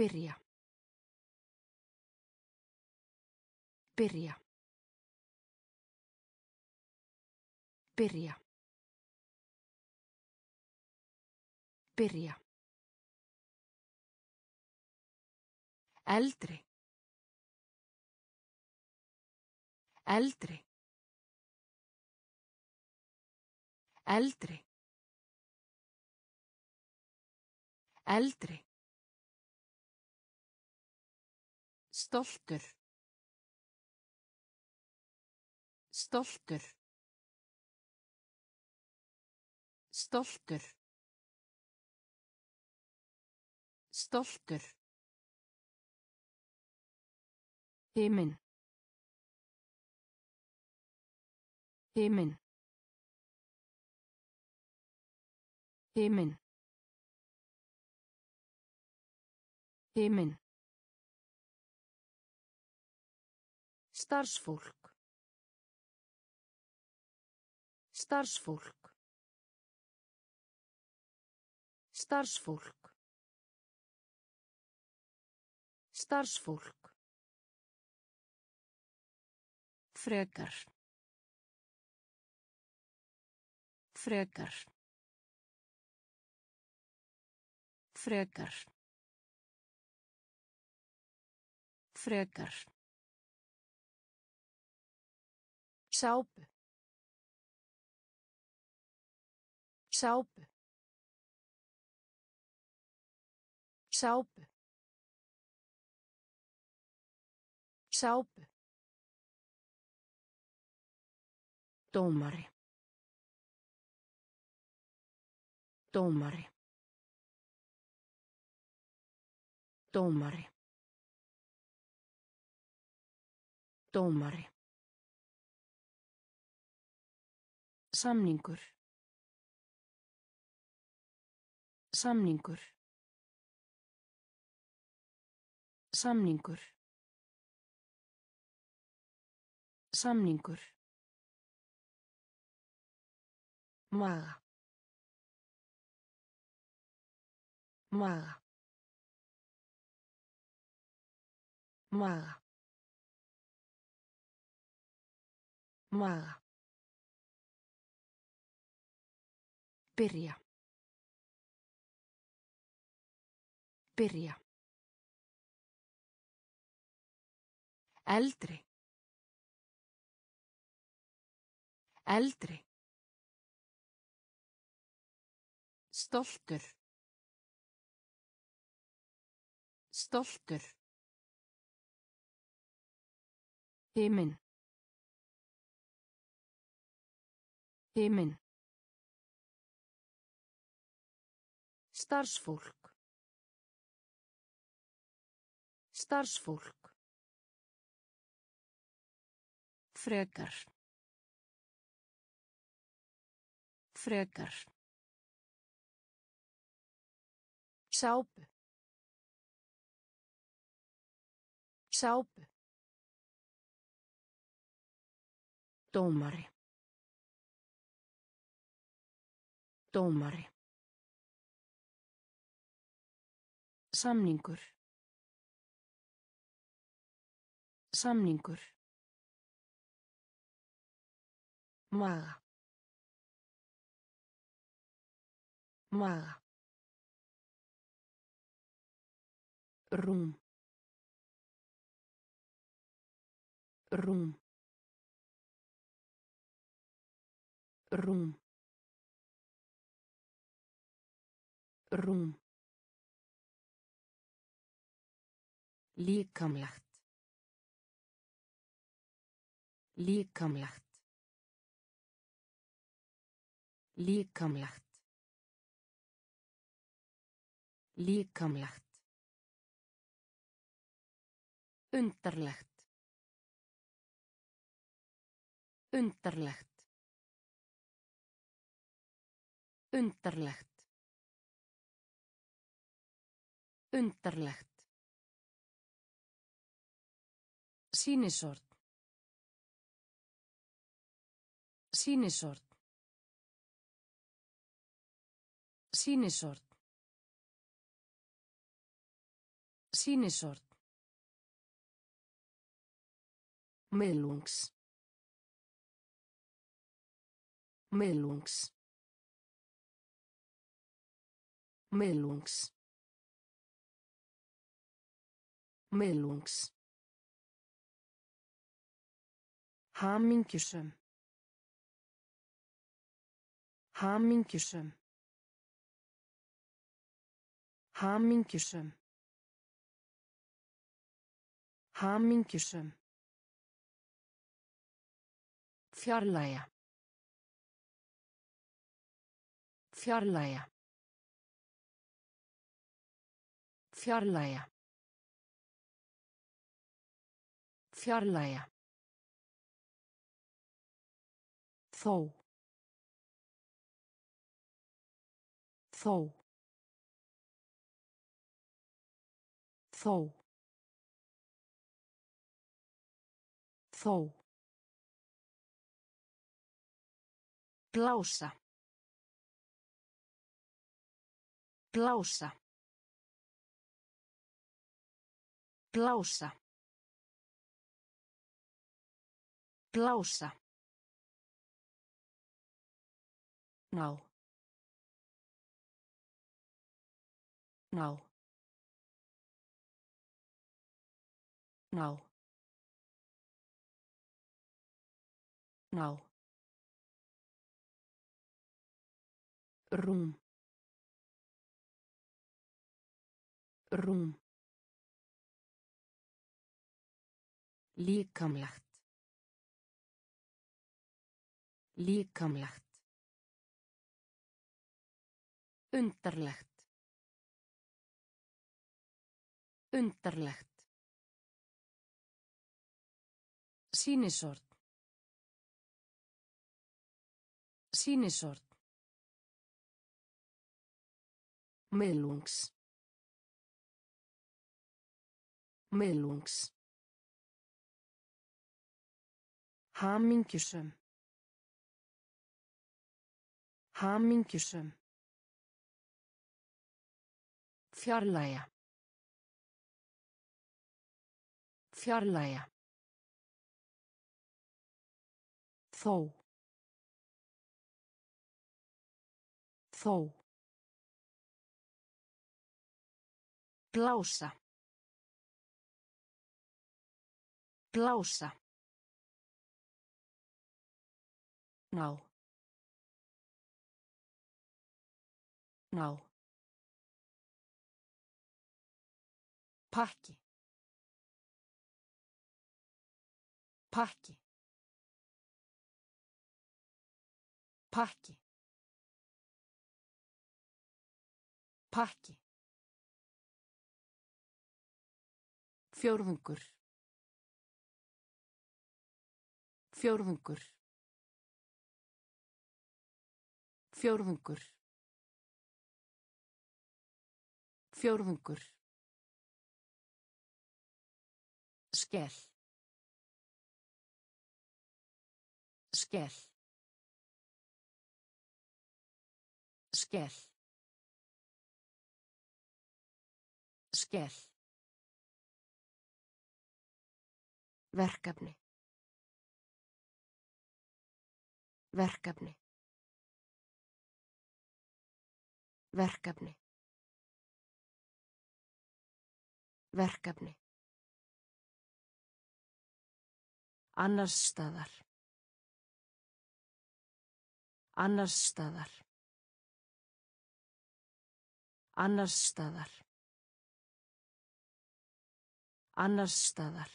Byrja. Byrja. Byrja. Byrja. Eldri. Eldri. Eldri. Eldri. Stoltur. Stoltur. Stoltur. Stoltur. Himinn. Himinn. Himinn. Himinn. Starfsfólk. Starfsfólk. Starfsfólk. Starfsfólk. Frekar. Frekar. Frekar. Frekar. Sápu. Sápu. Sápu. Sápu. Dómari. Dómari. Dómari. Dómari. Samningur. Samningur. Samningur. Samningur. Maga. Maga. Maga. Maga. Byrja. Byrja. Eldri. Eldri. Stoltur. Stoltur. Himinn. Himinn. Starfsfólk. Starfsfólk. Frekar. Frekar. Sápu. Sápu. Dómari. Dómari. Samningur. Samningur. Maga. Maga. Rúm. Rúm. Rúm. Rúm. Líkamlegt. Líkamlegt. Líkamlegt. Líkamlegt. Undarlegt. Undarlegt. Undarlegt. Undarlegt. Sýnishorn. Sýnishorn. Sýnishorn. Sýnishorn. Miðlungs. Miðlungs. Miðlungs. Miðlungs. Hamingjusöm. Hamingjusöm. Hamingjusöm. Hamingjusöm. Fjarlægja. Fjarlægja. Fjarlægja. Fjarlægja. Þó. Þó. Þó. Þó. Blása. Blása. Blása. Blása. Ná. Ná. Ná. Ná. Rúm. Rúm. Líkamlegt. Líkamlegt. Undarlegt. Undarlegt. Sýnishorn. Sýnishorn. Miðlungs. Miðlungs. Hamingjusöm. Hamingjusöm. Fjarlægja. Fjarlægja. Þó. Þó. Blása. Blása. Ná. Ná. Pakki. Pakki. Pakki. Pakki. Fjórðungur. Fjórðungur. Fjórðungur. Fjórðungur. Skell. Skell. Skell. Skell. Verkefni. Verkefni. Verkefni. Verkefni. Annars staðar. Annars staðar. Annars staðar. Annars staðar.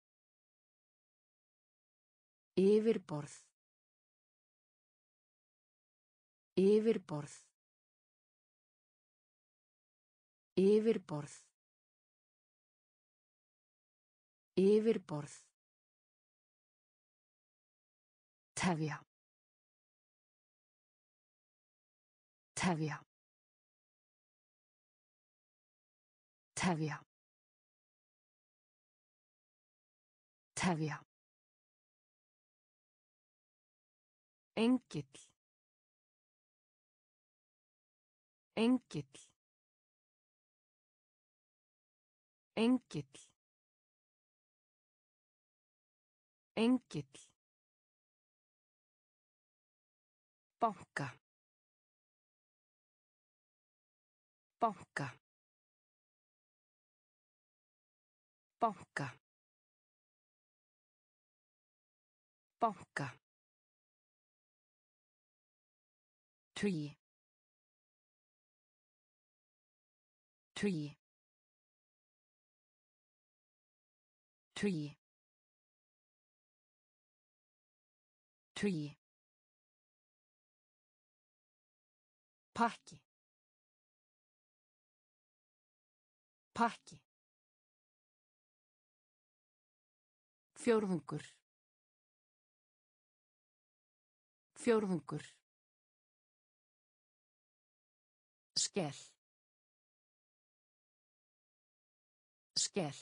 Yfirborð. Yfirborð. Yfirborð. Yfirborð. Tefja. Tefja. Tefja. Tefja. Engill. Engill. Engill. Engill. Banka. Banka. Banka. Banka. Tugi. Tugi. Tugi. Tugi. Pakki. Pakki. Fjórðungur. Fjórðungur. Skell. Skell.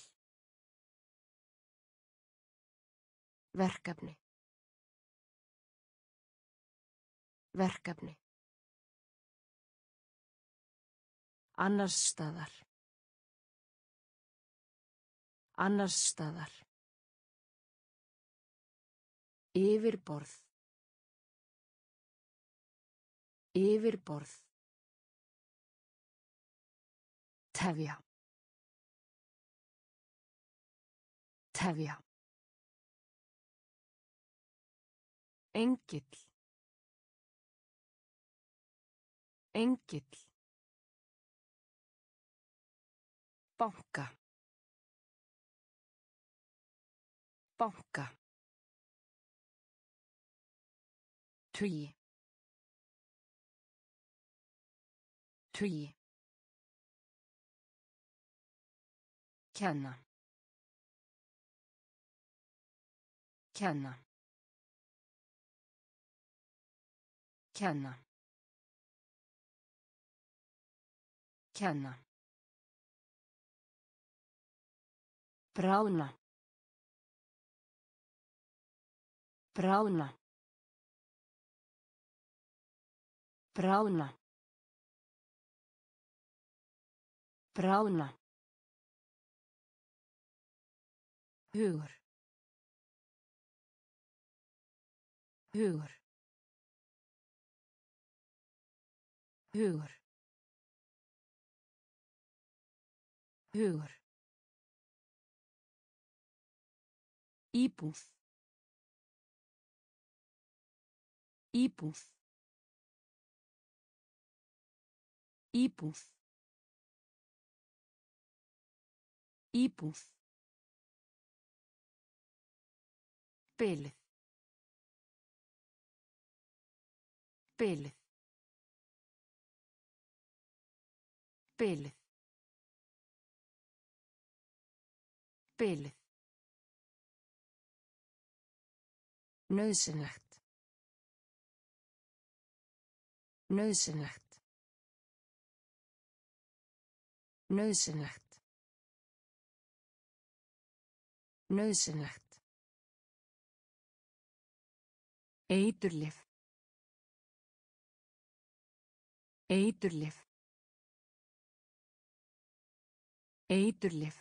Verkefni. Verkefni. Annars staðar. Annars staðar. Yfirborð. Yfirborð. Tefja. Tefja. Engill. Engill. Banka. Banka. Tugi. Tugi. Kenna. Kenna. Kenna. Kenna. Bráðna. Bráðna. Bráðna. Bráðna. Hugur. Hugur. Hugur. Hugur. Íbúð. Íbúð. Íbúð. Íbúð. Bilið. Bilið. Bilið. Bilið. Nauðsynlegt. Nauðsynlegt. Nauðsynlegt. Nauðsynlegt. Eiturlyf. Eiturlyf. Eiturlyf.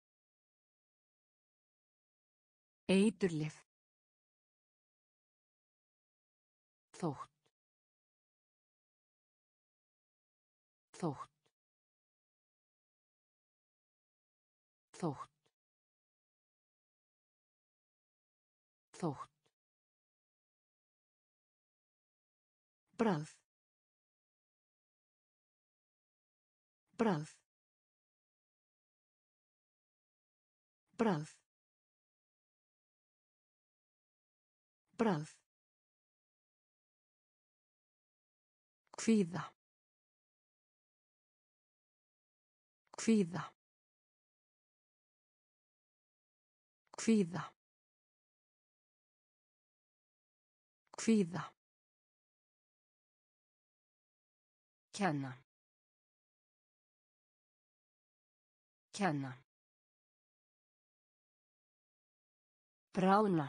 Eiturlyf. Þótt. Þótt. Þótt. Þótt. Bragð. Bragð. Bragð. Bragð. Kvíða. Kvíða. Kvíða. Kvíða. Kenna. Kenna. Bráðna.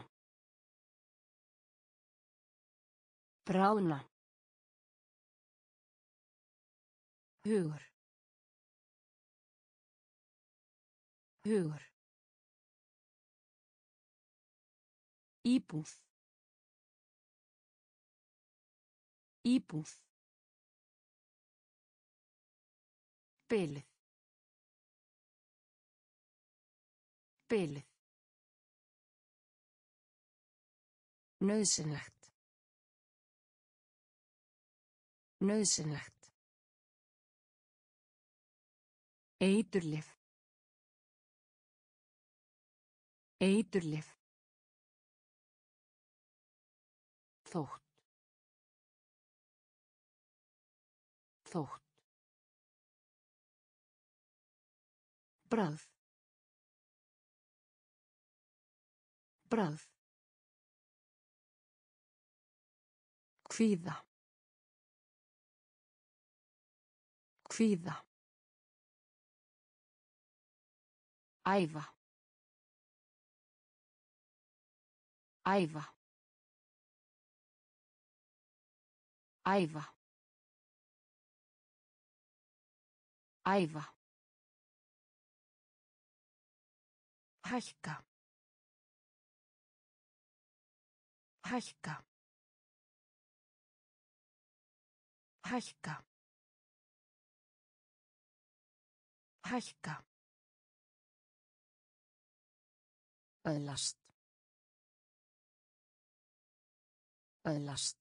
Bráðna. Hugur. Hugur. Íbúð. Íbúð. Bilið. Bilið. Nauðsynlegt. Nauðsynlegt. Eiturlyf. Eiturlyf. Þótt. Þótt. Bragð. Bragð. Kvíða. Kvíða. Æfa. Æfa. Æfa. Æfa. Hækka. Hækka. Hækka. Hækka. Öðlast. Öðlast.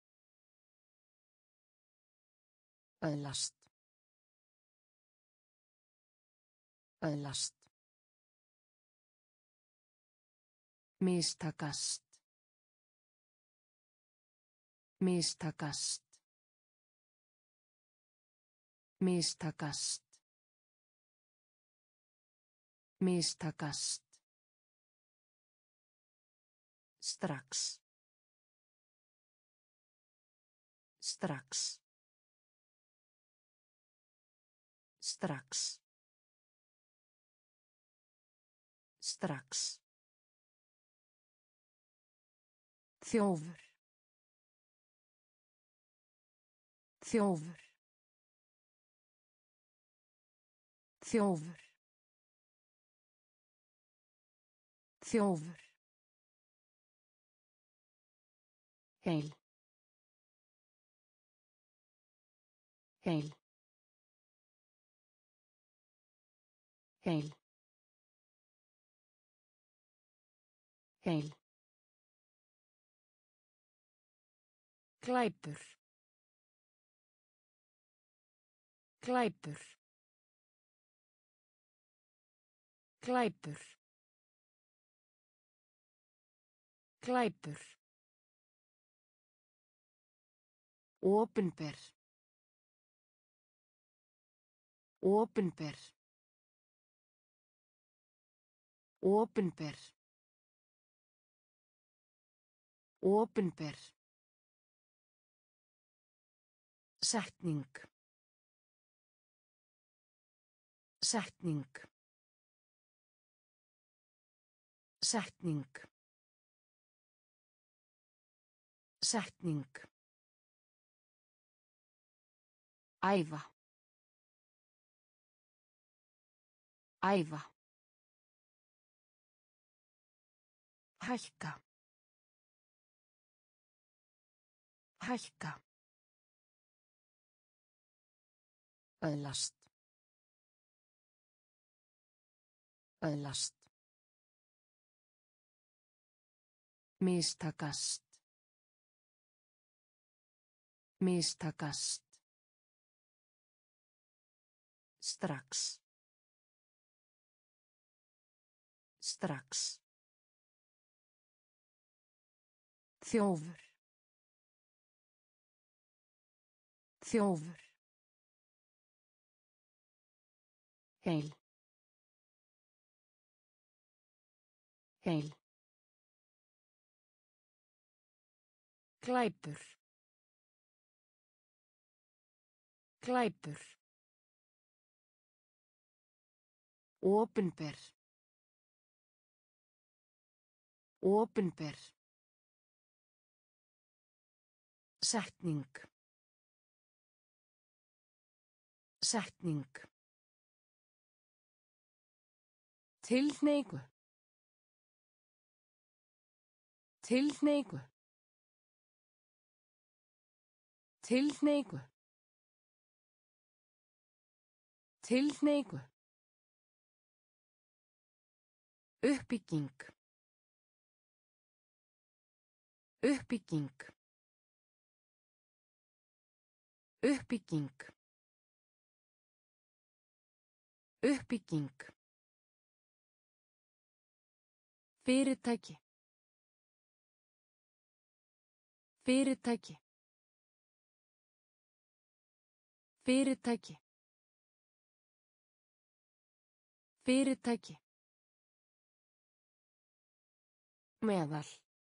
Öðlast. Öðlast. Mistakast. Mistakast. Mistakast. Mistakast. Strax. Strax. Strax. Strax. Þjófur. Þjófur. Þjófur. Þjófur. Heil. Heil. Heil. Heil. Glæpur. Glæpur. Glæpur. Glæpur. Opinber. Opinber. Opinber. Opinber. Setning. Setning. Setning. Setning. Æfa. Æfa. Hækka. Hækka. Öðlast. Öðlast. Mistakast. Mistakast. Strax. Strax. Þjófur. Þjófur. Heil. Heil. Glæpur. Glæpur. Opinber. Opinber. Setning. Setning. Tilhneigu. Tilhneigu. Tilhneigu. Tilhneigu. Uppbygging. Uppbygging. Uppbygging. Uppbygging. Fyrirtæki. Fyrirtæki. Fyrirtæki. Fyrirtæki. Meðal.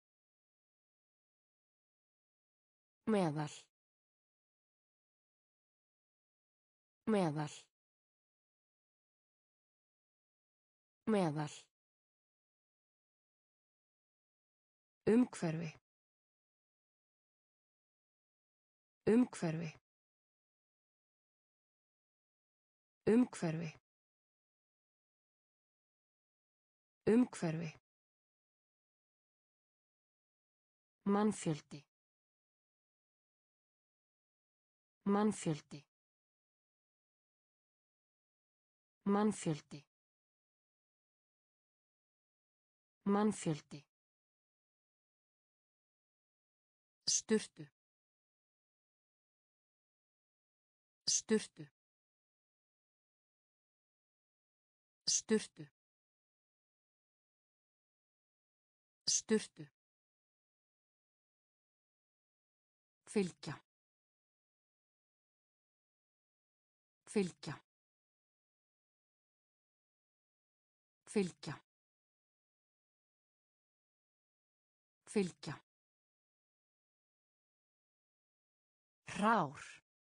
Meðal. Meðal. Meðal. Umhverfi. Umhverfi. Umhverfi. Umhverfi. Mannfjöldi. Mannfjöldi. Mannfjöldi. Mannfjöldi. Sturtu. Sturtu. Sturtu. Sturtu. Fylgja. Fylgja. Fylgja. Fylgja. Hrár.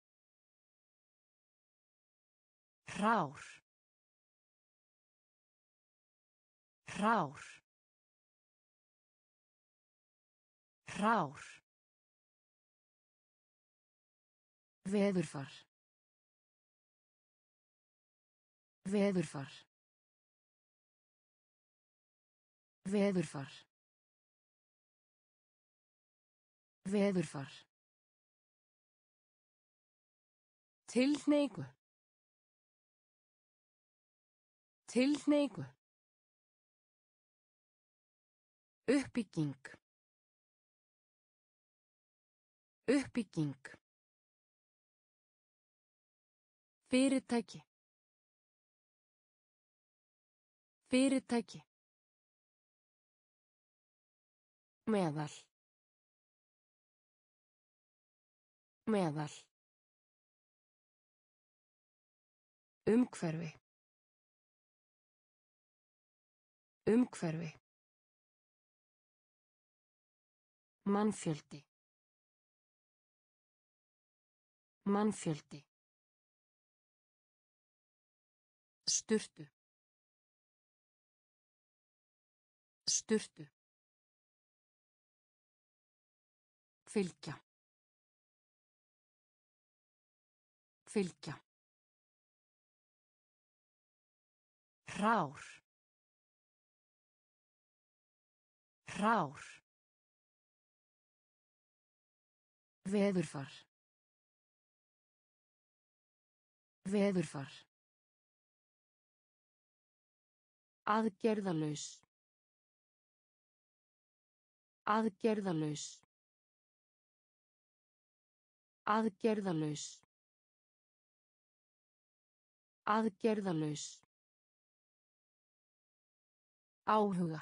Hrár. Hrár. Hrár. Veðurfar. Veðurfar. Veðurfar. Veðurfar. Tilhneigu. Tilhneigu. Uppbygging. Uppbygging. Fyrirtæki. Fyrirtæki. Meðal. Meðal. Umhverfi. Umhverfi. Mannfjöldi. Mannfjöldi. Sturtu. Sturtu. Fylgja. Fylgja. Hrár. Hrár. Veðurfar. Veðurfar. Aðgerðalaus. Aðgerðalaus. Aðgerðalaus. Aðgerðalaus. Áhuga.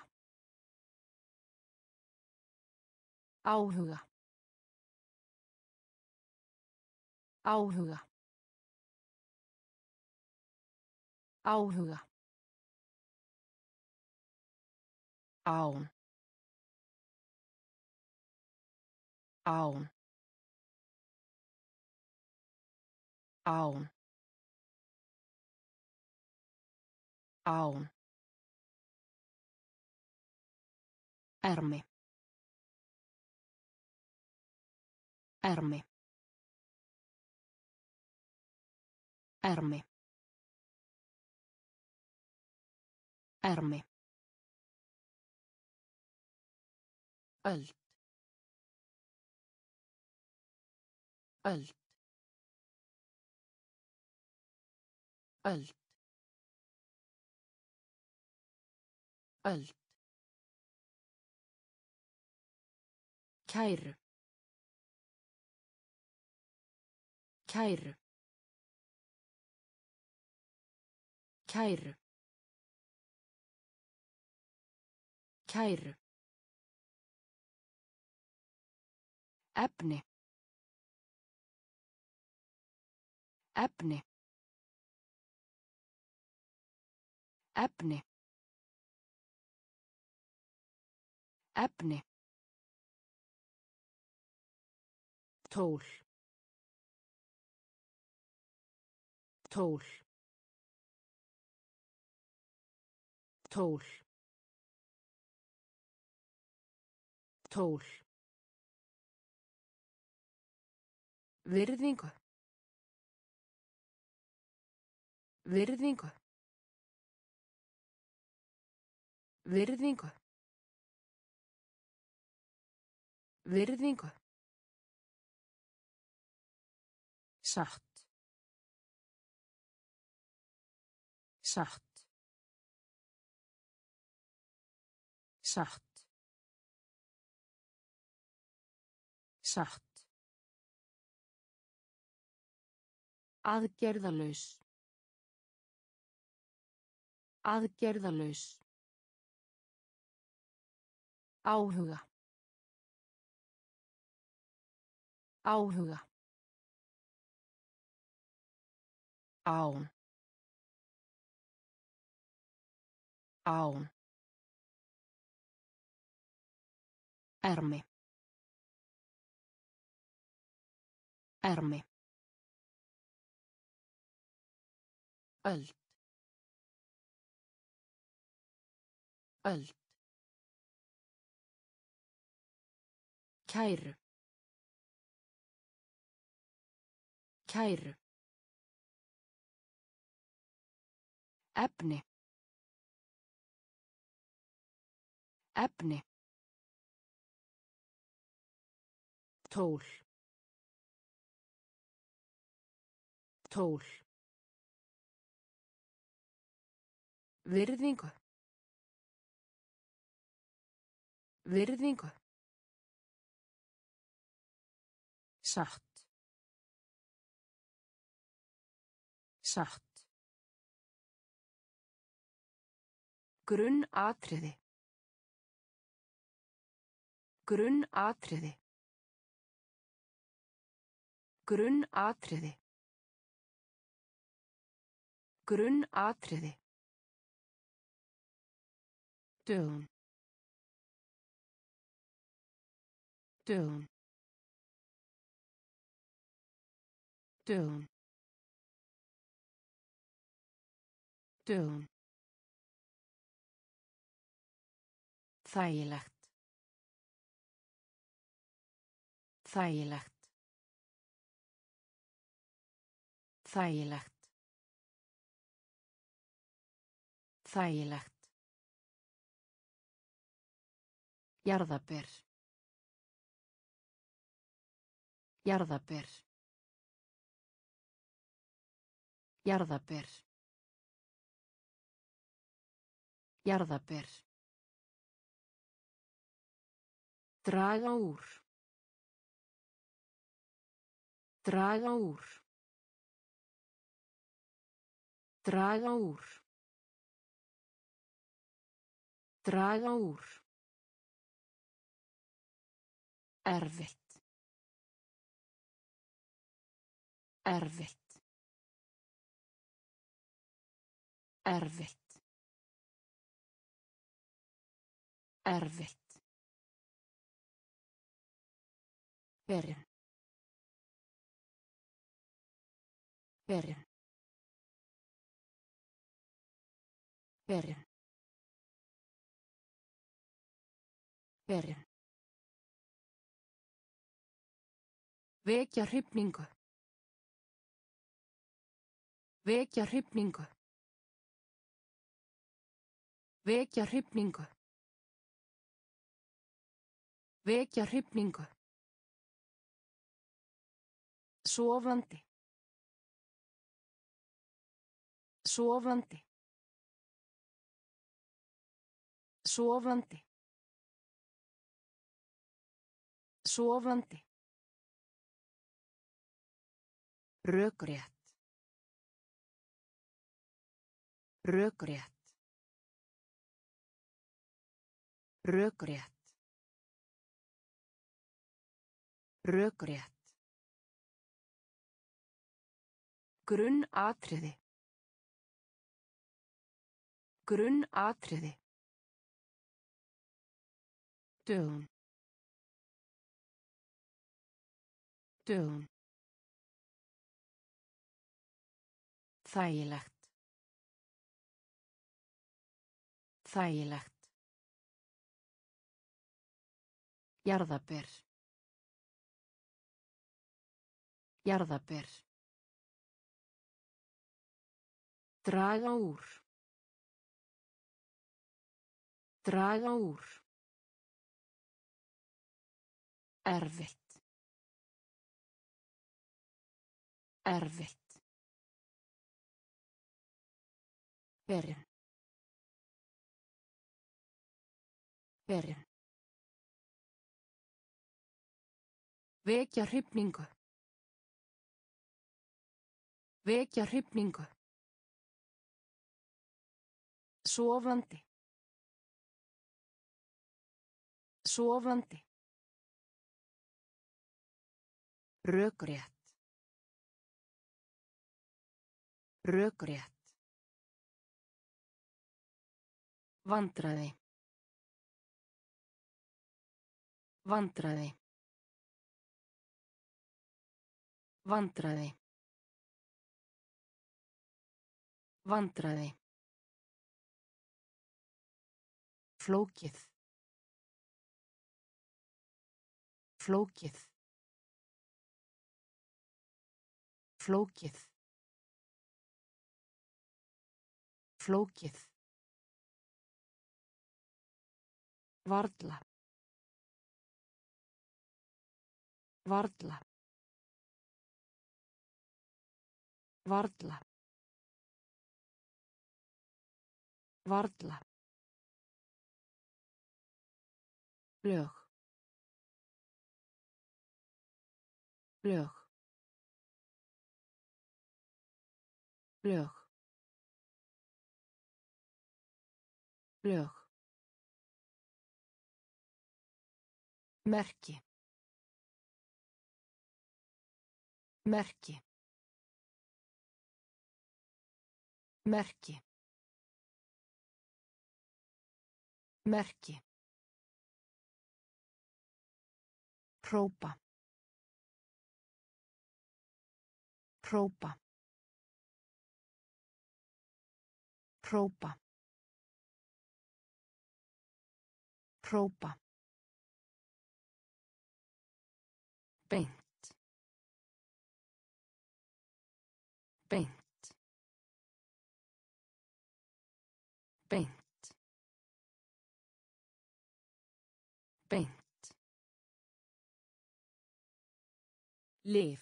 Áhuga. Áhuga. Áhuga. Án. Án. Án. Án. Ermi. Ermi. Ermi. Ermi. Öld. Öld. Öld. Öld. Kæru. Kæru. Kæru. Kæru. Efni. Efni. Efni. Efni. Tól. Tól. Tól. Tól. Virðingu. Virðingu. Virðingu. Virðingu. Satt. Satt. Satt. Satt. Aðgerðalaus. Aðgerðalaus. Áhuga. Áhuga. Án. Án. Ermi. Ermi. Öld. Öld. Kæru. Kæru. Efni. Efni. Tól. Tól. Virðingu. Virðingu. Satt. Satt. Grunnatriði. Grunnatriði. Grunnatriði. Grunnatriði. Dögun. Dögun. Dögun. Dögun. Þægilegt. Þægilegt. Þægilegt. Þægilegt. Jarðaber. Jarðaber. Jarðaber. Jarðaber. Draga úr. Draga úr. Draga úr. Draga úr. Erfitt. Erfitt. Erfitt. Erfitt. Berin. Berin. Berin. Berin. Vekja hrifningu. Vekja hrifningu. Vekja hrifningu. Vekja hrifningu. Sofandi. Sofandi. Sofandi. Sofandi. Rökrétt. Rökrétt. Rökrétt. Rökrétt. Grunnatriði. Grunnatriði. Dögun. Dögun. Þægilegt. Þægilegt. Jarðaber. Jarðaber. Draga úr. Draga úr. Erfitt. Erfitt. Berin. Berin. Vekja hrifningu. Vekja hrifningu. Sofandi. Sofandi. Rökrétt. Rökrétt. Vandræði. Vandræði. Vandræði. Vandræði. Flókið. Flókið. Flókið. Flókið. Varla. Varla. Varla. Varla. Lög. Lög. Lög. Lög. Merki. Merki. Merki. Merki. Hrópa. Hrópa. Hrópa. Hrópa. Beint. Beint. Beint. Beint. Lyf.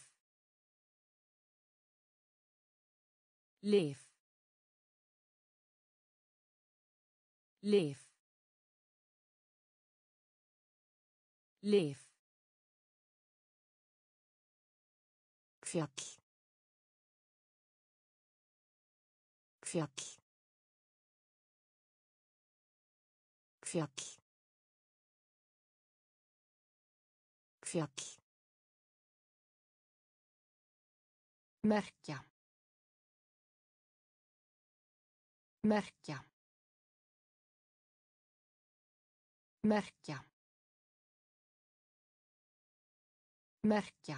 Lyf. Lyf. Lyf. Fjall. Fjall. Fjall. Fjall. Merkja. Merkja. Merkja. Merkja.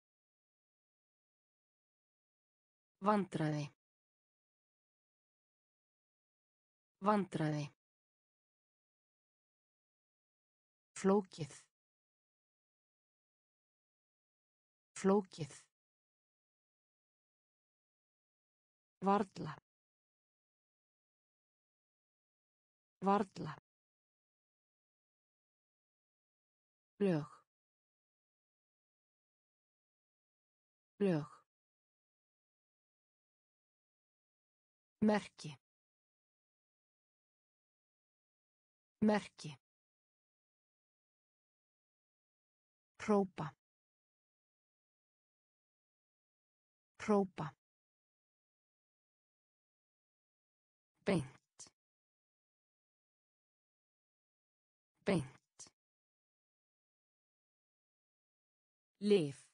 Vandræði. Vandræði. Flókið. Flókið. Varla. Varla. Lög. Lög. Merki. Merki. Hrópa. Hrópa. Beint. Beint. Lyf.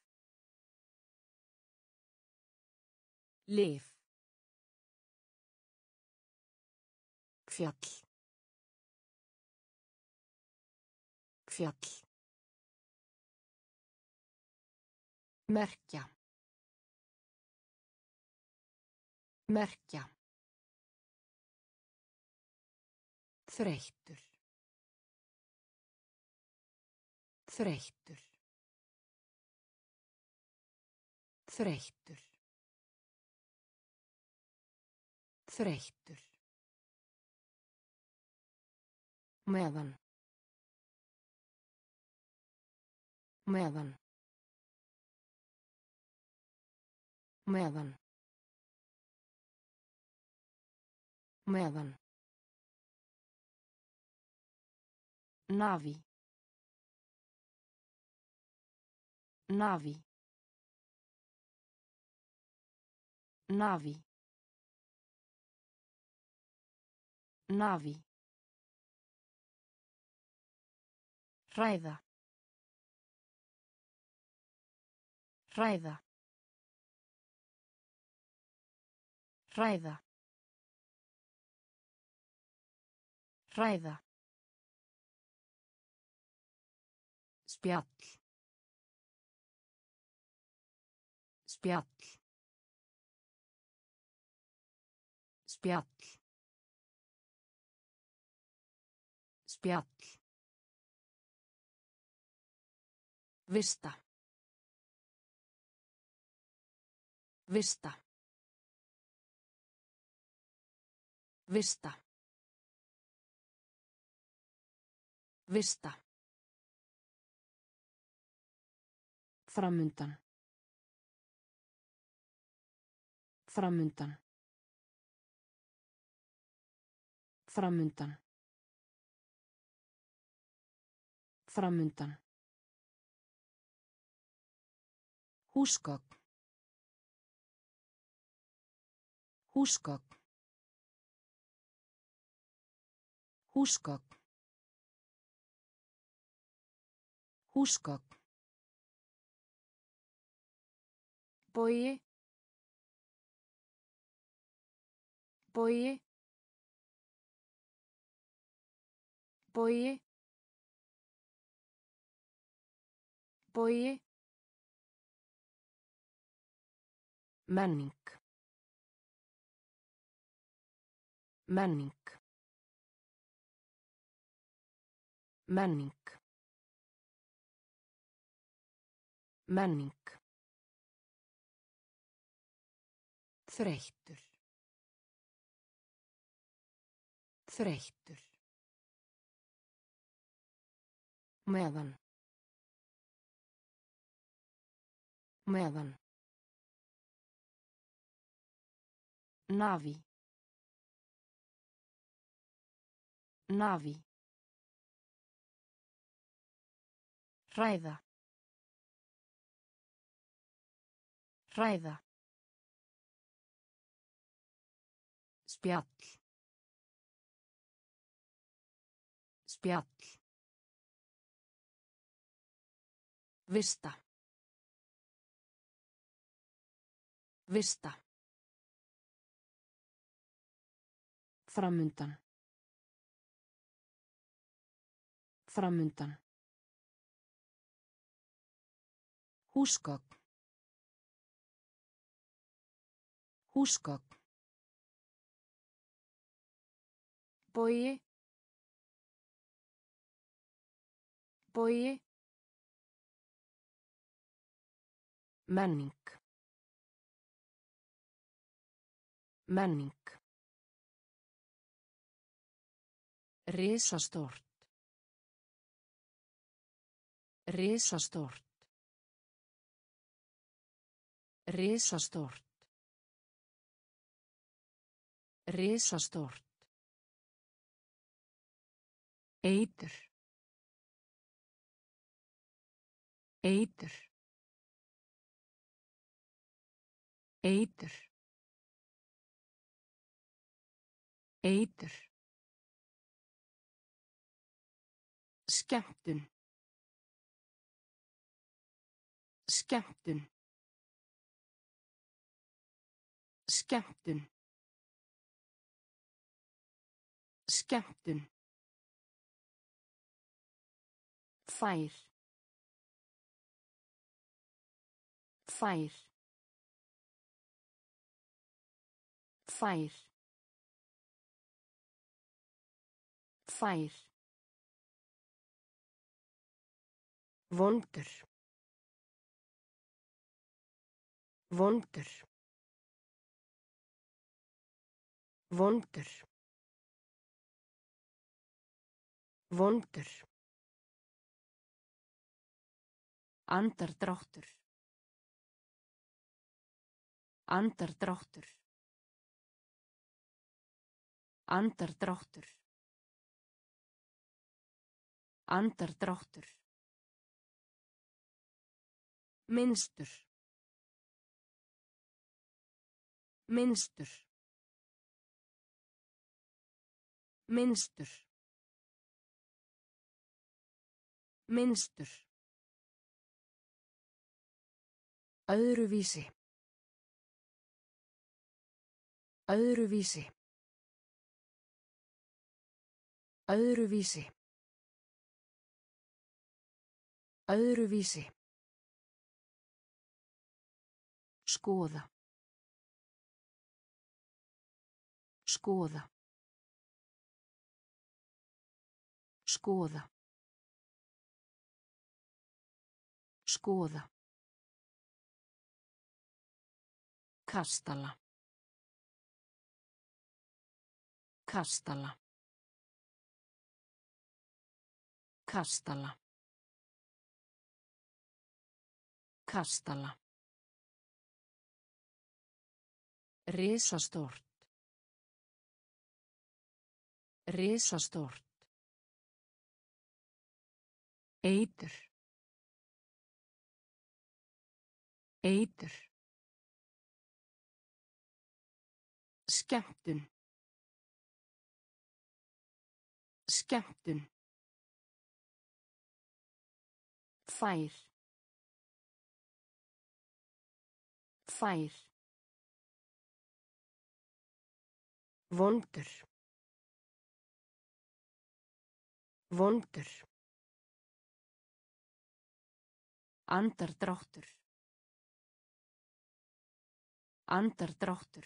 Lyf. Fjall. Fjall. Merkja. Merkja. Þreyttur. Þreyttur. Þreyttur. Þreyttur. Meðan. Meðan. Meðan. Meðan. Navi. Navi. Navi. Navi. Hræða. Hræða. Hræða. Hræða. Spjall. Spjall. Spjall. Spjall. Vista. Vista. Vista. Vista. Framundan. Framundan. Framundan. Framundan. Húsgögn. Húsgögn. Húsgögn. Húsgögn. Bogi. Bogi. Bogi. Bogi. Menning. Menning. Menning. Menning. Þreyttur. Þreyttur. Meðan. Meðan. Navi. Navi. Hræða. Hræða. Spjall. Spjall. Vista. Vista. Framundan. Framundan. Húsgögn. Húsgögn. Bogi. Bogi. Menning. Menning. Risastórt. Risastórt. Risastórt. Risastórt. Eitur. Eitur. Eitur. Eitur. Skemmtun. Skemmtun. Skemmtun. Skemmtun. Fær. Fær. Fær. Fær. Vondur. Vondur. Vondur. Vondur. Andardráttur. Andardráttur. Andardráttur. Andardráttur. Minnstur. Minnstur. Minnstur. Minnstur. Öðruvísi. Öðruvísi. Öðruvísi. Öðruvísi. Skoða. Skoða. Skoða. Skoða. Kastala. Kastala. Kastala. Kastala. Risastórt. Risastórt. Eitur. Eitur. Skemmtun. Skemmtun. Fær. Fær. Vondur. Vondur. Andardráttur. Andardráttur.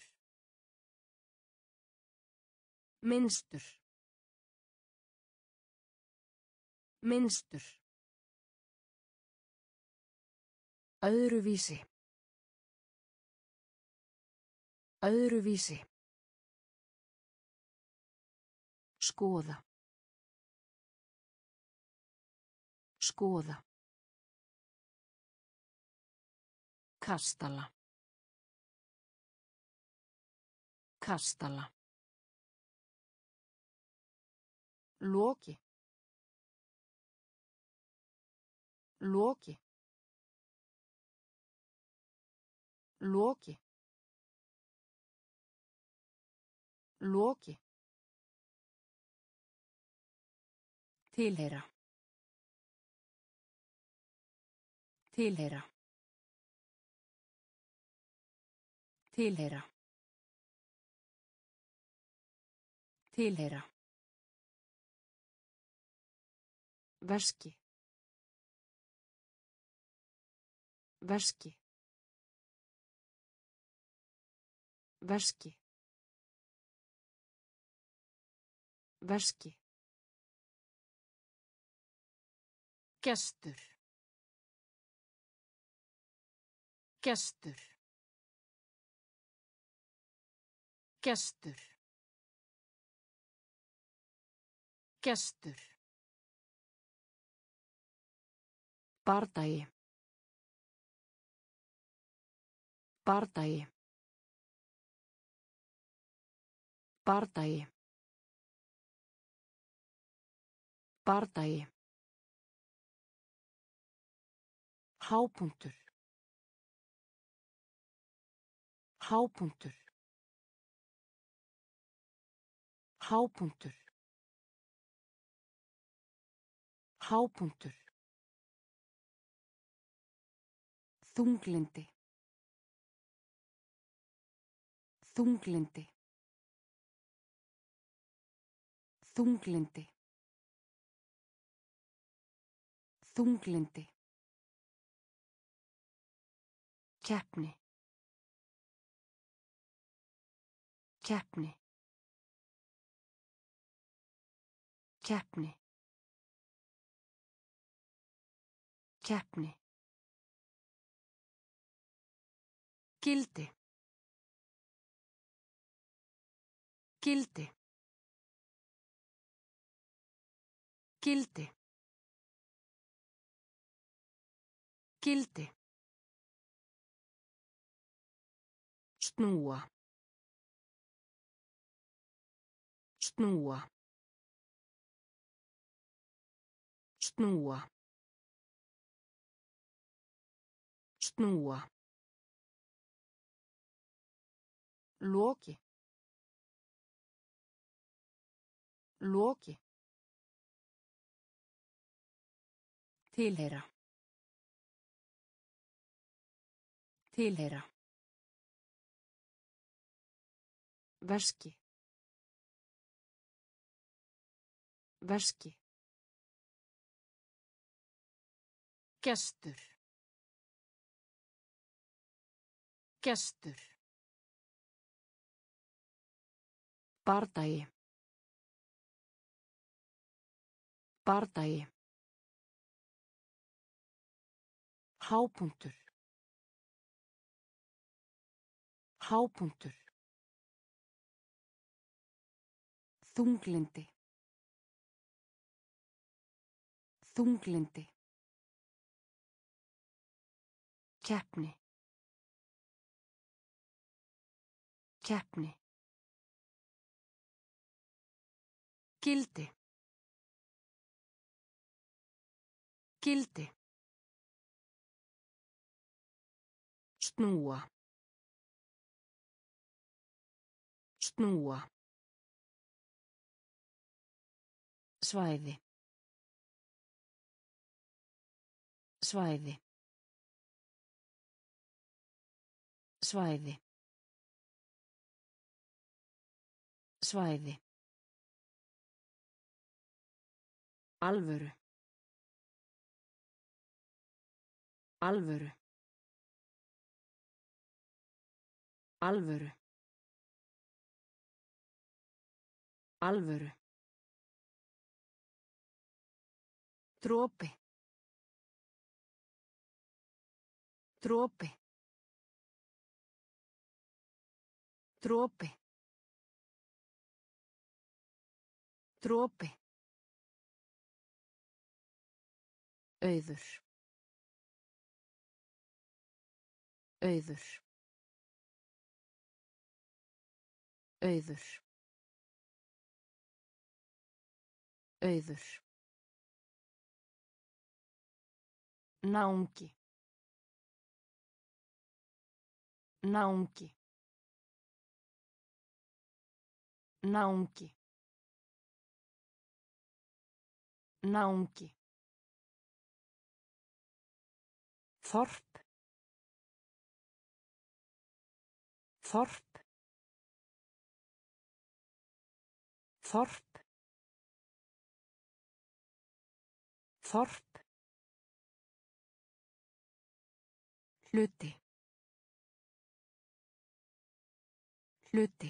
Minnstur. Minnstur. Öðruvísi. Öðruvísi. Skoða. Skoða. Kastala. Kastala. Loki. Loki. Loki. Loki. Tilheyra. Tilheyra. Tilheyra. Tilheyra. Veski. Veski. Veski. Veski. Gestur. Gestur. Gestur. Gestur. Bardagi. Bardagi. Bardagi. Bardagi. Hápunktur. Hápunktur. Hápunktur. Hápunktur. Þunglindi. Þunglindi. Þunglindi. Þunglindi. Keppni. Keppni. Keppni. Keppni. Gildi. Gildi. Gildi. Gildi. Snúa. Snúa. Snúa. Snúa. Loki. Loki. Tilheyra. Tilheyra. Veski. Veski. Gestur. Gestur. Bardagi. Bardagi. Hápunktur. Hápunktur. Þunglindi. Þunglindi. Keppni. Keppni. Gildi. Gildi. Snúa. Snúa. Svæði. Svæði. Svæði. Svæði. Alvöru. Alvöru. Alvöru. Alvöru. Dropi. Dropi. Dropi. Dropi. Auður. Auður. Auður. Auður. Náungi. Náungi. Náungi. Náungi. Þorp. Þorp. Þorp. Þorp. Hluti. Hluti.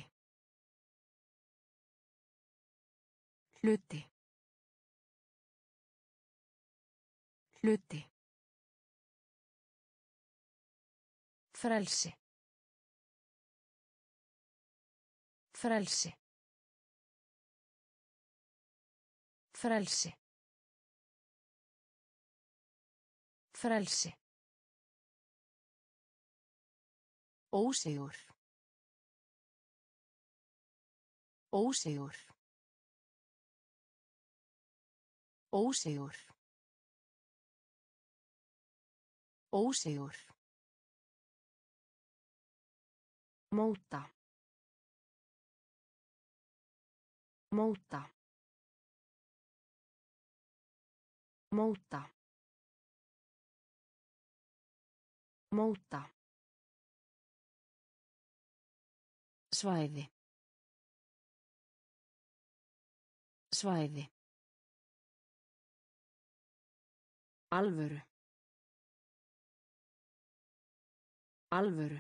Hluti. Hluti. Frelsi. Frelsi. Frelsi. Frelsi. Ósigur. Ósigur. Ósigur. Ósigur. Móta. Móta. Móta. Móta. Svæði. Svæði. Alvöru. Alvöru.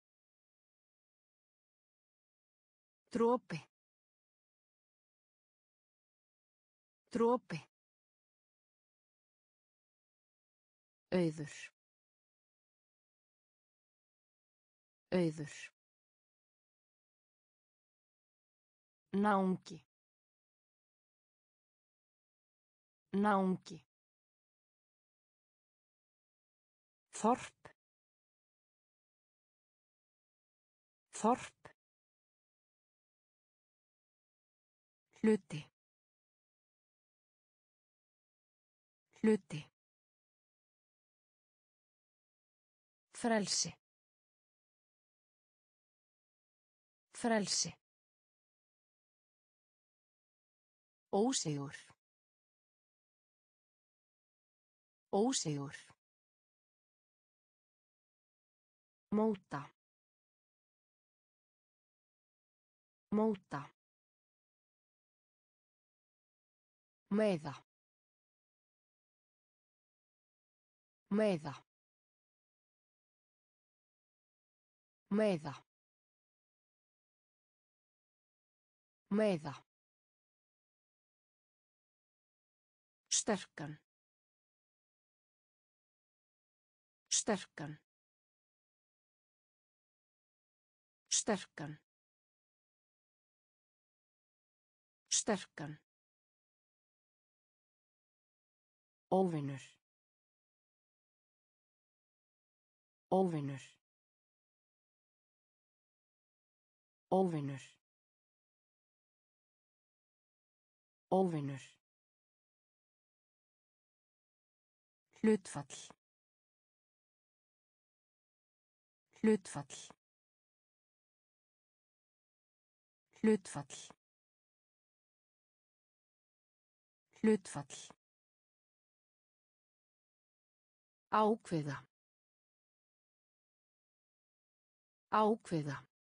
Dropi. Dropi. Auður. Auður. Náungi. Náungi. Þorp. Þorp. Hluti. Hluti. Frelsi. Frelsi. Ósigur. Ósigur. Móta. Móta. Meiða. Meiða. Meiða. Meiða. Sterkan. Sterkan. Sterkan. Sterkan. Óvinur. Óvinur. Óvinur. Óvinur. Hlutfall. Hlutfall. Hlutfall. Hlutfall. Ákveða. Ákveða.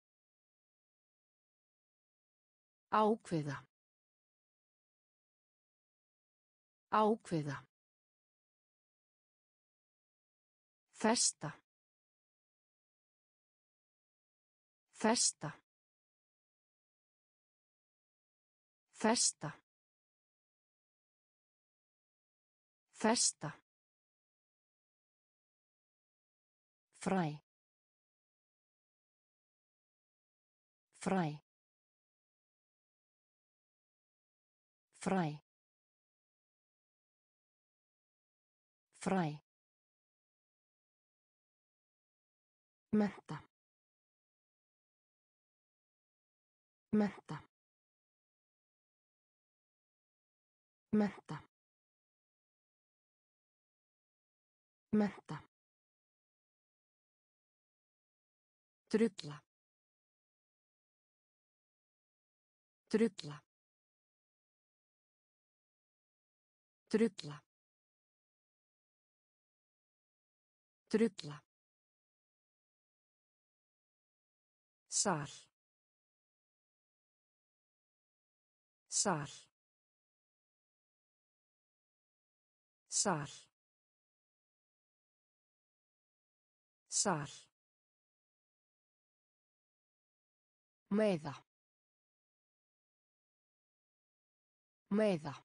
Ákveða. Ákveða. Festa. Festa. Festa. Festa. Fræ. Fræ. Fræ. Fræ. Mennta. Mennta. Mennta. Mennta. Drulla. Drulla. Drulla. Drulla. Sal. Sal. Sal. Sal. Meiða. Meiða.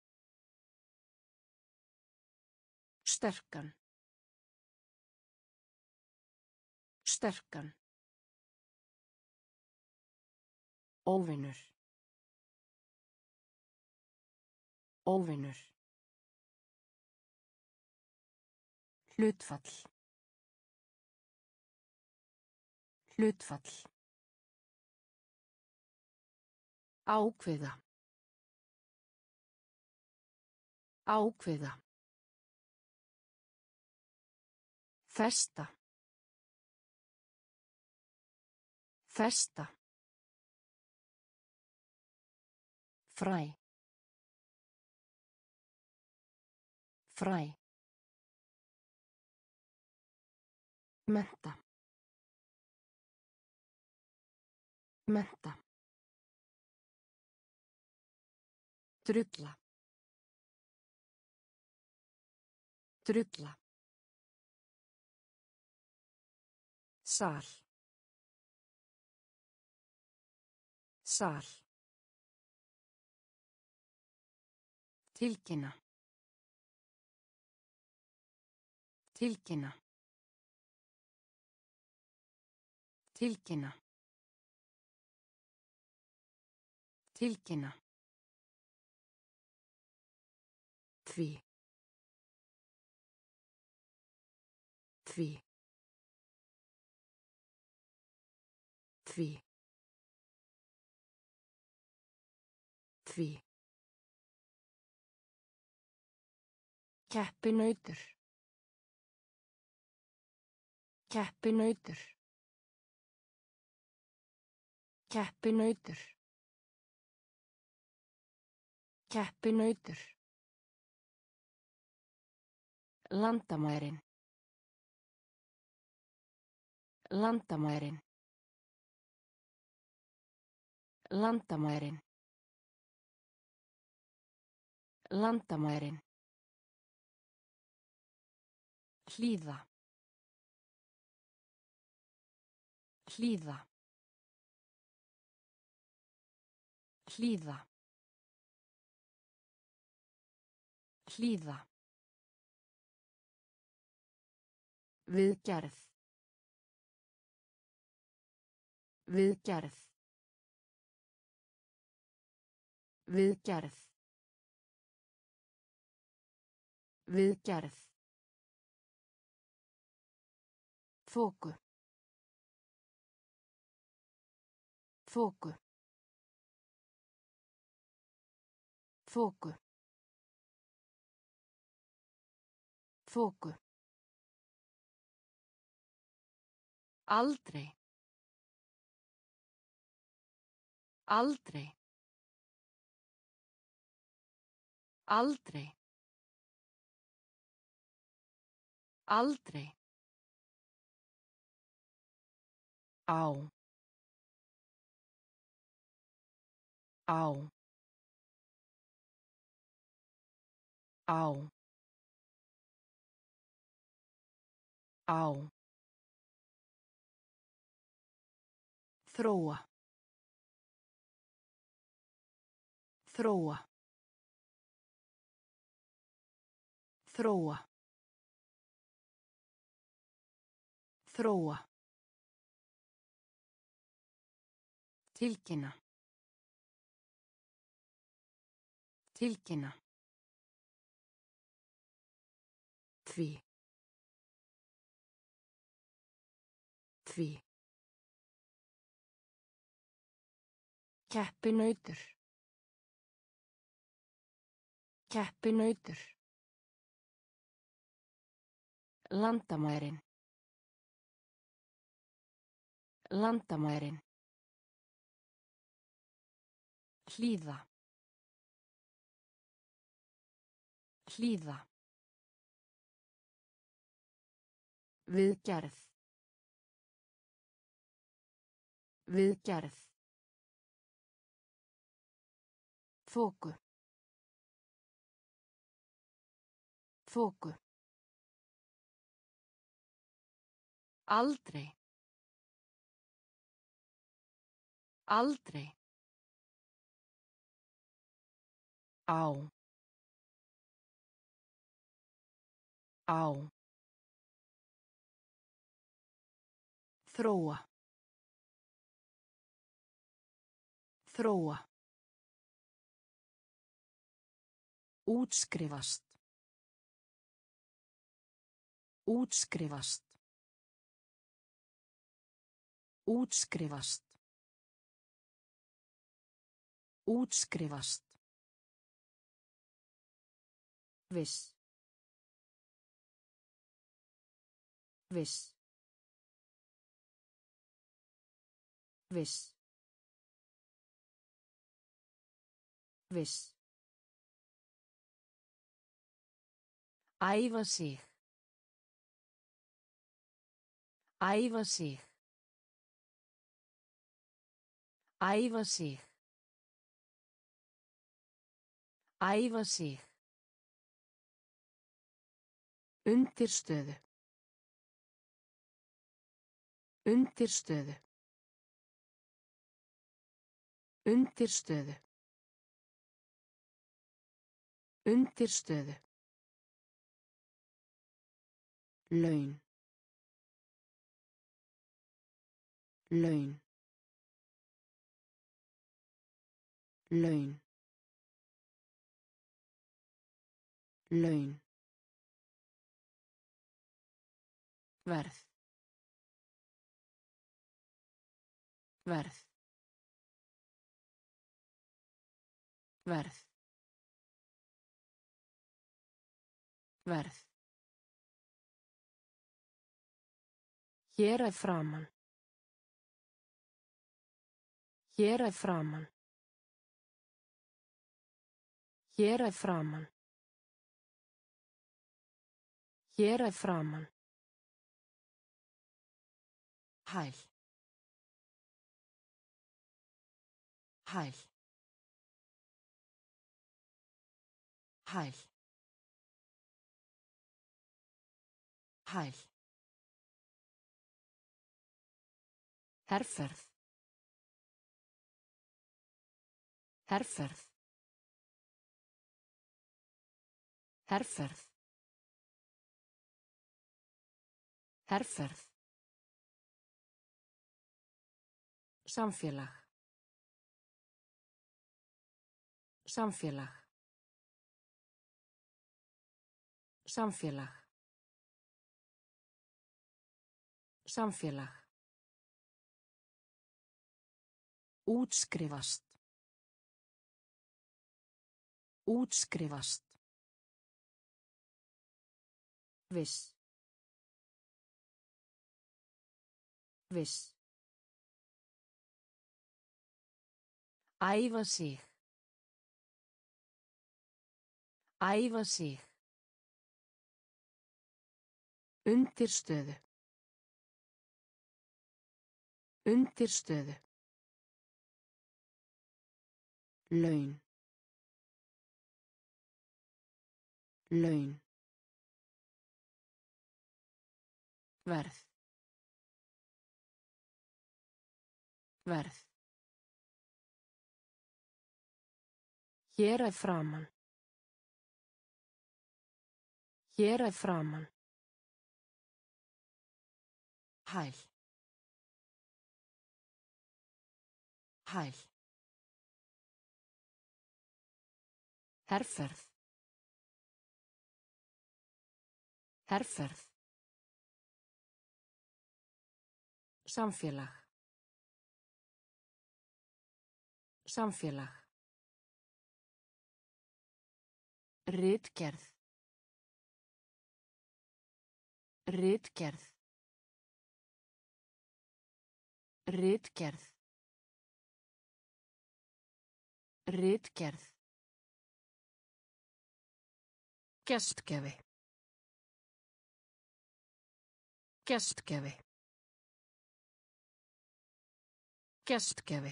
Sterkan. Sterkan. Óvinur. Óvinur. Hlutfall. Hlutfall. Ákveða. Ákveða. Festa. Festa. Fræ. Fræ. Mennta. Mennta. Drulla. Drulla. Sal. Sal. Tilkynna. Tilkynna. Tilkynna. Tilkynna. Því. Því. Því. Því. Keppinautur. Keppinautur. Keppinautur. Keppinautur. Landamærin. Landamærin. Landamærin. Landamærin. Hlýða. Hlýða. Hlýða. Hlýða. Viðgerð. Viðgerð. Viðgerð. Viðgerð. Þoku. Þoku. Þoku. Þoku. Aldrei. Aldrei. Aldrei. Aldrei. Á. Á. Á. Á. Þróa. Þróa. Þróa. Þróa. Tilkynna. Tilkynna. Því. Því. Keppinautur. Keppinautur. Landamærin. Landamærin. Hlýða. Hlýða. Viðgerð. Viðgerð. Þoku. Þoku. Aldrei. Aldrei. Á. Á. Þróa. Þróa. Útskrifast. Útskrifast. Útskrifast. Útskrifast. Viss. Viss. Viss. Viss. Æfa sig. Æfa sig. Æfa sig. Æfa sig. Undirstöðu. Undirstöðu. Undirstöðu. Undirstöðu. Laun. Laun. Laun. Laun. Verð. Verð. Verð. Verð. Hér að framan. Hér að framan. Hér að framan. Hér að framan. Hæl. Hæl. Hæl. Hæl. Herferð. Herferð. Herferð. Herferð. Samfélag. Samfélag. Samfélag. Samfélag. Útskrifast. Útskrifast. Viss. Viss. Æfa sig. Æfa sig. Undirstöðu. Undirstöðu. Laun. Laun. Verð. Verð. Hér að framan. Hér að framan. Hæl. Hæl. Herferð. Herferð. Samfélag. Samfélag. Ritgerð. Ritgerð. Ritgerð. Ritgerð. Gestgjafi. Gestgjafi. Gestgjafi.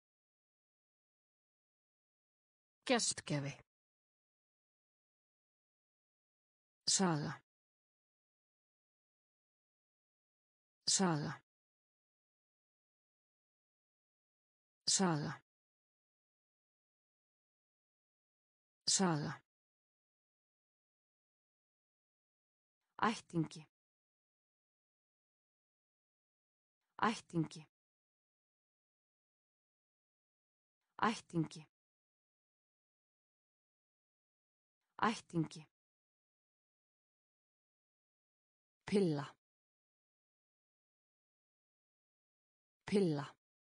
Gestgjafi. Saga. Saga. Saga. Saga. Ættingi. Ættingi. Ættingi. Ættingi. Pilla. Pilla.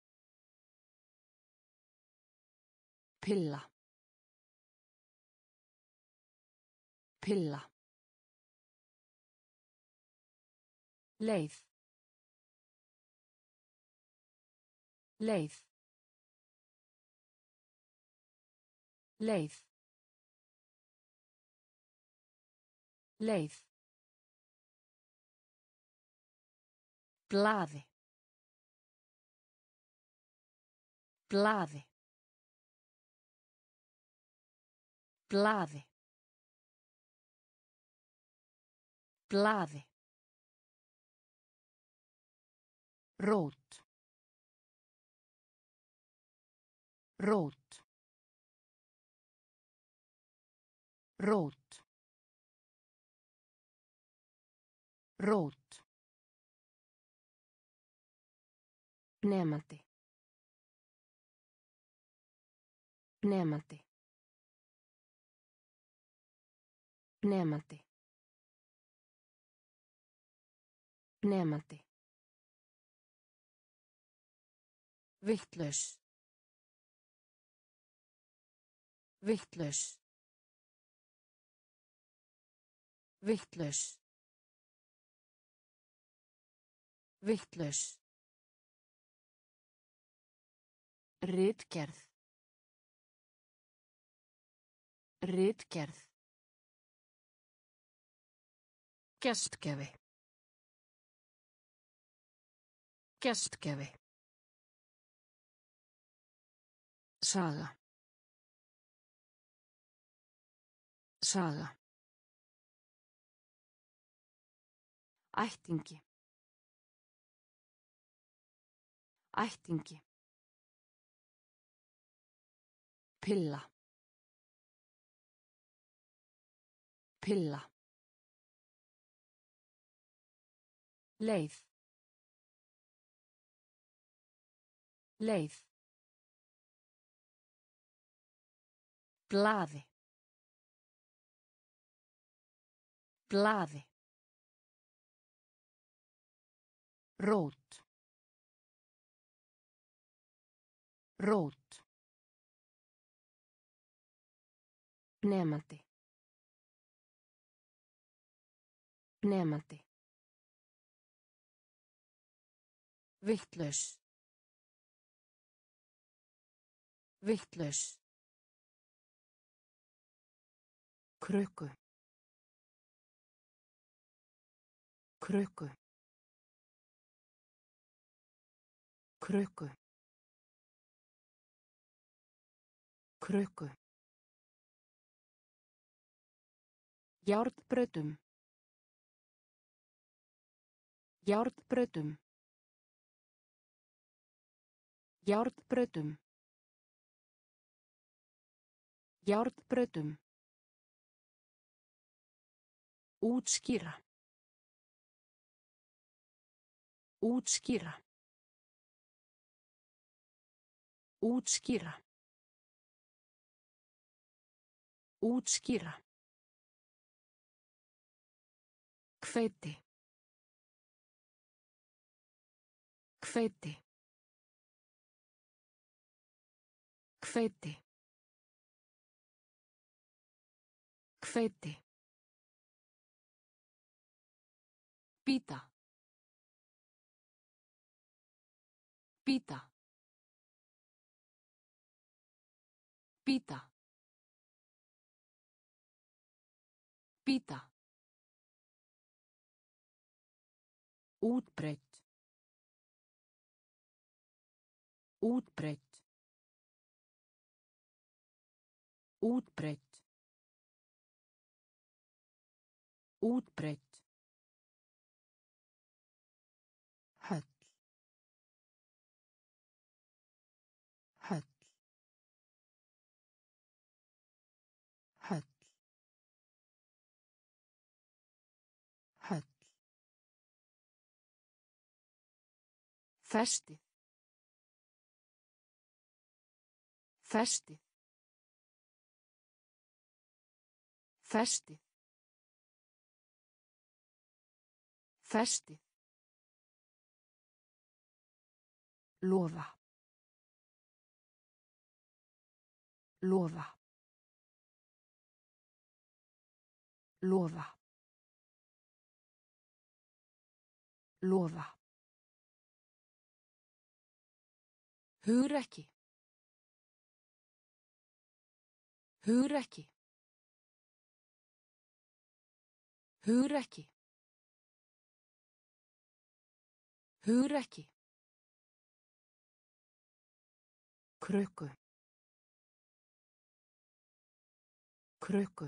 Pilla. Pilla. Leið. Leið. Leið. Leið. Blaði. Blaði. Blaði. Blaði. Rót. Rót. Rót. Rót. Nemandi. Nemandi. Nemandi. Nemandi. Vitlaus. Vitlaus. Vitlaus. Vitlaus. Ritgerð. Ritgerð. Gestgjafi. Gestgjafi. Saga. Saga. Ættingi. Ættingi. Pilla. Pilla. Leið. Leið. Blaði. Blaði. Rót. Rót. Nemandi. Nemandi. Vitlaus. Vitlaus. Krukku. Krukku. Krukku. Krukku. Járnbrautum. Járnbrautum. Járnbrautum. Járnbrautum. Útskýra. Útskýra. Útskýra. Útskýra. Hveiti. Hveiti. Hveiti. Hveiti. Pita. Pita. Pita. Pita. Útbreitt. Útbreitt. Útbreitt. Útbreitt. Höll. Höll. Höll. Höll. Festið. Festið. Festið. Festið. Loða. Loða. Loða. Loða. Hugrekki. Hugrekki. Hugrekki. Hugrekki. Krukku. Krukku.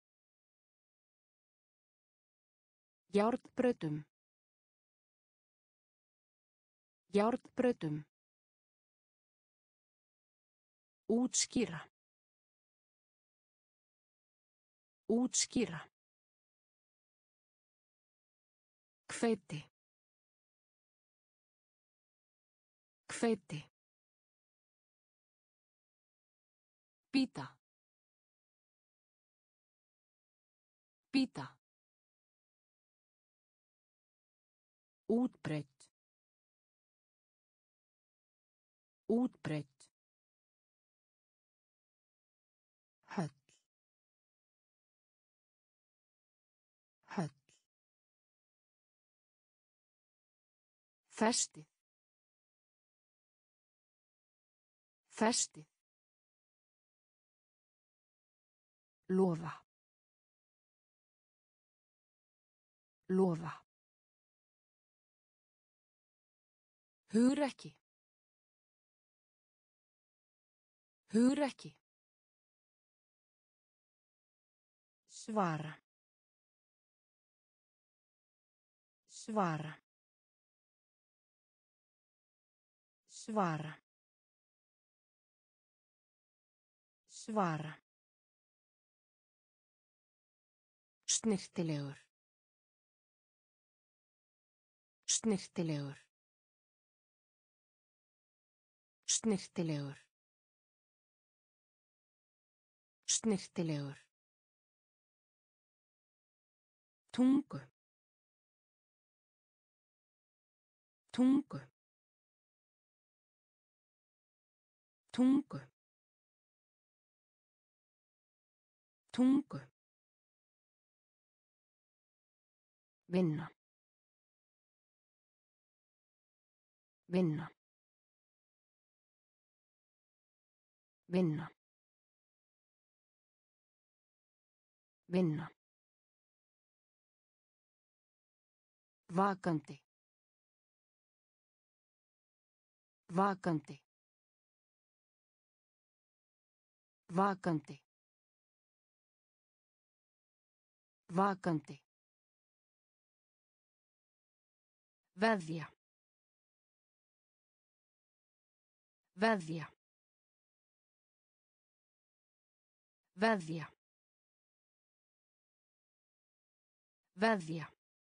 Járnbrautum. Járnbrautum. Útskýra. Útskýra. Hveiti. Hveiti. Bíta. Bíta. Útbreitt. Útbreitt. Höll. Höll. Festið. Festið. Loða. Loða. Hugrekki. Hugrekki. Svara. Svara. Svara. Svara. Snyrtilegur. Snyrtilegur. Snyrtilegur. Snyrtilegur. Tungu. Tungu. Tungu. Tungu. Vinna. Vinna. Vinna. Vinna. Vakandi. Vakandi. Vakandi. Vakandi. Veðja. Veðja. Veðja. Veðja.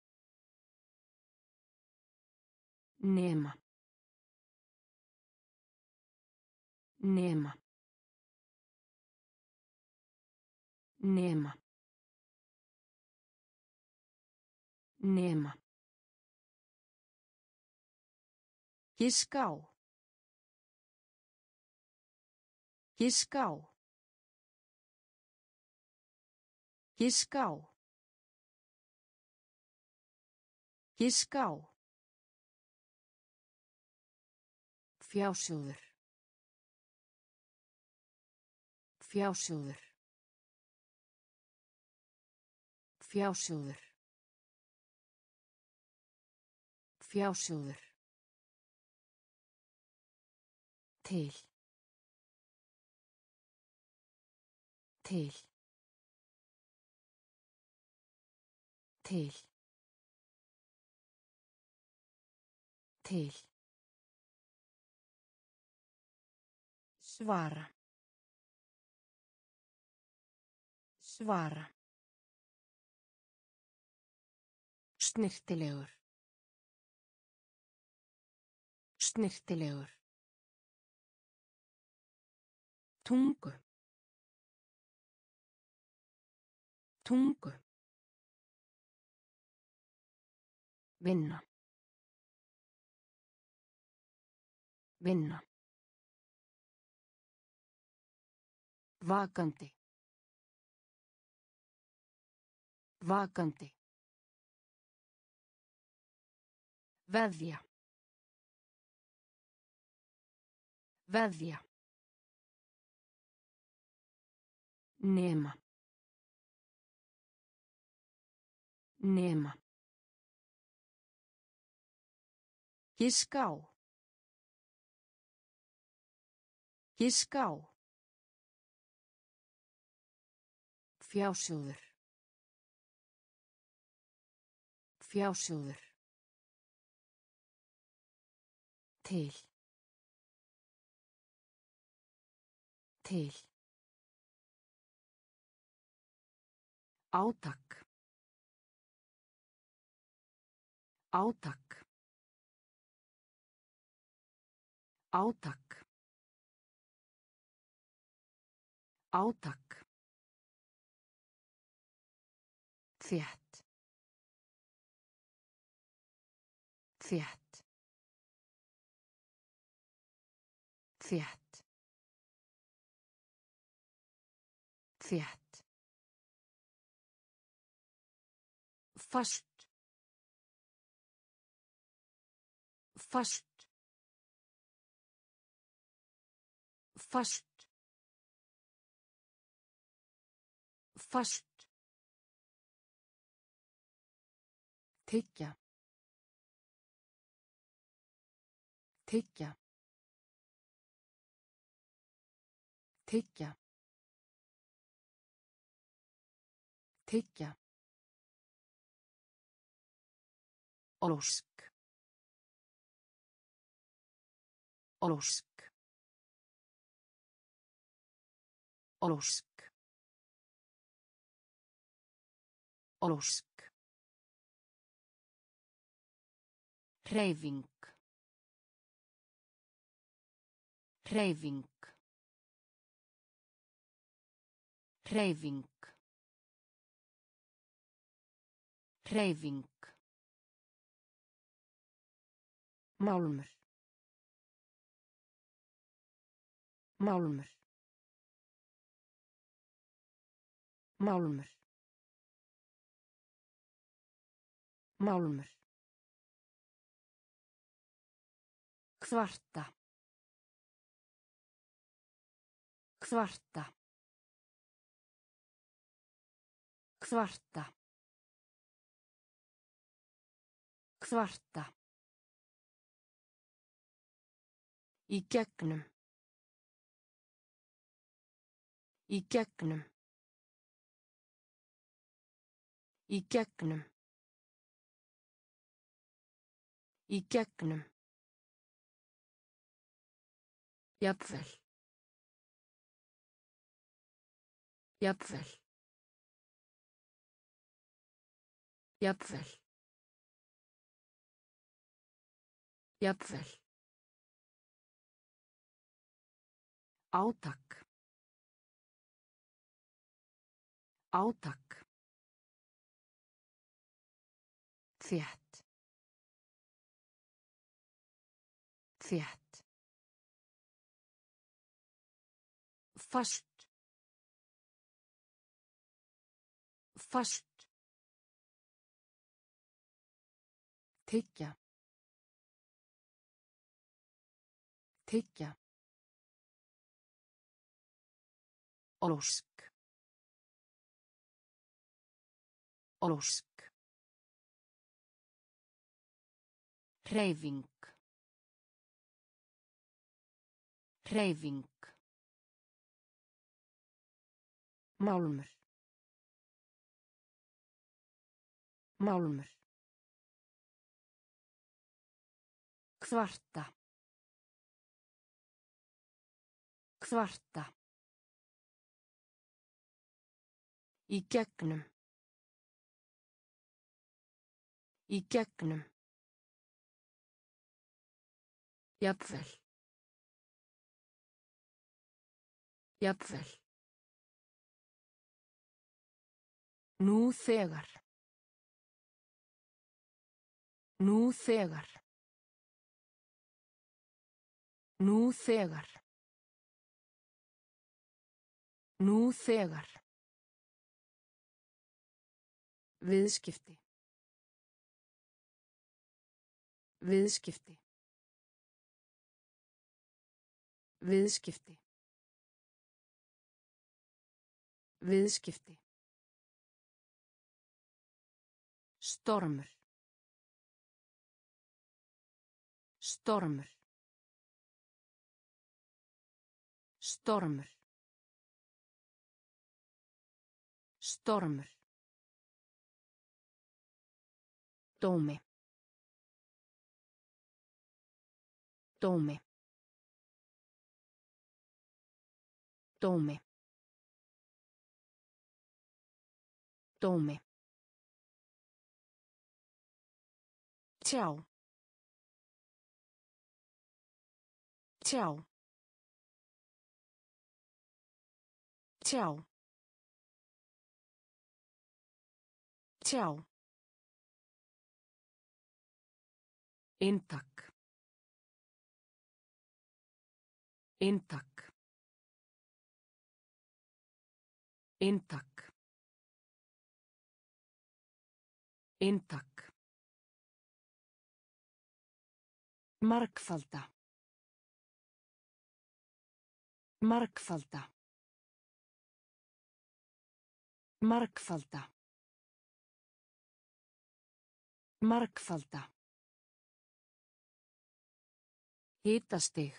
Nema. Nema. Nema. Nema. Giska á. Giska á. Giska á. Giska á. Fjásjóður. Fjásjóður. Fjásjóður. Fjásjóður. Til. Til. Til. Til. Svara. Svara. Snyrtilegur. Snyrtilegur. Tungu. Tungu. Vinna. Vinna. Vakandi. Vakandi. Veðja. Veðja. Nema. Nema. Giska á. Giska á. Fjásjóður. Fjásjóður. Til. Til. Átak. Átak. Átak. Átak. Þétt. Þétt. Þétt. Þétt. Fast. Fast. Fast. Fast. Tyggja. Tyggja. Tyggja. Tyggja. Ósk. Ósk. Ósk. Ósk. Hreyfing. Hreyfing. Hreyfing. Hreyfing. Málmur. Málmur. Málmur. Málmur. Kvarta. Kvarta. Kvarta. Kvarta. Í gegnum. Í gegnum. Í gegnum. Í gegnum. Jafnvel. Jafnvel. Jafnvel. Jafnvel. Átak. Átak. Þétt. Þétt. Fast. Fast. Tyggja. Tyggja. Ósk. Ósk. Hreyfing. Hreyfing. Málmur. Málmur. Kvarta. Kvarta. Í gegnum. Í gegnum. Jafnvel. Jafnvel. Nú þegar. Nú þegar. Nú þegar. Nú þegar. Viðskipti. Viðskipti. Viðskipti. Viðskipti. Stormur. Stormur. Stormur. Stormur. Dómi. Dómi. Dómi. Dómi. Tjá. Tjá. Tjá. Tjá. Inntak. Inntak. Inntak. Inntak. Margfalda. Margfalda. Margfalda. Margfalda. Hitastig.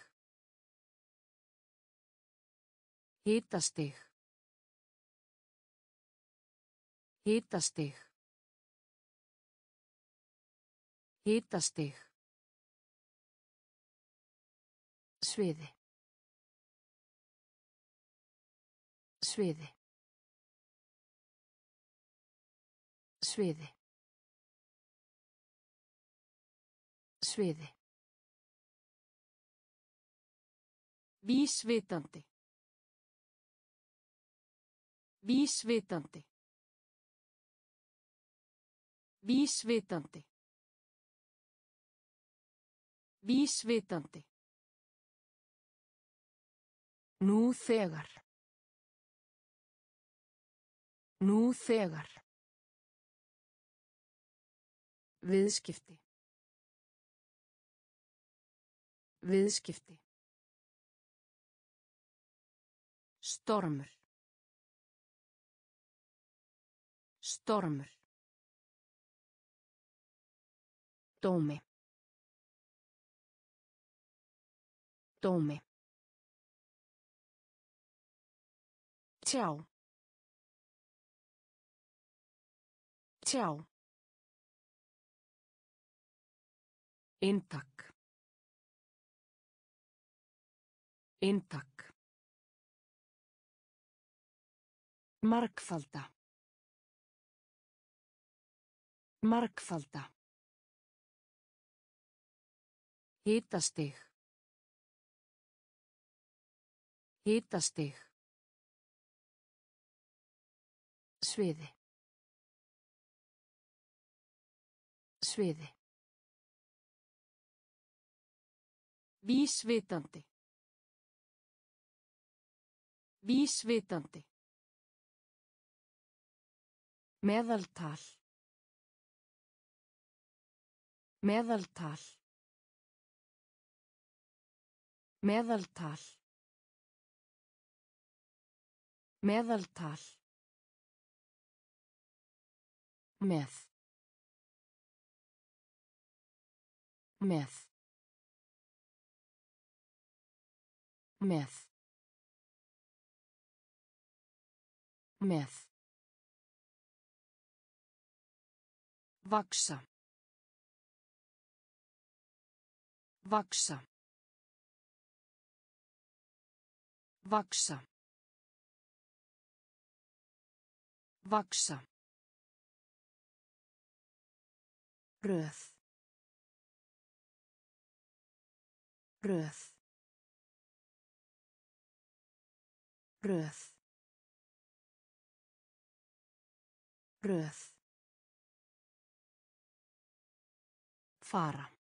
Hitastig. Hitastig. Hitastig. Sviði. Sviði. Sviði. Sviði. Vísvitandi. Vísvitandi. Vísvitandi. Vísvitandi. Nú þegar. Nú þegar. Viðskipti. Viðskipti. Stormur. Stormur. Dómi. Dómi. Tjá. Tjá. Inntak. Inntak. Margfalda. Margfalda. Hitastig. Hitastig. Sviði. Sviði. Vísvitandi. Vísvitandi. Meðaltal. Meðaltal. Meðaltal. Meðaltal. Með. Með. Með. Með. Vaxa. Vaxa. Vaxa. Vaxa. Röð. Röð. Röð. Röð. Fara.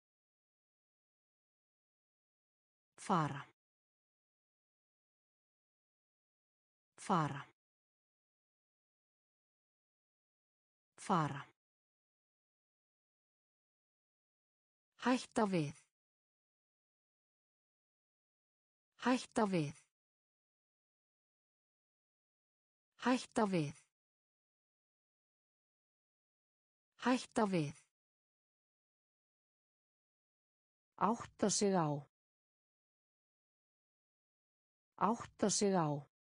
Fara. Fara. Fara. Hætta við. Hætta við. Hætta við. Hætta við. Átta sig á. Átta sig á.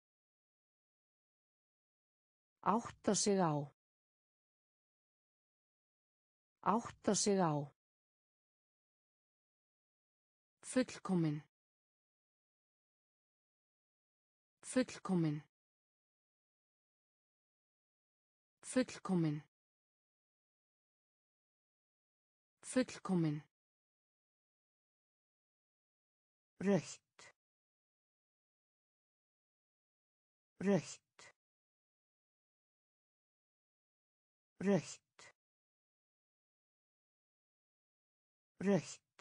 Átta sig á. Átta sig á. Fullkomin. Fullkomin. Fullkomin. Fullkomin. Rautt. Rautt. Rautt. Rautt.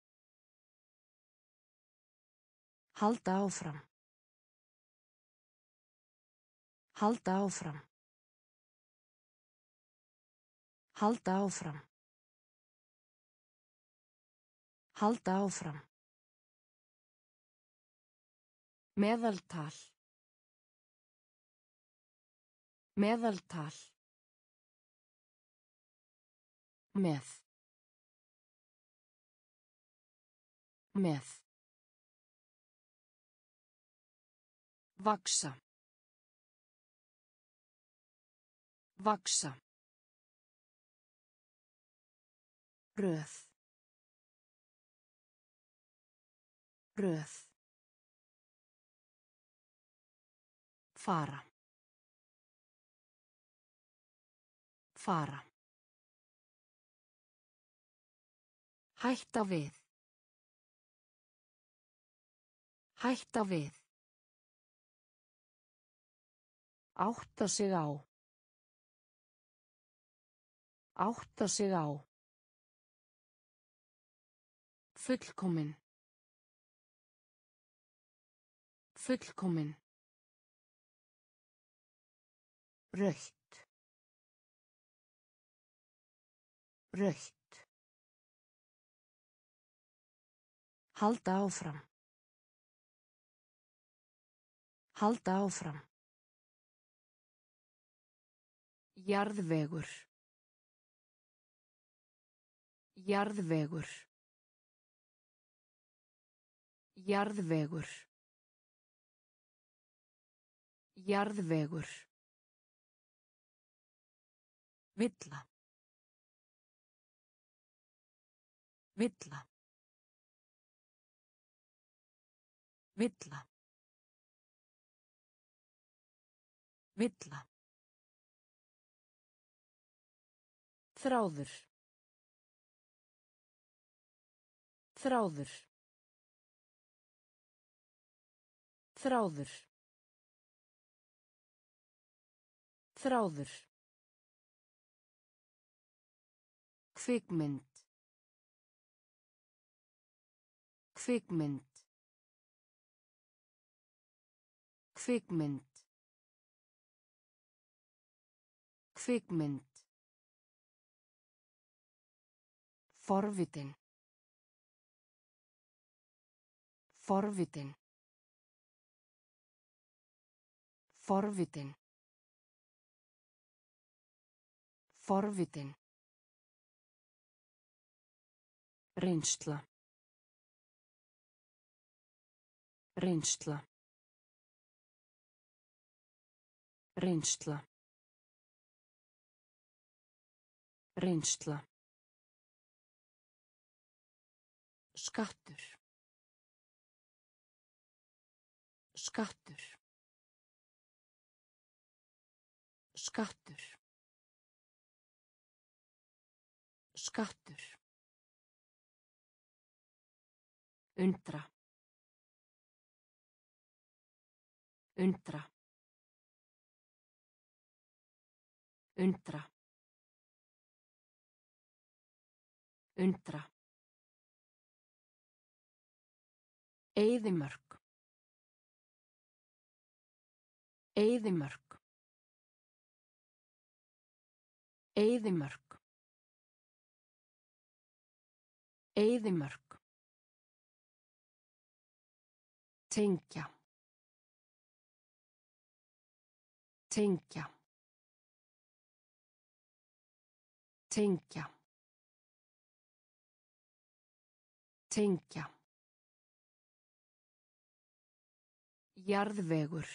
Halda áfram. Halda áfram. Halda áfram. Halda áfram. Meðaltal. Meðaltal. Með. Með. Vaxa. Vaxa. Röð. Röð. Fara. Fara. Hætta við. Hætta við. Átta sig á. Átta sig á. Fullkomin. Fullkomin. Rautt. Rautt. Halda áfram. Halda áfram. Jarðvegur. Jarðvegur. Jarðvegur. Jarðvegur. Villa. Villa. Villa. Villa. Þráður. Þráður. Þráður. Þráður. Kvikmynd. Kvikmynd. Kvikmynd. Kvikmynd. Forvitin. Forvitin. Forvitin. Forvitin. Reynsla. Reynsla. Reynsla. Reynsla. Skattur. Skattur. Skattur. Skattur. Undra. Undra. Undra. Undra. Eyðimörk. Eyðimörk. Eyðimörk. Eyðimörk. Tengja. Tengja. Tengja. Tengja. Jarðvegur.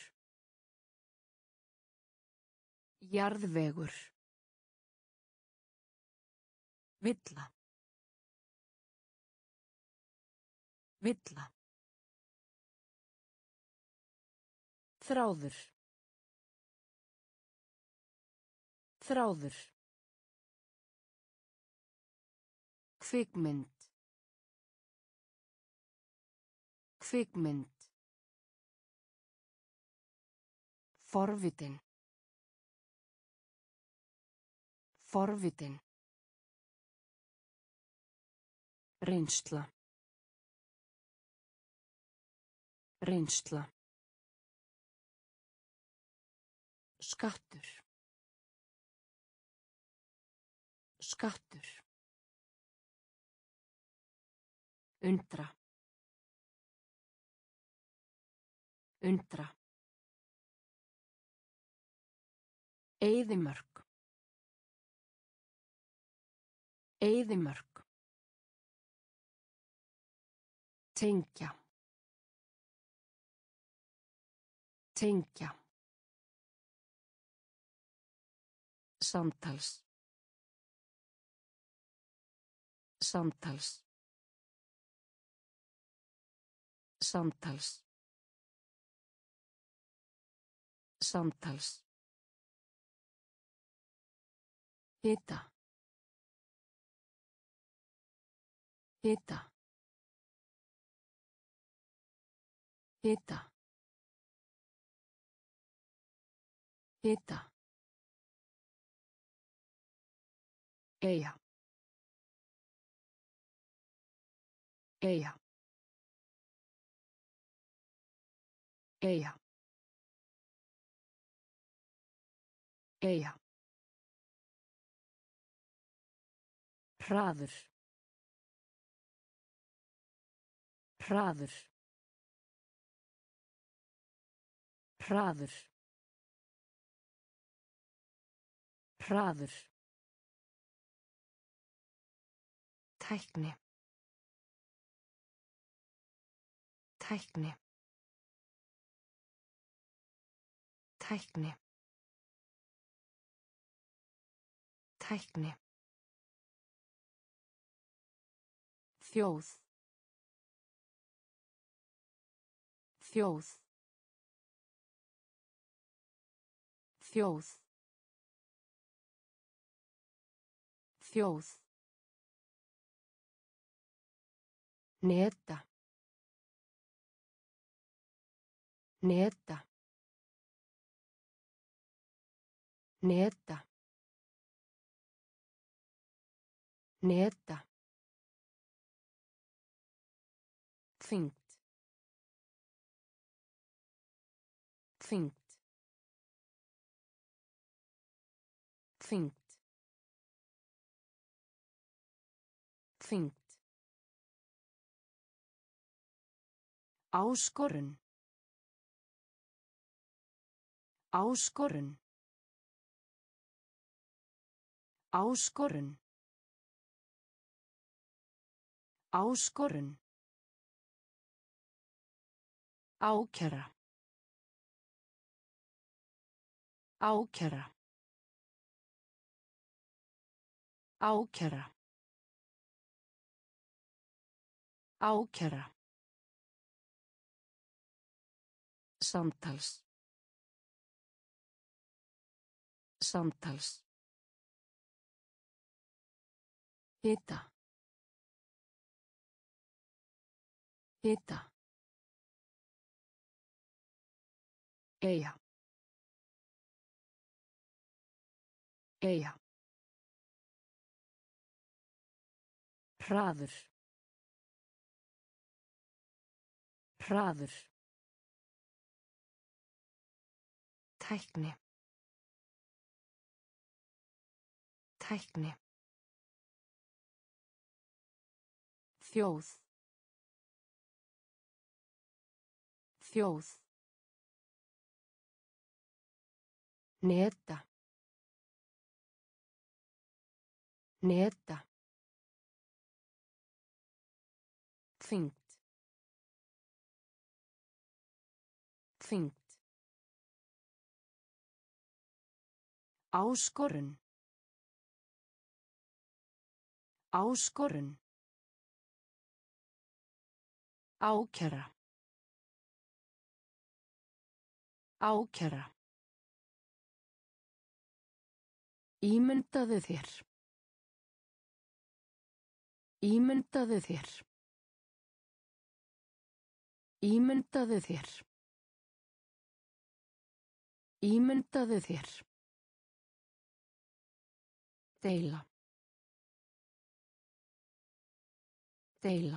Jarðvegur. Villa. Villa. Þráður. Þráður. Kvikmynd. Kvikmynd. Forvitin. Forvitin. Reynsla. Reynsla. Skattur. Skattur. Undra. Undra. Eyðimörk. Eyðimörk. Tengja. Tengja. Samtals. Samtals. Samtals. Samtals. Hita. Hita. Hita. Hita. Eyja. Eyja. Eyja. Eyja. Hraður. Hraður. Hraður. Hraður. Tækni. Tækni. Tækni. Tækni. Þjóð. Þjóð. Þjóð. Þjóð. Neta. Neta. Neta. Neta. Þyngd. Þyngd. Þyngd. Þyngd. Áskorun. Áskorun. Áskorun. Áskorun. Ákæra. Ákæra. Ákæra. Ákæra. Samtals. Samtals. Hita. Hita. Eyja. Eyja. Hraður. Hraður. Tækni. Tækni. Þjóð. Þjóð. Neta. Neta. Þyngd. Þyngd. Áskorun. Áskorun. Ákæra. Ákæra. Ímyndaðu þér. Ímyndaðu þér. Ímyndaðu þér. Ímyndaðu þér. Deila. Deila.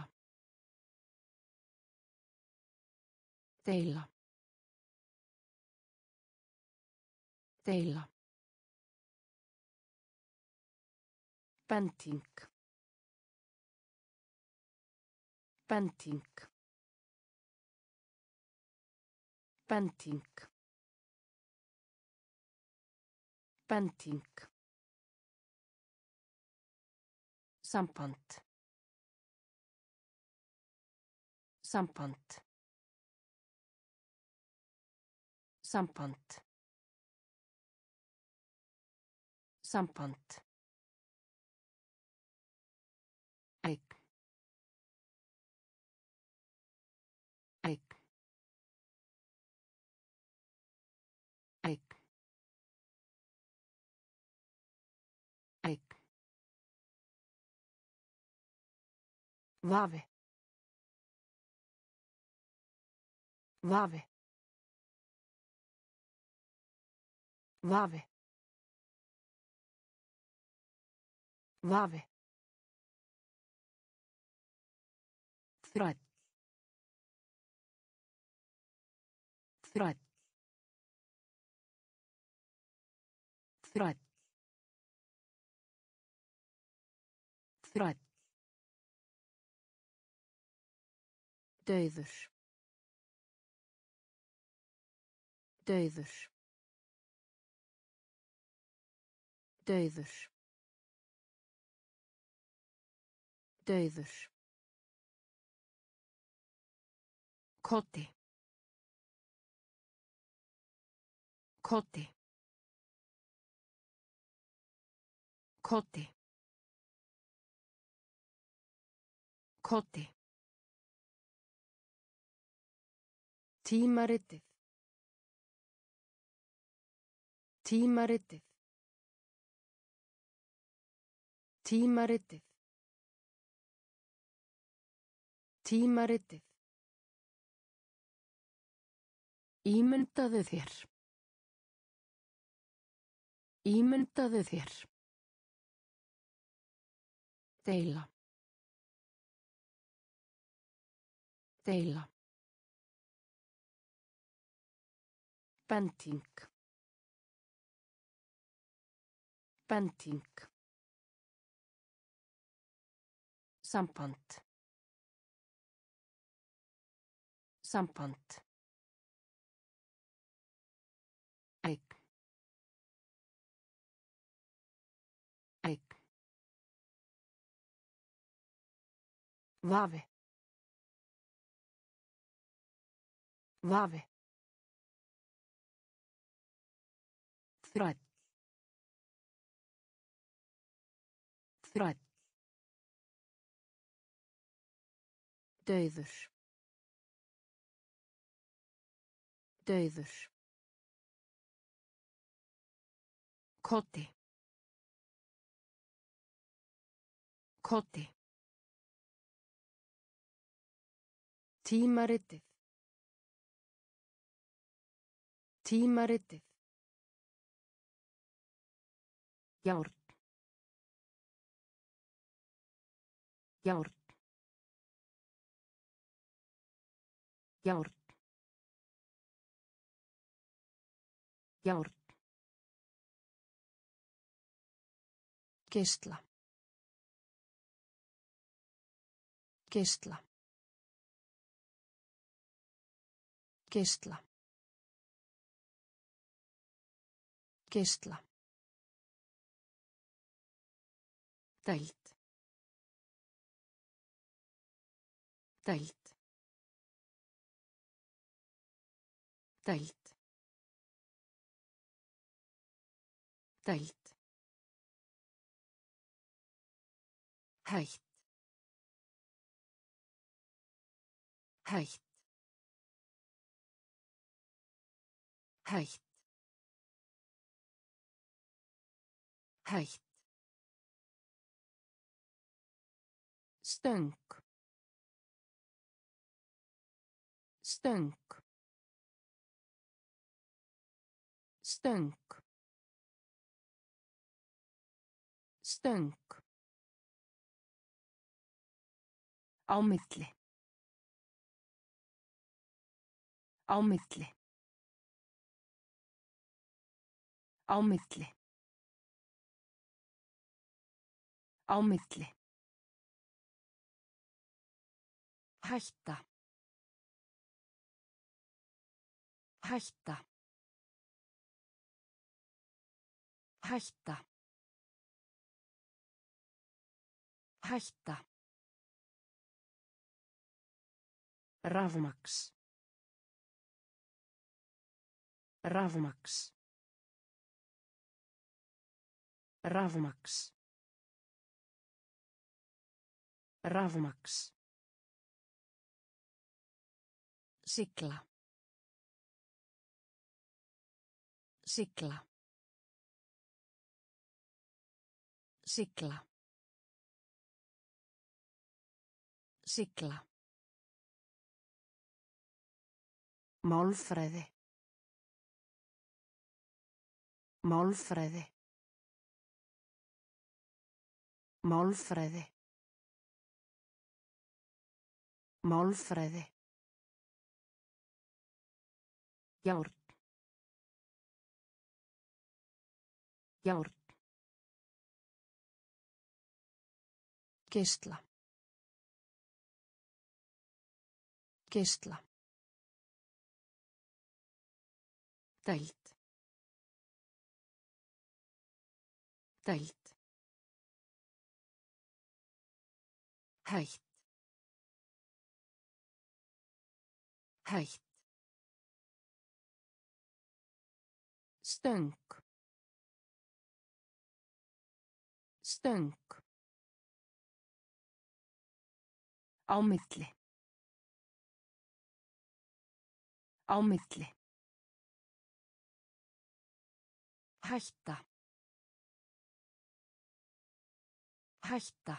Deila. Deila. Bending. Bending. Bending. Bending. Samband. Samband. Samband. Samband. Eign. Eign. Eign. Eign. Vafi. Vafi. Vafi. Vafi. Þræll. Þræll. Þræll. Þræll. Dauður. Dauður. Dauður. Dauður. Koddi. Koddi. Koddi. Koddi. Tímaritið. Tímaritið. Tímaritið. Tímaritið. Ímyndaðu þér. Ímyndaðu þér. Deila. Deila. Bending. Bending. Samband. Samband. Eign. Eign. Vafi. Vafi. Þræll. Þræll. Dauður. Dauður. Koddi. Koddi. Tímaritið. Tímaritið. Járn. Járn. Járn. Járn. Geisla. Geisla. Geisla. Geisla. Deild. Deild. Deild. Deild. Hætt. Hætt. Hætt. Hætt. Stöng. Stöng. Stöng. Stöng. Á milli. Á milli. Á milli. Á milli. Hætta. Hætta. Hætta. Hætta. Rafmaks. Rafmaks. Rafmaks. Rafmaks. Sigla. Sigla. Sigla. Sigla. Málfræði. Málfræði. Málfræði. Málfræði. Járn. Járn. Geisla. Geisla. Deild. Deild. Hætt. Hætt. Stöng. Stöng. Á milli. Á milli. Hætta. Hætta.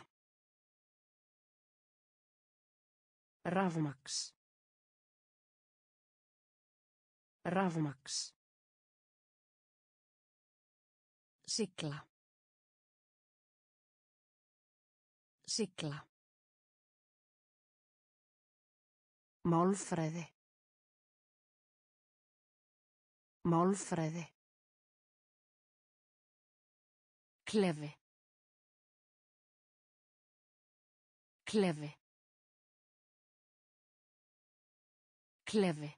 Rafmaks. Rafmaks. Sigla. Sigla. Málfræði. Málfræði. Klefi. Klefi. Klefi.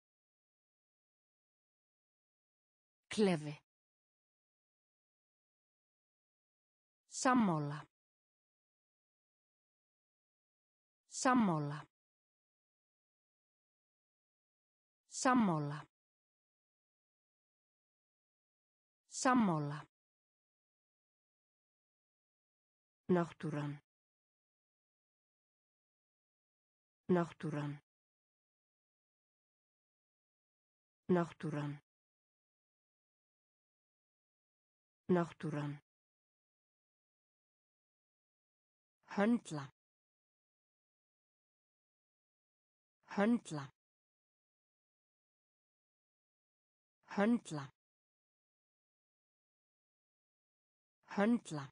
Klefi. Sammála. Sammála. Sammála. Sammála. Náttúran. Náttúran. Náttúran. Náttúran. Höndla. Höndla. Höndla. Höndla.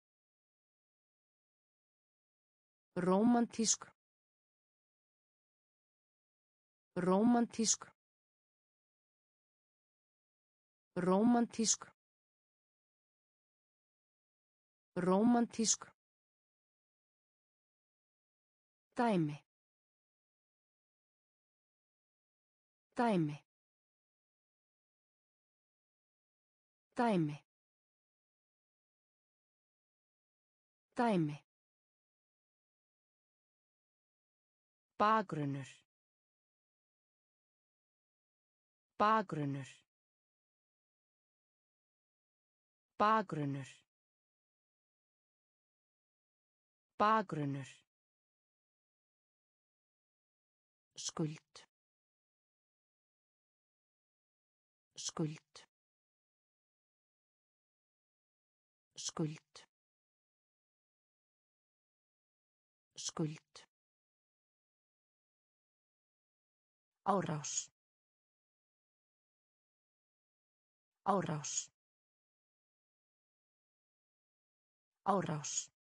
Rómantísk. Rómantísk. Rómantísk. Rómantísk. Dæmi. Dæmi. Dæmi. Dæmi. Bakgrunnur. Bakgrunnur. Bakgrunnur. Bakgrunnur. Skuld. Skuld. Skuld. Skuld. Árás. Árás. Árás.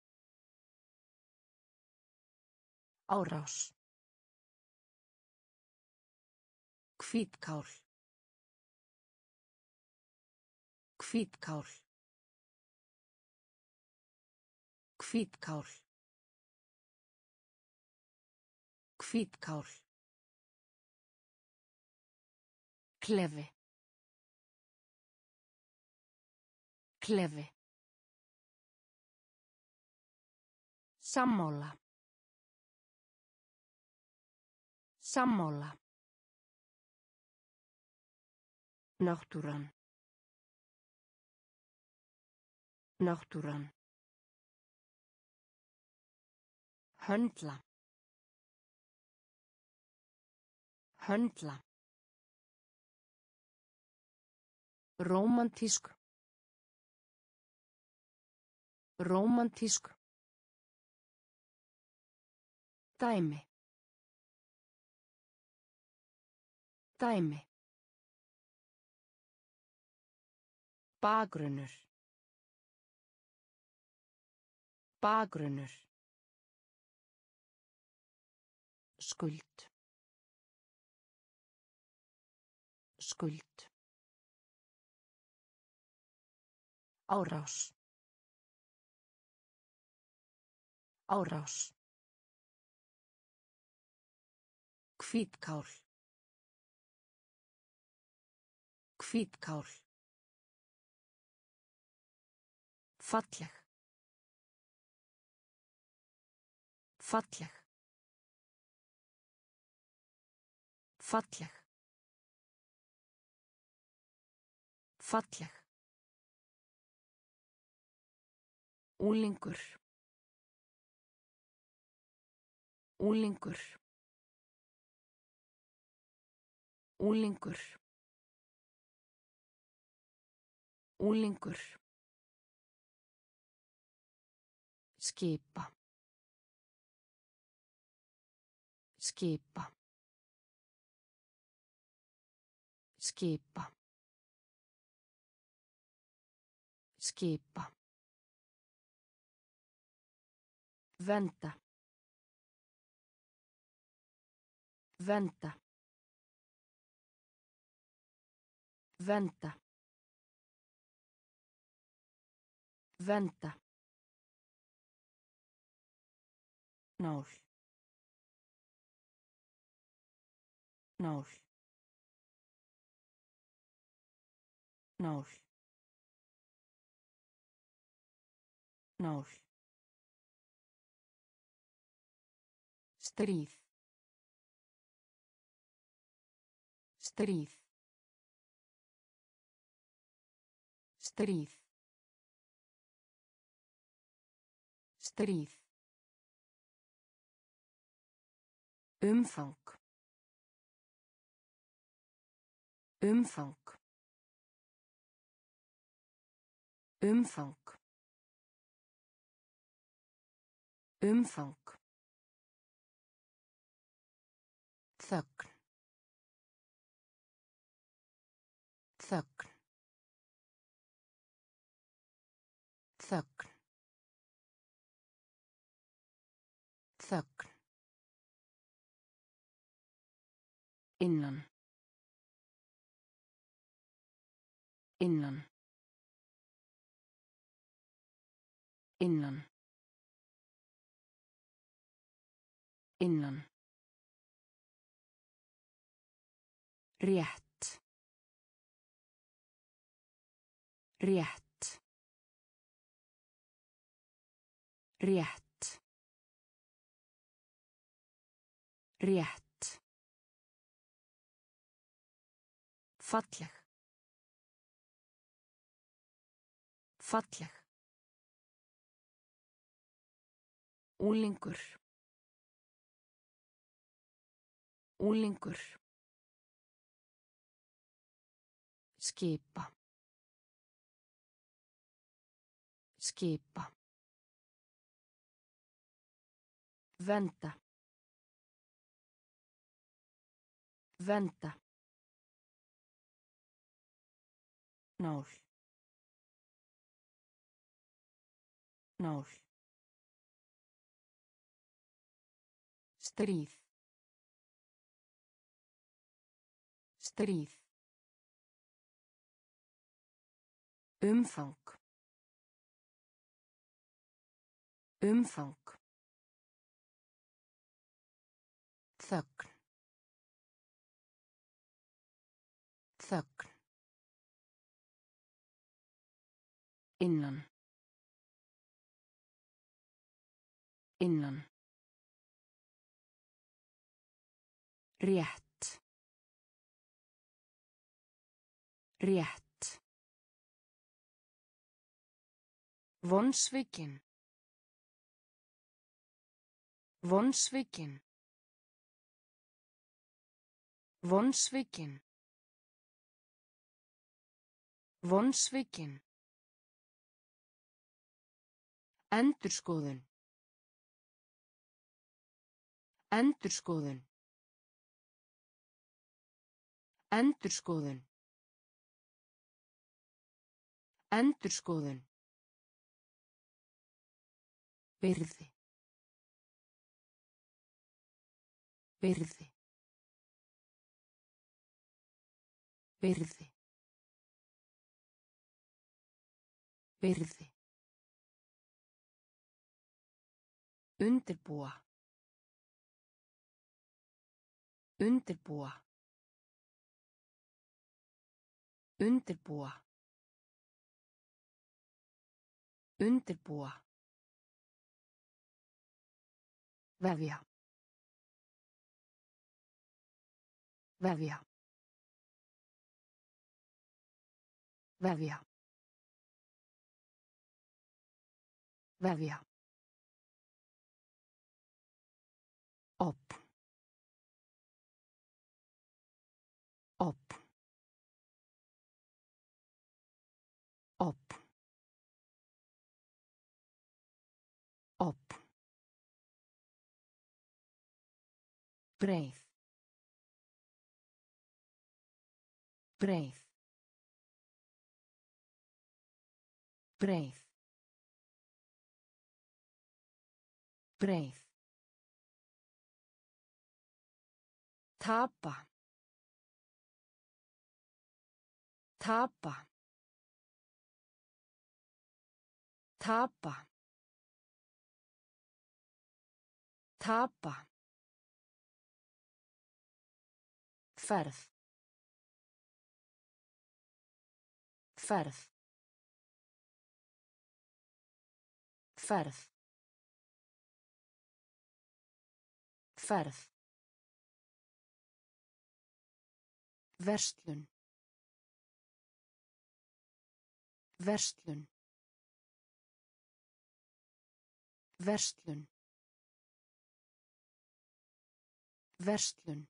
Árás. Hvítkál. Hvítkál. Hvítkál. Hvítkál. Klefi. Klefi. Sammála. Sammála. Náttúran. Náttúran. Höndla. Höndla. Rómantísk. Rómantísk. Dæmi. Dæmi. Bakgrunnur. Bakgrunnur. Skuld. Skuld. Árás. Árás. Hvítkál. Hvítkál. Falleg. Falleg. Falleg. Falleg. Unglingur. Unglingur. Unglingur. Unglingur. Skipa. Skipa. Skipa. Skipa. Venda. Venda. Venda. Venda. Nál. Nál. Nál. Nál. Stríð. Stríð. Stríð. Stríð. Umfang. Umfang. Umfang. Umfang. Þögn. Þögn. Þögn. Þögn. Innan. Innan. Innan. Innan. Rétt. Rétt. Rétt. Rétt. Falleg. Falleg. Unglingur. Unglingur. Skipa. Skipa. Venda. Venda. Nál. Nál. Stríð. Stríð. Umfang. Umfang. Þögn. Þögn. Innan. Innan. Rétt. Rétt. Vonsvikinn. Vonsvikinn. Vonsvikinn. Vonsvikinn. Endurskoðun. Endurskoðun. Endurskoðun. Endurskoðun. Virði. Virði. Virði. Virði. Undirbúa. Undirbúa. Undirbúa. Undirbúa. Vefja. Vefja. Vefja. Vefja. Upp. Upp. Upp. Upp. Breið. Breið. Breið. Breið. Tapa. Tapa. Tapa. Tapa. Ferð. Ferð. Ferð. Ferð. Verslun. Verslun. Verslun. Verslun.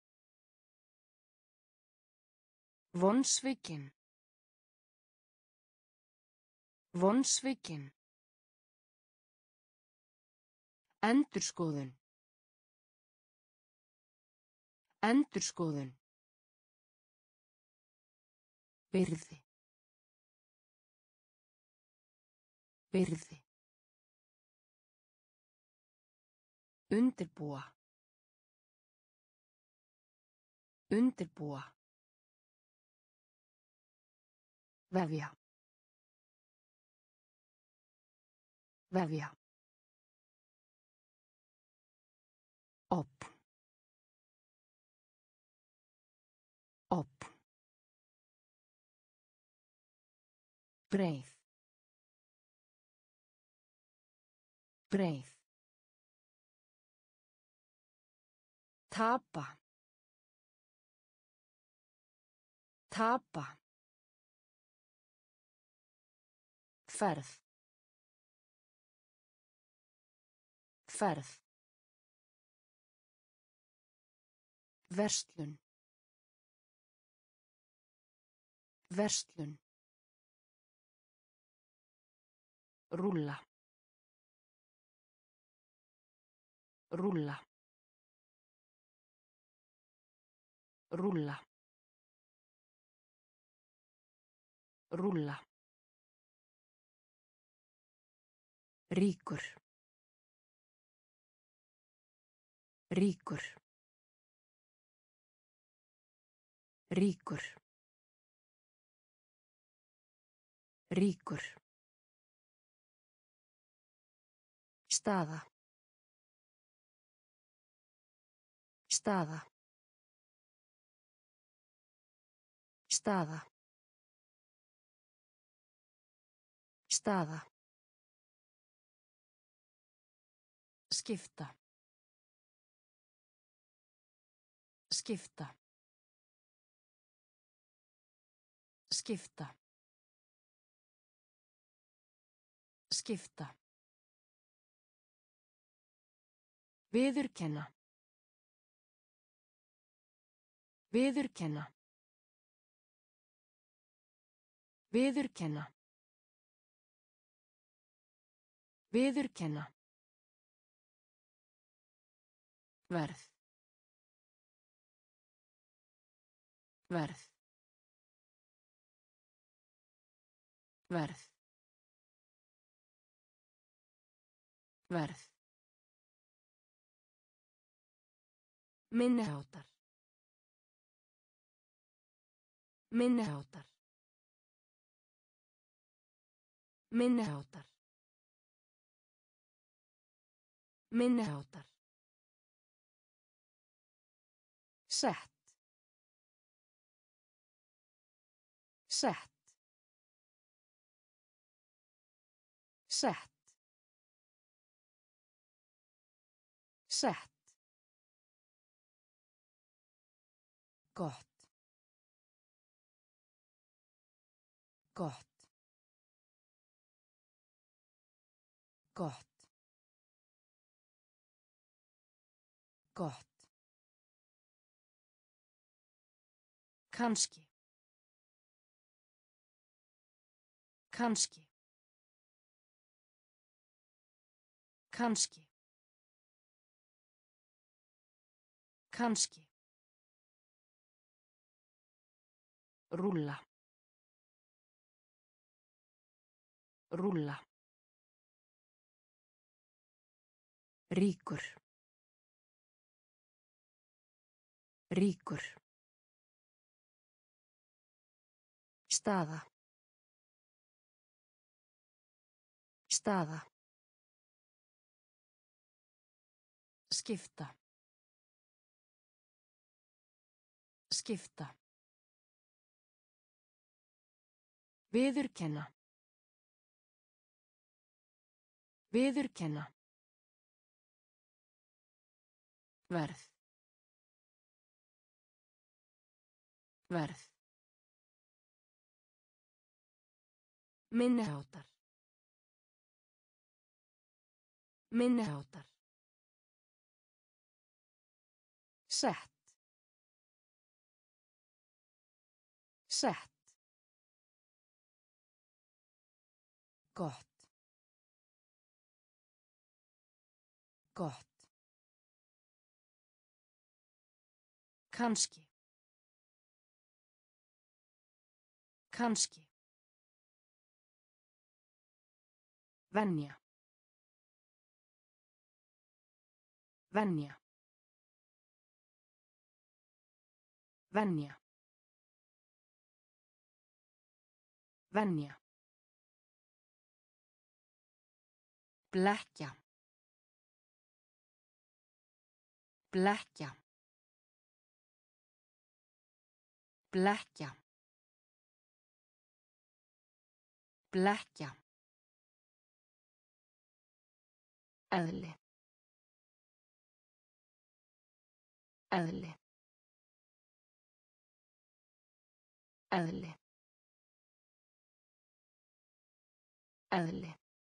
Vonsvikinn. Vonsvikinn. Endurskoðun. Endurskoðun. Virði. Byrði. Undirbúa. Undirbúa. Vefja. Vefja. Opn. Opn. Breið. Breið. Tapa. Tapa. Ferð. Ferð. Verslun. Verslun. Rúlla. Rúlla. Rúlla. Rúlla. Ríkur. Ríkur. Ríkur. Ríkur. Staða. Staða. Staða. Staða. Skipta. Skipta. Skipta. Skipta. Viðurkenna. Viðurkenna. Viðurkenna. Viðurkenna. Verð. Verð. Verð. Verð. Minniháttar. Minniháttar. Minniháttar. Minniháttar. Sett. Sett. Sett. Sett. Gott. Gott. Gott. Gott. Kannski. Kannski. Kannski. Kannski. Rúlla. Rúlla. Ríkur. Ríkur. Staða. Staða. Skipta. Skipta. Viðurkenna. Viðurkenna. Verð. Verð. Minniháttar. Minniháttar. Sett. Sett. Gott. Gott. Kannski. Kannski. Venja. Venja. Venja. Venja. Blekkja. Blekkja. Blekkja. Blekkja. Eðli. Eðli. Eðli. Eðli.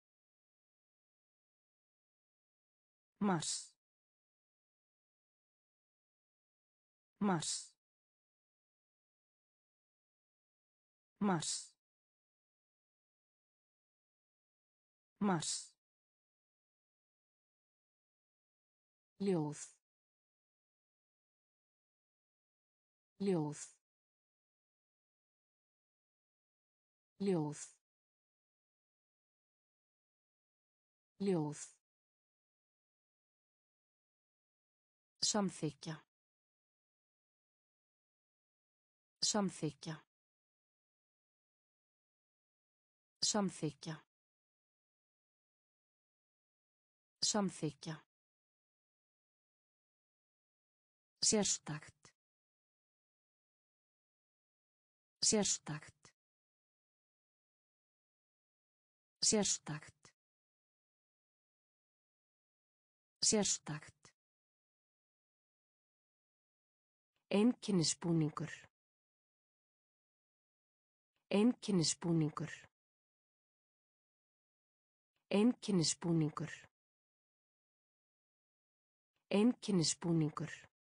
Mars. Mars. Mars. Mars. Ljóð. Ljóð. Ljóð. Ljóð. Samþykkja. Samþykkja. Samþykkja. Samþykkja. Sérstakt. Sérstakt. Sérstakt. Sérstakt. Einkennisbúningur. Einkennisbúningur. Einkennisbúningur. Einkennisbúningur.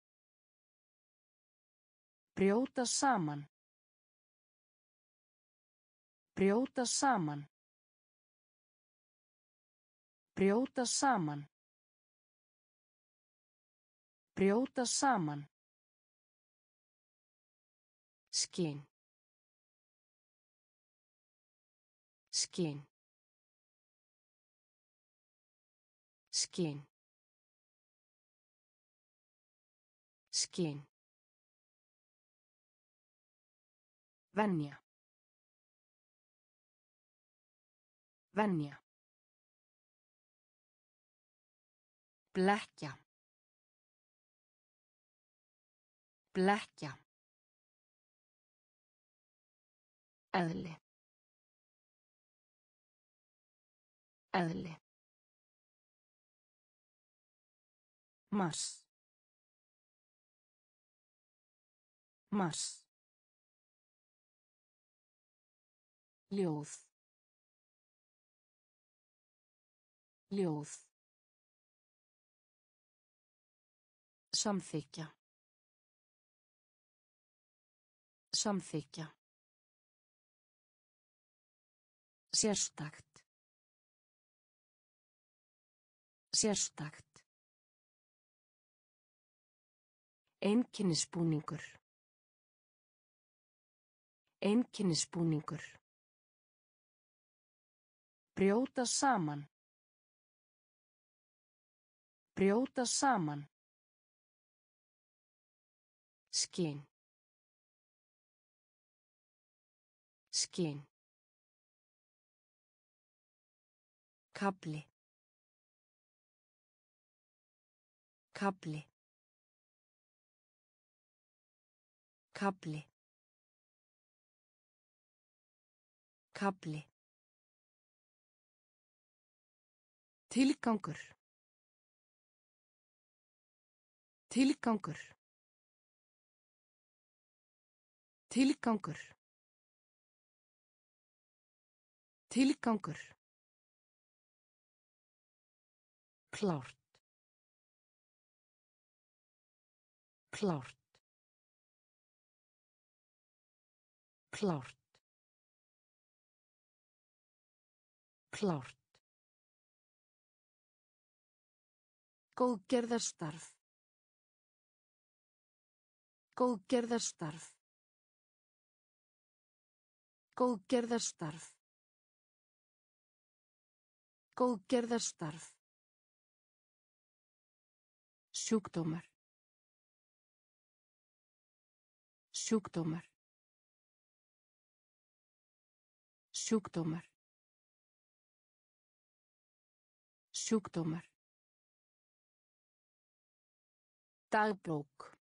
Brjóta saman. Brjóta saman. Brjóta saman. Brjóta saman. Skyn. Skyn. Skyn. Skyn. Venja. Venja. Blekkja. Blekkja. Eðli. Eðli. Mars. Mars. Ljóð. Ljóð. Samþykkja. Samþykkja. Sérstakt. Sérstakt. Einkennisbúningur. Einkennisbúningur. Brjóta saman. Brjóta saman. Skyn. Skyn. Kafli. Kafli. Kafli. Kafli. Tilgangur. Tilgangur. Tilgangur. Tilgangur. Klárt. Klárt. Klárt. Klárt. Góðgerðarstarf. Góðgerðarstarf. Góðgerðarstarf. Góðgerðarstarf. Sjúkdómar. Sjúkdómar. Sjúkdómar. Sjúkdómar. Dagbók.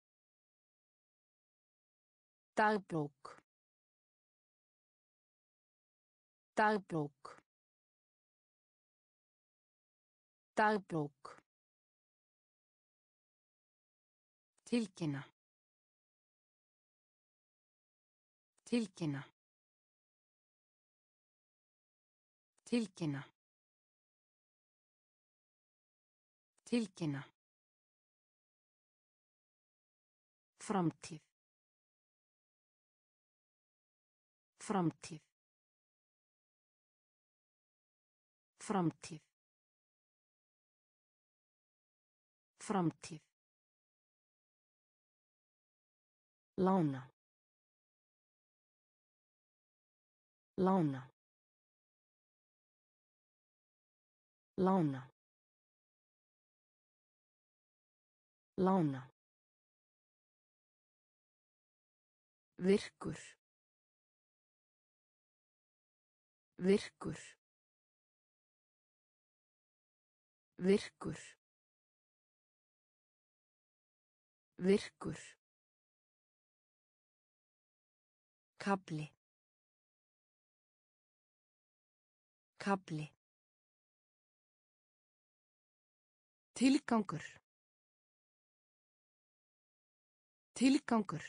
Dagbók. Dagbók. Dagbók. Tilkynna. Tilkynna. Tilkynna. Tilkynna. Framtíð. Framtíð. Framtíð. Framtíð. Lána. Lána. Lána. Lána. Virkur. Virkur. Virkur. Virkur. Kafli. Kafli. Tilgangur. Tilgangur.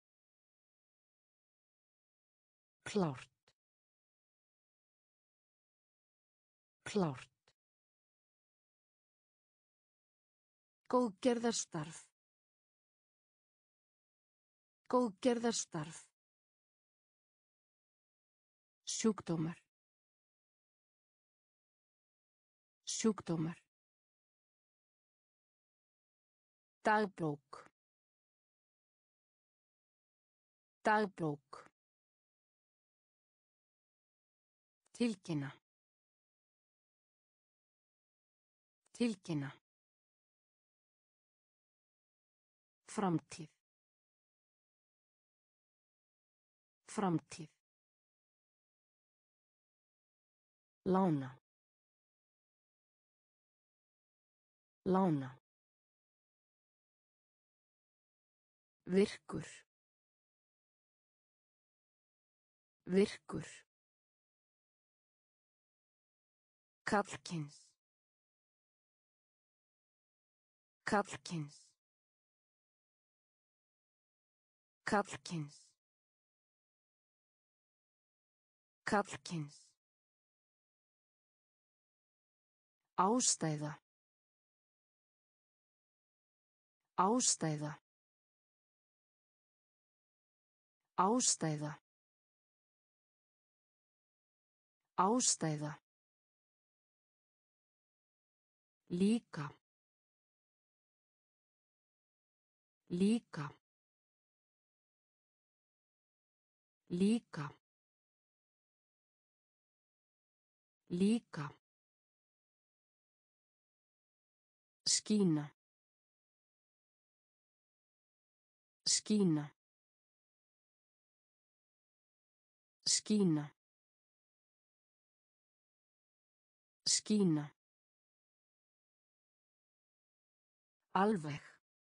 Klárt. Klárt. Góðgerðarstarf. Góðgerðarstarf. Sjúkdómar. Sjúkdómar. Dagbók. Dagbók. Tilkynna. Tilkynna. Framtíð. Framtíð. Lána. Lána. Virkur. Virkur. Karlkyns. Karlkyns. Karlkyns. Karlkyns. Ástæða. Ástæða. Ástæða. Ástæða. Líka. Líka. Líka. Líka. Skína. Skína. Skína. Skína. Alveg.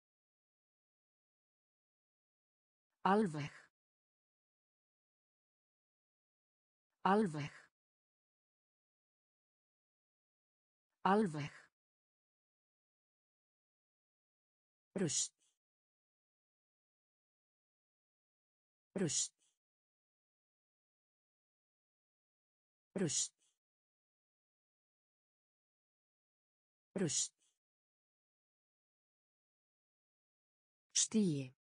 Alveg. Alveg. Alveg. Rusl. Rusl. Rusl. Rusl. Stigi.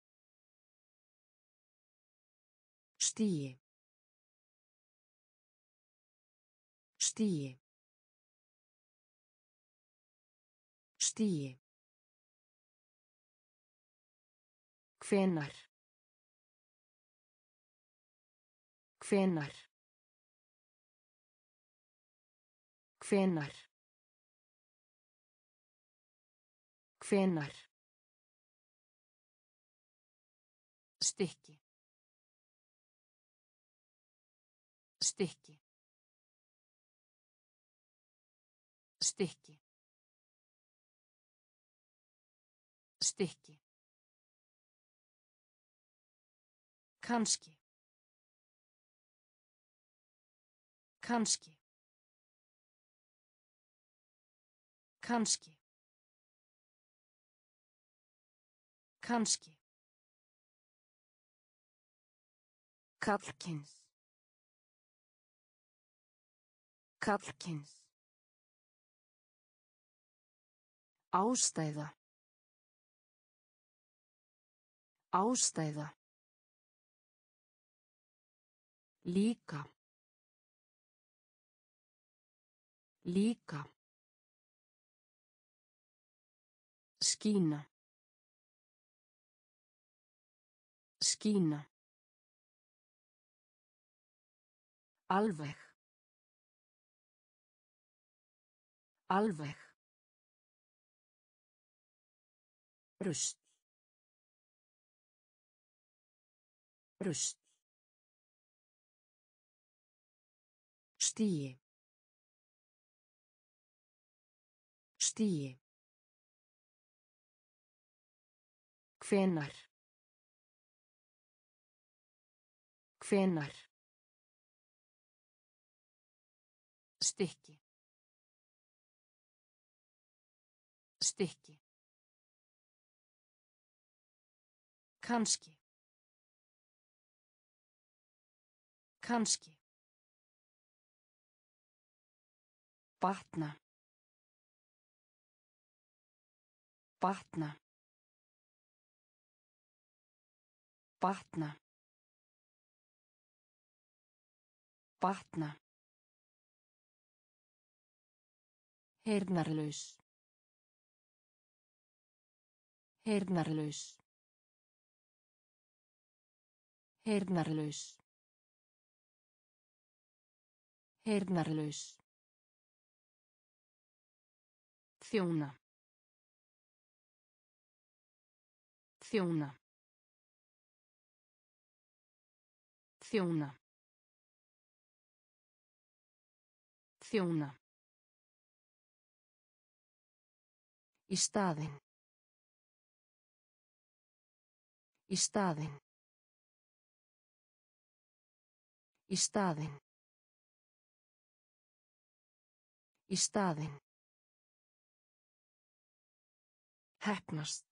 Stigi. Stigi. Stigi. Hvenær. Hvenær. Hvenær. Hvenær. Stykki. Stykki. Stykki. Stykki. Kannski. Kannski. Kannski. Kannski. Karlkyns. Karlkyns. Ástæða. Ástæða. Líka. Líka. Skína. Skína. Alveg. Alveg. Rusl. Rusl. Stigi. Stigi. Hvenær. Hvenær. Stykki. Stykki. Kannski. Kannski. Batna. Batna. Batna. Batna. Heyrnarlaus. Heyrnarlaus. Heyrnarlaus. Heyrnarlaus. Þjóna. Þjóna. Þjóna. Þjóna. Í staðinn. Í staðinn. Í staðinn. Í staðinn. Heppnast.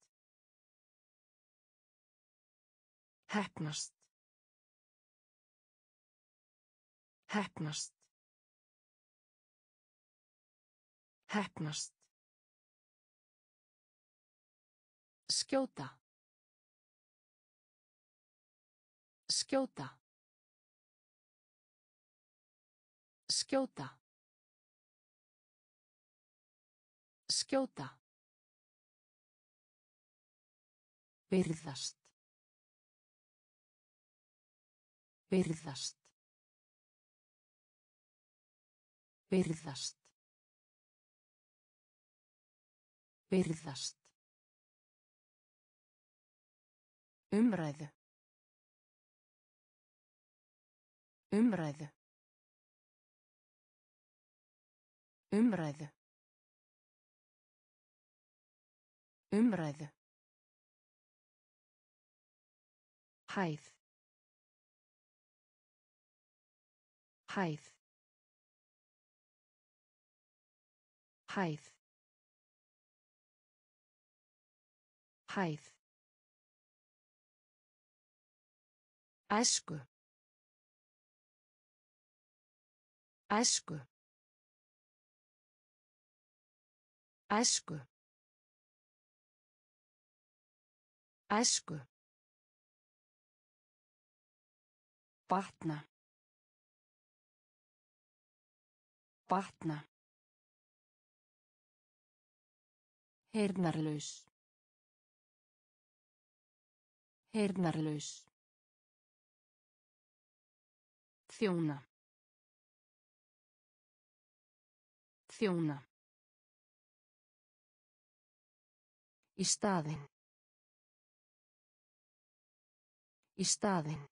Heppnast. Heppnast. Heppnast. Skjóta. Skjóta. Skjóta. Skjóta. Virðast. Virðast. Virðast. Virðast. Umræðu. Umræðu. Umræðu. Umræðu. Hæð. Hæð. Hæð. Hæð. Æsku. Æsku. Æsku. Æsku. Batna. Batna. Heyrnarlaus. Heyrnarlaus. Þjóna. Þjóna. Í staðinn. Í staðinn.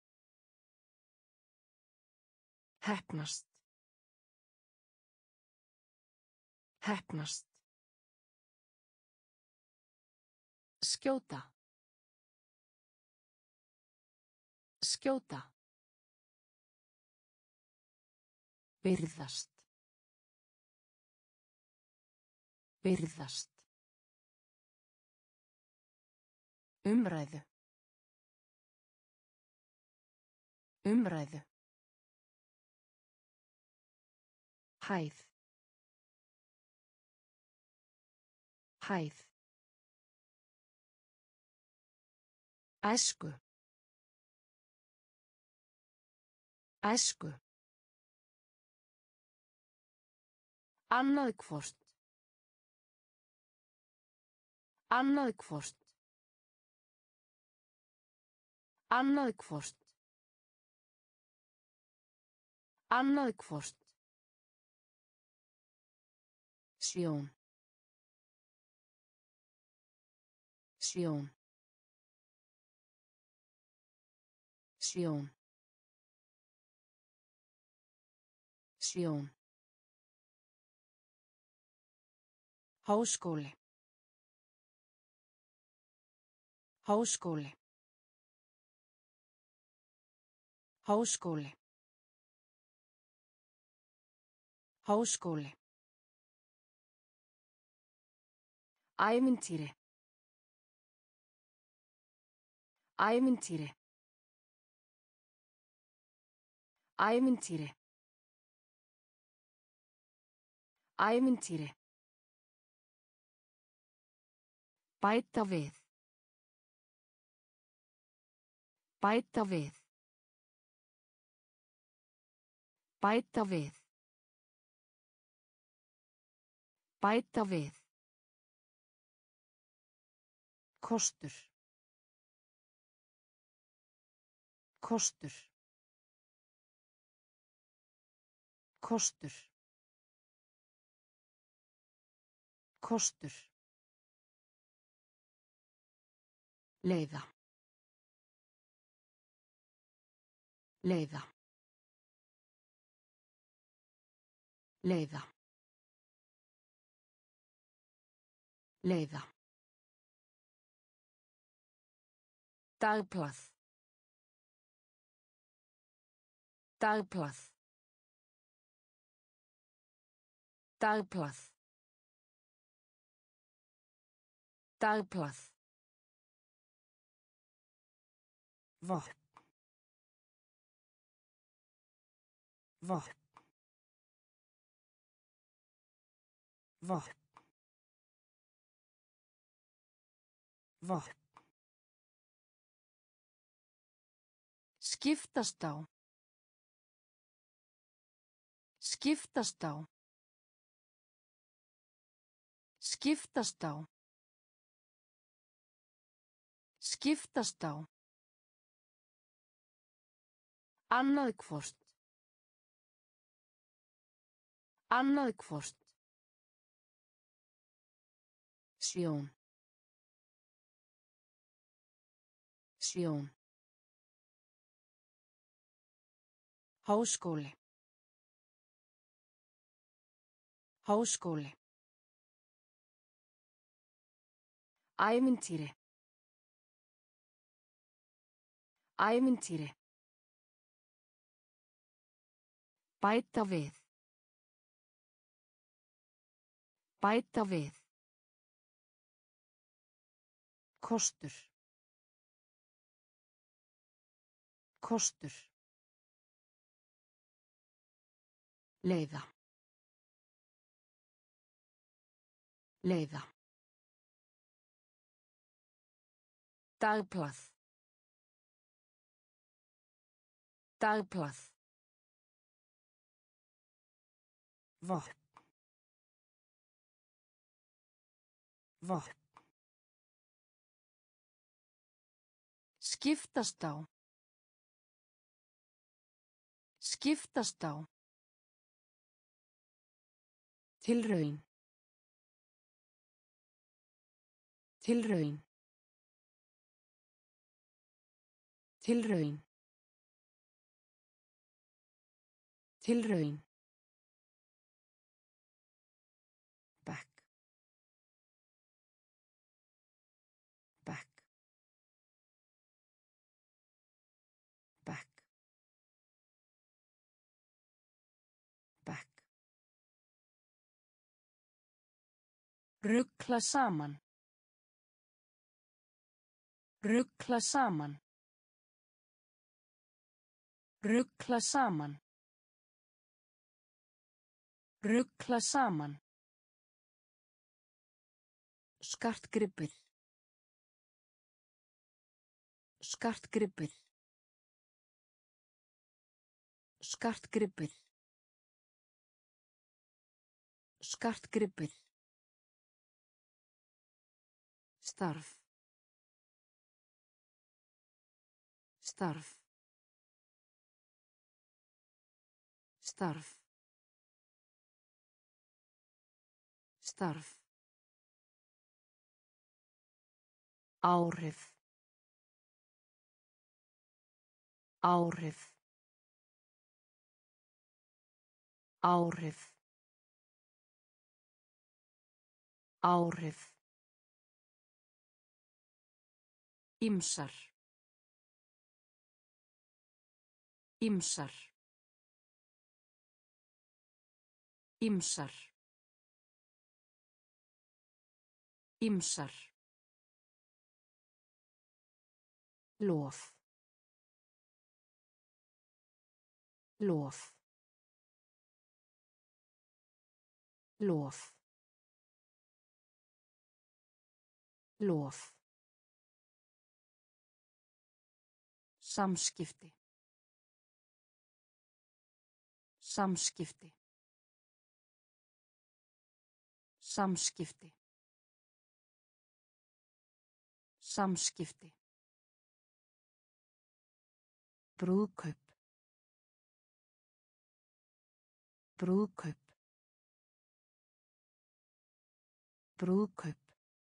Heppnast. Heppnast. Skjóta. Skjóta. Virðast. Virðast. Umræðu. Umræðu. Hæð. Hæð. Æsku. Æsku. Annað hvort. Annað hvort. Annað hvort. Annað hvort. Sjón. Sjón. Sjón. Sjón. Háskóli. Háskóli. Háskóli. Háskóli. Ævintýri. Ævintýri. Ævintýri. Ævintýri. Bæta við. Bæta við. Bæta við. Bæta við. Kostur. Kostur. Kostur. Kostur. Leiða. Leiða. Leiða. Leiða. Dagblað. Dagblað. Dagblað. Dagblað. Vopn. Vopn. Vopn. Vopn. Skiptast á. Skiptast á. Skiptast á. Skiptast á. Annað hvort. Annað hvort. Sjón. Sjón. Háskóli. Háskóli. Ævintýri. Ævintýri. Bæta við. Bæta við. Kostur. Kostur. Leiða. Leiða. Dagblað. Dagblað. Vopn. Vopn. Skiptast á. Skiptast á. Tilraun. Tilraun. Tilraun. Tilraun. Back. Back. Back. Back. Rugla saman. Rugla saman. Rugla saman. Rugla saman. Skartgripur. Skartgripur. Skartgripur. Skartgripur. Starf. Starf. Starf. Starf. Áhrif. Áhrif. Áhrif. Áhrif. Ýmsar. Ýmsar. Ýmsar. Ýmsar. Lof. Lof. Lof. Lof. Samskipti. Samskipti. Samskipti. Samskipti. Brúðkaup. Brúðkaup. Brúðkaup.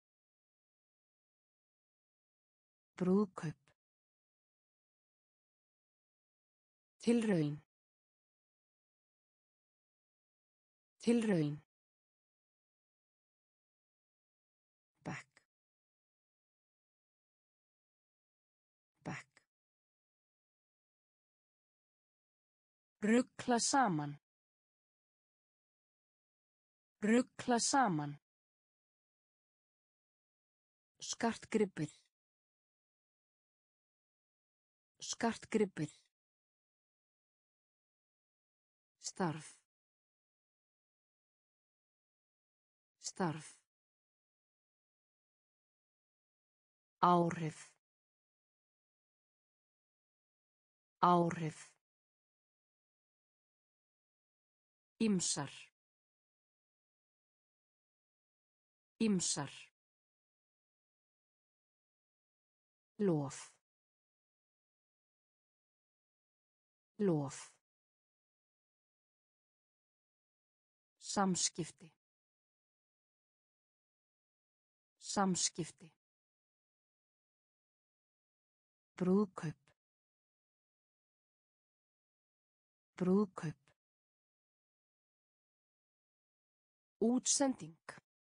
Brúðkaup. Tilraun. Tilraun. Back. Back. Rugla saman. Rugla saman. Skartgripur. Skartgripur. Starf. Starf. Áhrif. Áhrif. Ýmsar. Ýmsar. Lof. Lof. Samskipti. Samskipti. Brúðkaup. Brúðkaup. Útsending.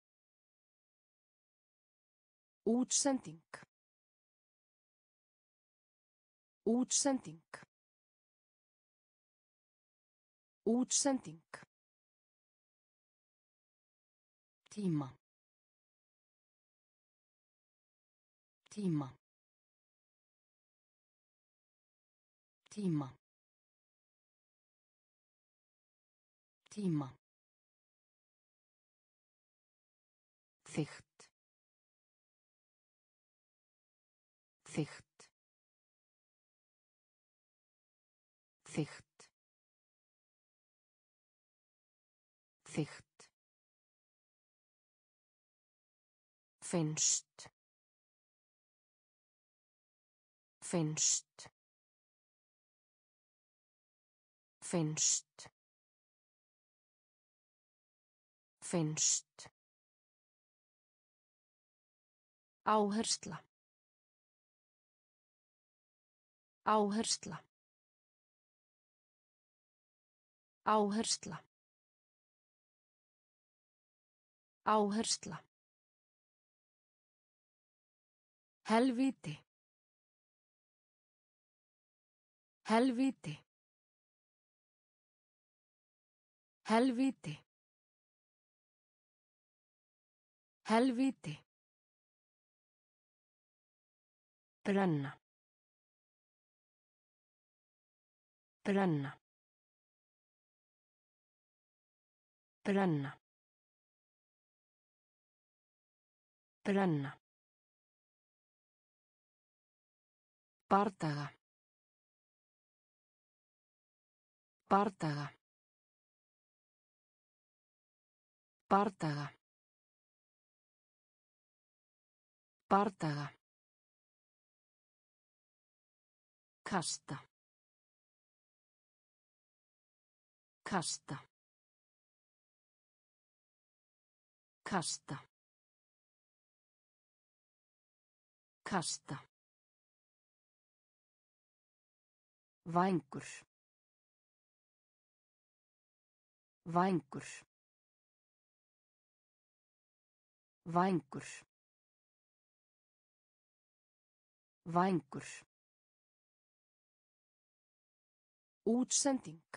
Útsending. Útsending. Útsending. Tíma. Tíma. Tíma. Tíma. Þykkt. Þykkt. Þykkt. Þykkt. Finnst. Finnst. Finnst. Finnst. Áhersla. Áhersla. Áhersla. Áhersla. Helvíti. Helvíti. Helvíti. Helvíti. Brenna. Brenna. Brenna. Brenna. Bardaga. Bardaga. Bardaga. Bardaga. Kasta. Kasta. Kasta. Kasta. Vængur. Vængur. Vængur. Vængur. Útsending.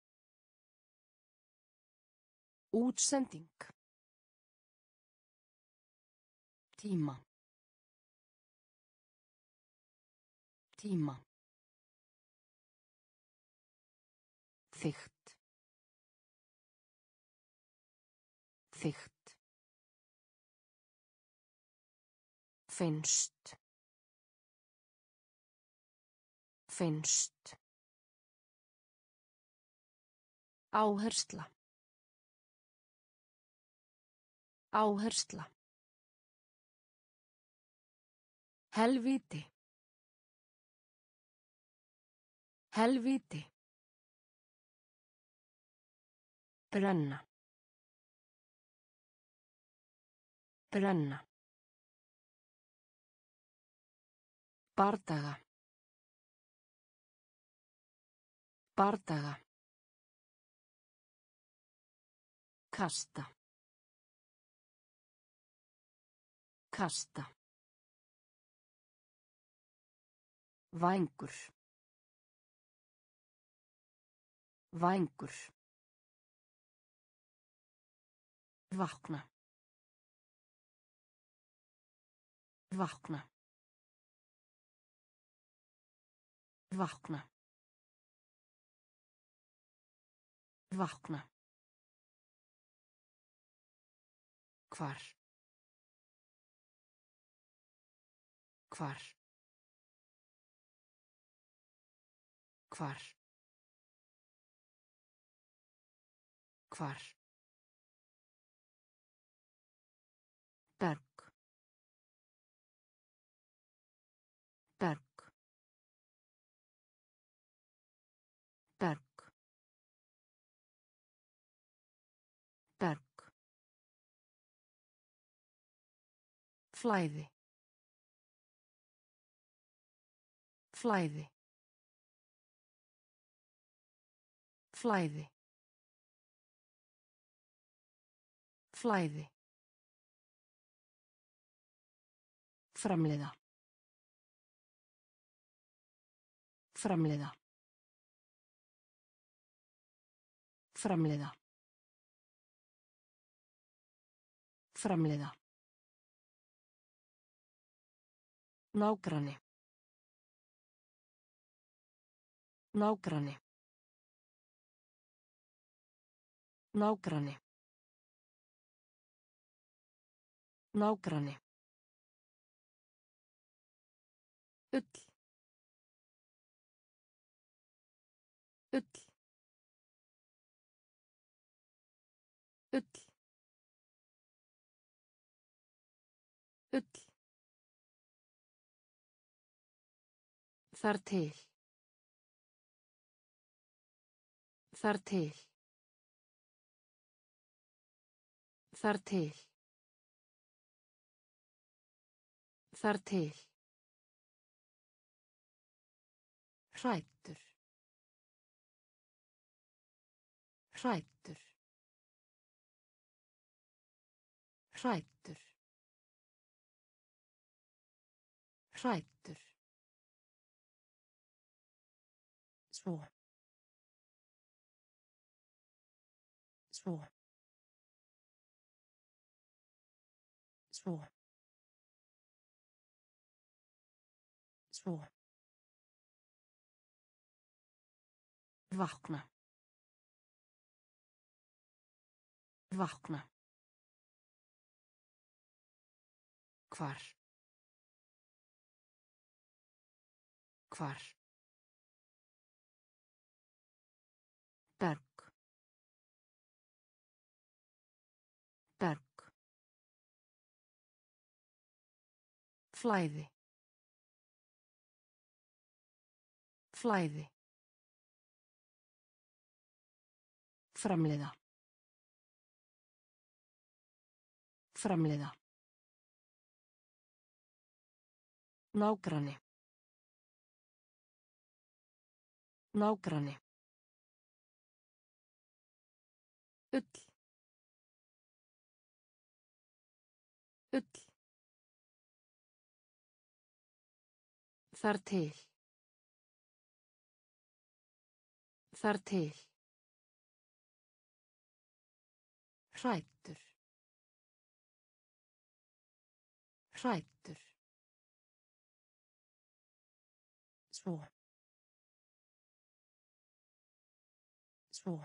Útsending. Tíma. Tíma. Þykkt. Þykkt. Finnst. Finnst. Áhersla. Áhersla. Helvíti. Helvíti. Brenna. Brenna. Bardaga. Bardaga. Kasta. Kasta. Vængur. Vængur. Vakna. Vakna. Vakna. Vakna. Hvar. Hvar. Hvar. Hvar. Berg. Berg. Berg. Berg. Flæði. Flæði. Flæði. Flæði. Framleiða. Framleiða. Framleiða. Framleiða. Nágranni. Nágranni. Nágranni. Nágranni. Ull. Ull. Ull. Ull. Þar til. Þar til. Þar til. Þar til. Hræddur. Hræddur. Hræddur. Hræddur. Svo. Svo. Svo. Svo. Vakna. Vakna. Hvar. Hvar. Berg. Berg. Flæði. Flæði. Framleiða. Framleiða. Nágranni. Nágranni. Ull. Ull. Þar til. Þar til. Hræddur. Hræddur. Svo. Svo.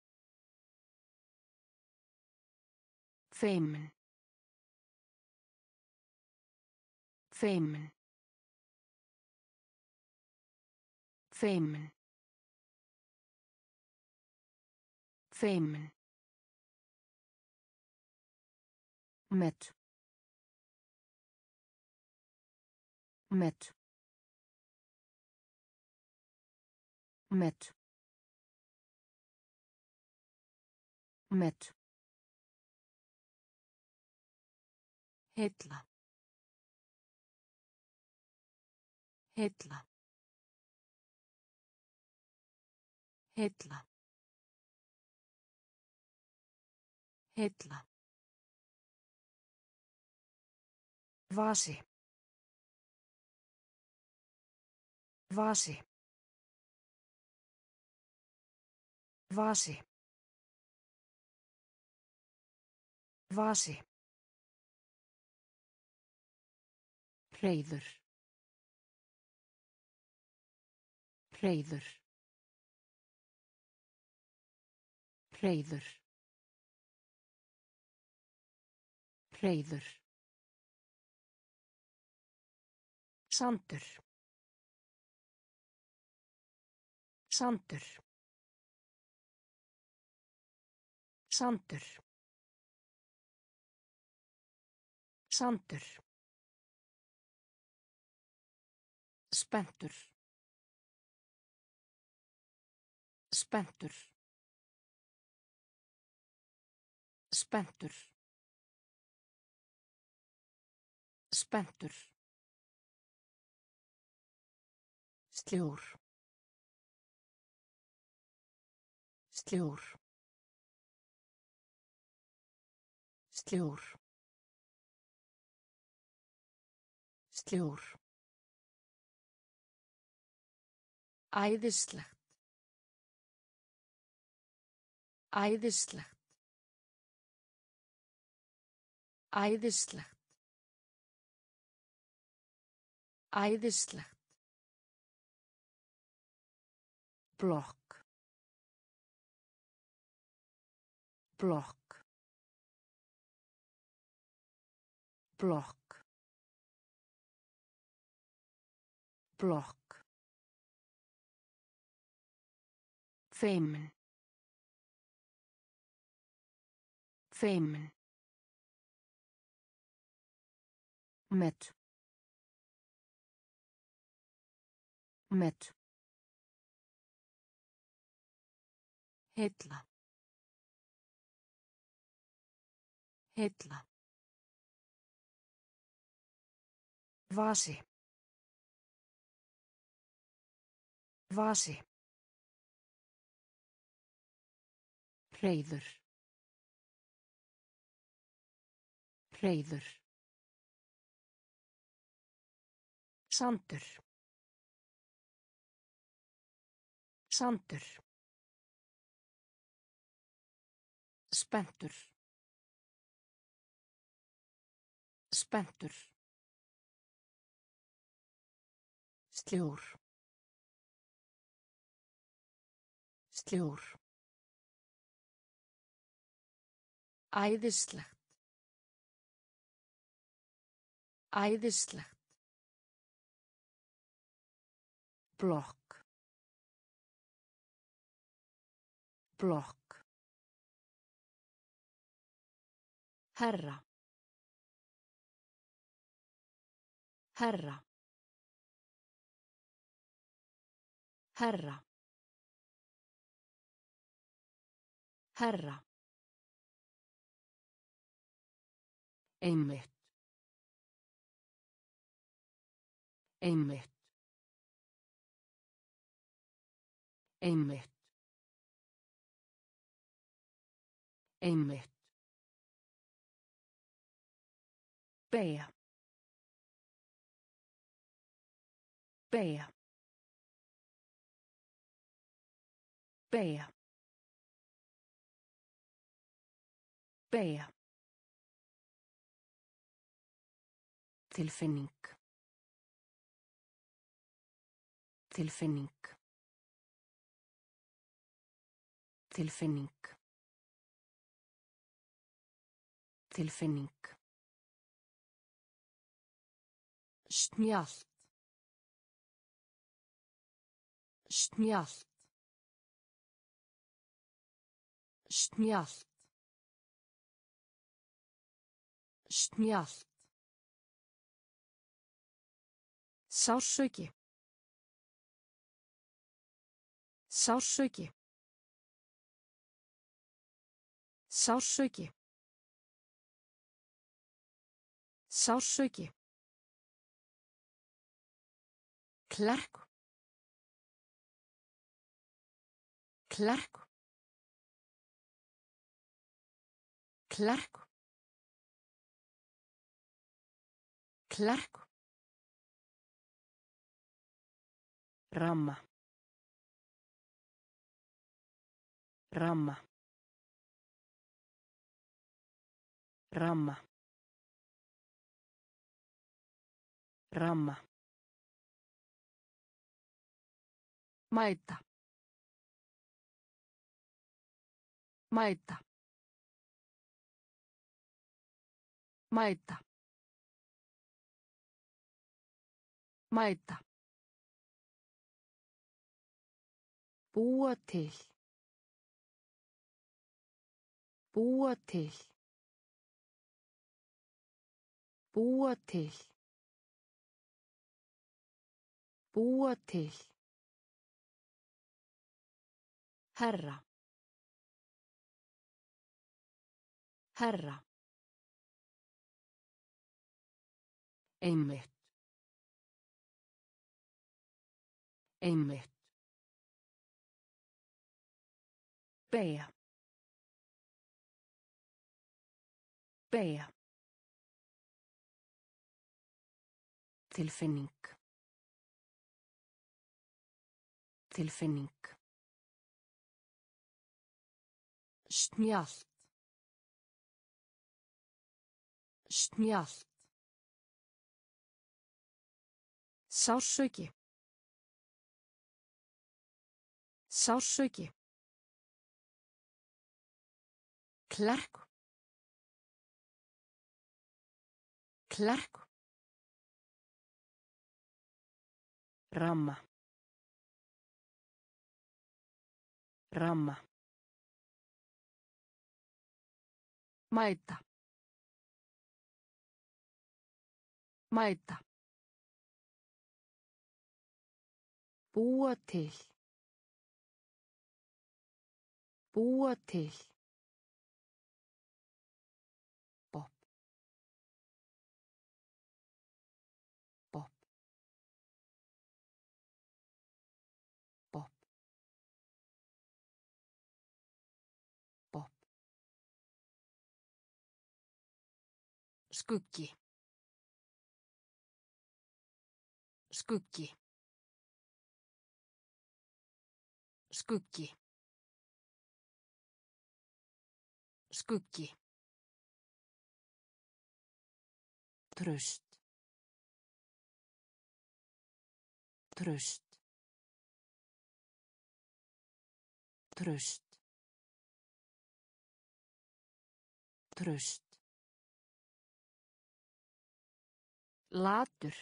Feimin. Feimin. Feimin. Feimin. Met. Met. Met. Met. Heilla. Heilla. Heilla. Heilla. Vasi. Vasi. Vasi. Vasi. Hreiður. Hreiður. Hreiður. Hreiður. Sandur. Sandur. Sandur. Sandur. Spenntur. Spenntur. Spenntur. Spenntur. Sljór. Sljór. Sljór. Sljór. Æðislegt. Æðislegt. Æðislegt. Æðislegt. Blokk. Blokk. Blokk. Blokk. Feimin. Feimin. Met. Met. Heilla. Heilla. Vasi. Vasi. Hreiður. Hreiður. Sandur. Sandur. Spenntur. Spenntur. Sljór. Sljór. Æðislegt. Æðislegt. Blokk. Blokk. Herra. Herra. Herra. Herra. Einmitt. Einmitt. Einmitt. Einmitt. Beygja. Beygja. Beygja. Beygja. Tilfinning. Tilfinning. Tilfinning. Tilfinning. Snjallt. Snjallt. Snjallt. Snjallt. Sársauki. Sársauki. Sársauki. Sársauki. Klerk. Klerk. Klerk. Klerk. Ramma. Ramma. Ramma. Ramma. Mæta. Mæta. Mæta. Mæta. Búa til. Búa til. Búa til. Búa til. Herra. Herra. Einmitt. Einmitt. Beygja. Beygja. Tilfinning. Tilfinning. Snjallt. Snjallt. Sársauki. Sársauki. Klerk. Klerk. Ramma. Ramma. Mæta. Mæta. Búa til. Búa til. Skuggi. Skuggi. Skuggi. Skuggi. Traust. Traust. Traust. Traust. Latur.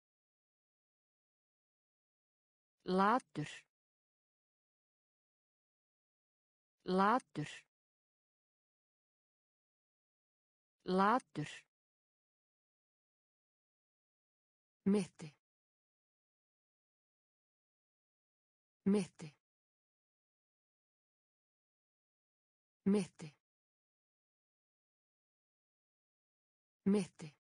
Latur. Latur. Latur. Mitti. Mitti. Mitti. Mitti.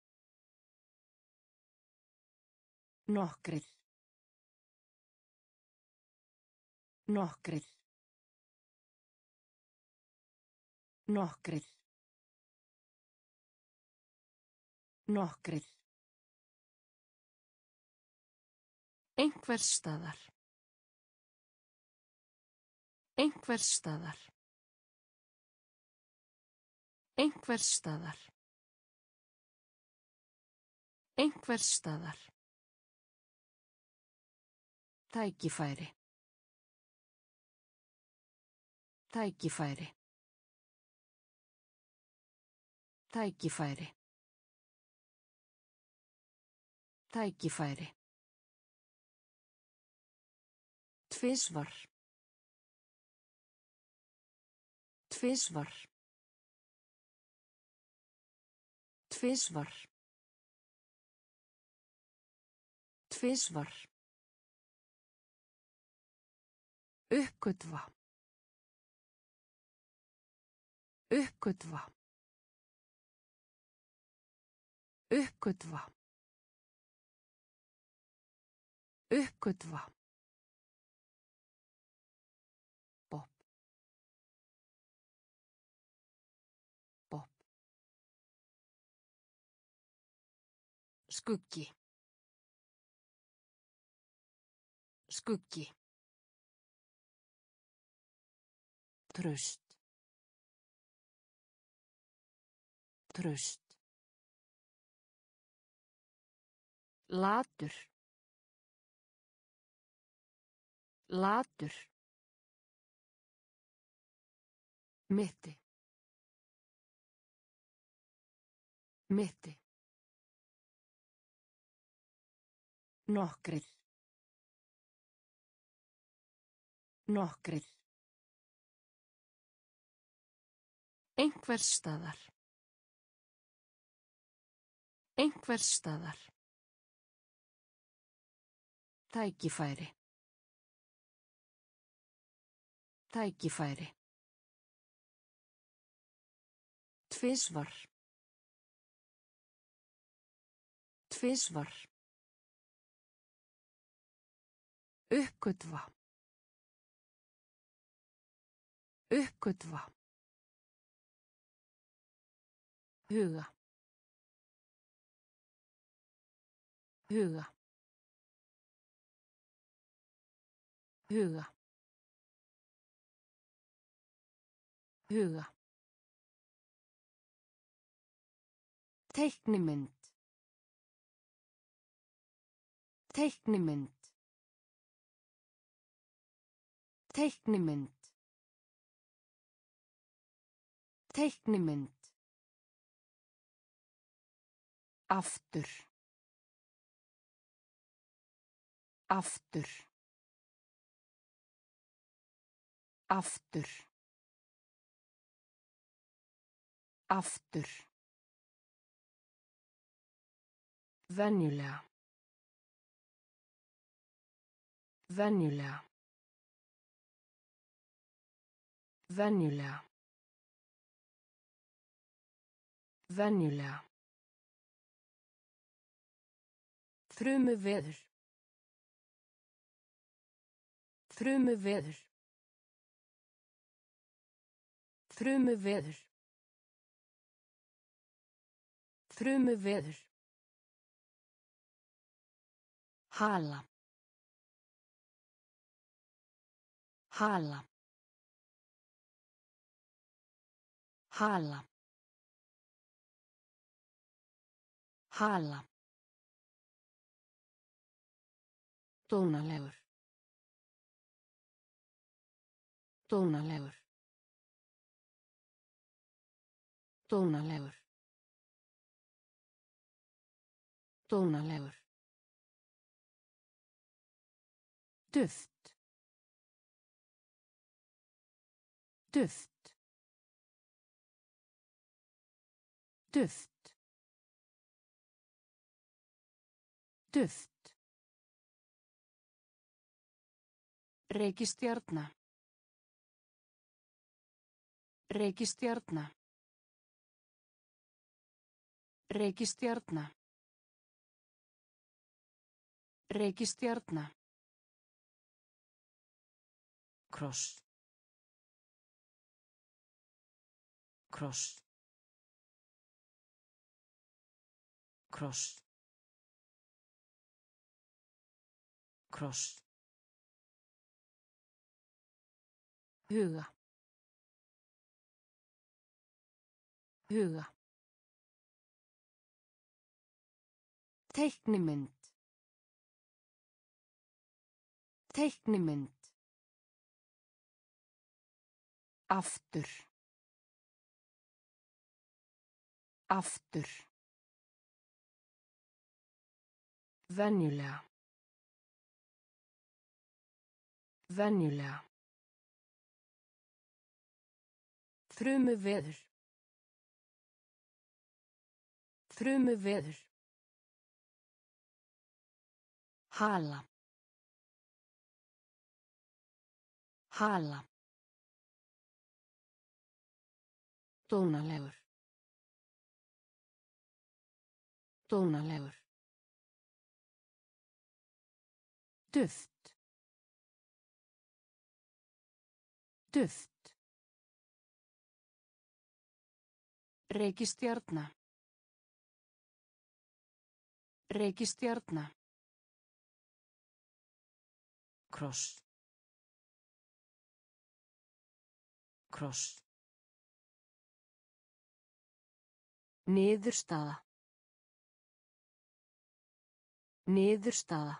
Nokkrir. Nokkrir. Nokkrir. Nokkrir. Einhvers staðar. Einhvers staðar. Einhvers staðar. Einhvers staðar. Tækifæri. Tækifæri. Tækifæri. Tækifæri. Tvisvar. Tvisvar. Tvisvar. Tvisvar. Uppgötva. Uppgötva. Uppgötva. Uppgötva. Pop. Pop. Skuggi. Skuggi. Traust. Traust. Latur. Latur. Mitti. Mitti. Nokkrir. Nokkrir. Einhvers staðar. Einhvers staðar. Tækifæri. Tækifæri. Tvisvar. Tvisvar. Uppgötva. Uppgötva. Huga. Huga. Huga. Huga. Teiknimynd. Teiknimynd. Teiknimynd. Teiknimynd. Aftur. Aftur. Aftur. Aftur. Venjulega. Venjulega. Venjulega. Venjulega. Frumuveður. Frumuveður. Frumuveður. Þrumuveður. Hala. Hala. Hala. Hala. Dónalegur. Dónalegur. Dónalegur. Dónalegur. Duft. Duft. Duft. Duft. Reikistjarna. Reikistjarna. Reikistjarna. Reikistjarna. Kross. Kross. Kross. Kross. Huga. Huga. Teiknimynd. Teiknimynd. Aftur. Aftur. Venjulega. Venjulega. Þrumuveður. Þrumuveður. Hala. Hala. Dónalegur. Dónalegur. Duft. Duft. Reikistjarna. Reikistjarna. Kross. Kross. Niðurstaða. Niðurstaða.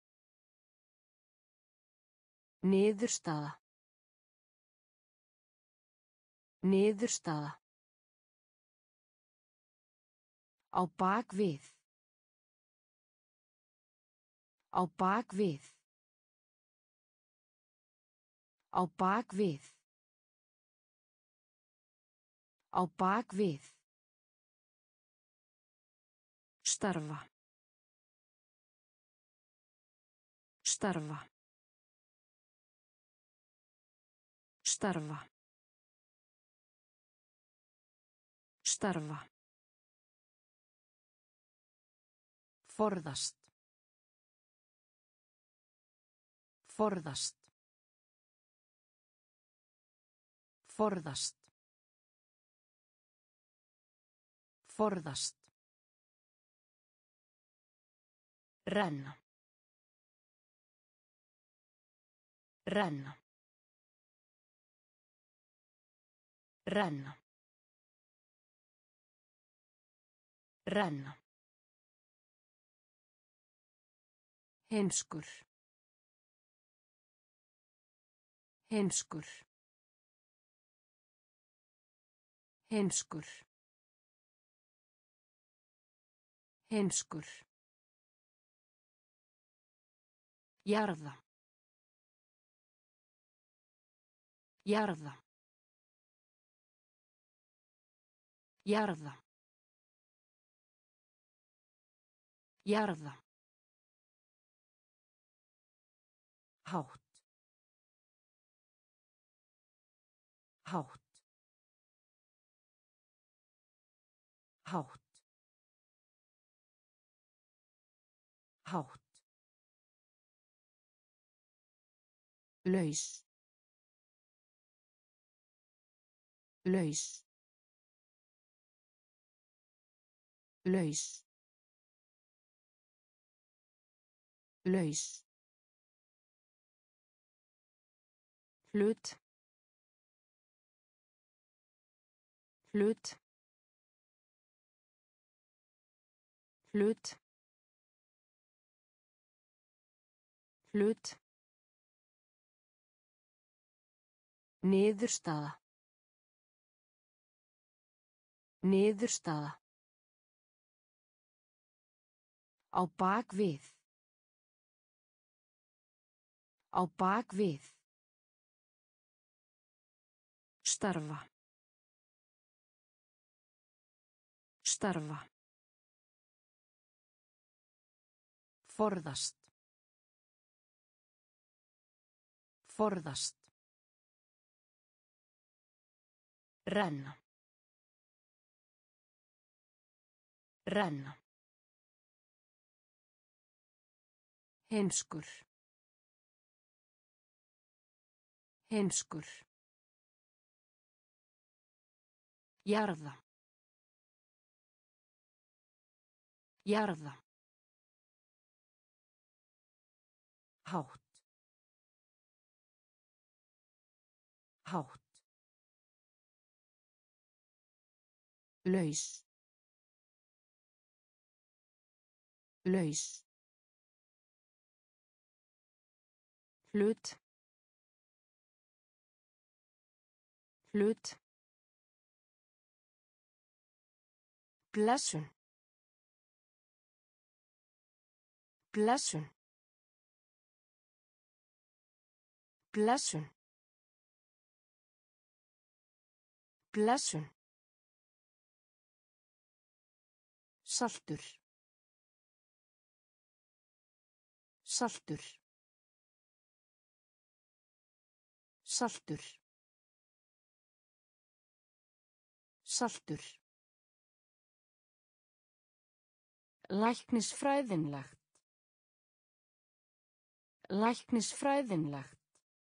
Niðurstaða. Niðurstaða. Á bak við. Á bak við. Á bak við. Á bak við. Starfa. Starfa. Starfa. Starfa. Forðast. Forðast. Forðast. Forðast. Renna. Renna. Renna. Renna. Heimskur. Heimskur. Heimskur. Heimskur. Jarða. Jarða. Jarða. Jarða. Hátt. Hátt. Hátt. Hátt. Laus. Laus. Laus. Laus. Hlut. Hlut. Hlut. Hlut. Niðurstaða. Niðurstaða. Á bak við. Á bak við. Starfa. Starfa. Forðast. Forðast. Renna. Renna. Heimskur. Heimskur. Jarða. Jarða. Hátt. Hátt. Laus. Laus. Hlut. Hlut. Blessun. Blessun. Blessun. Blessun. Saltur. Saltur. Saltur. Saltur. Læknisfræðinlegt. Læknisfræðinlegt.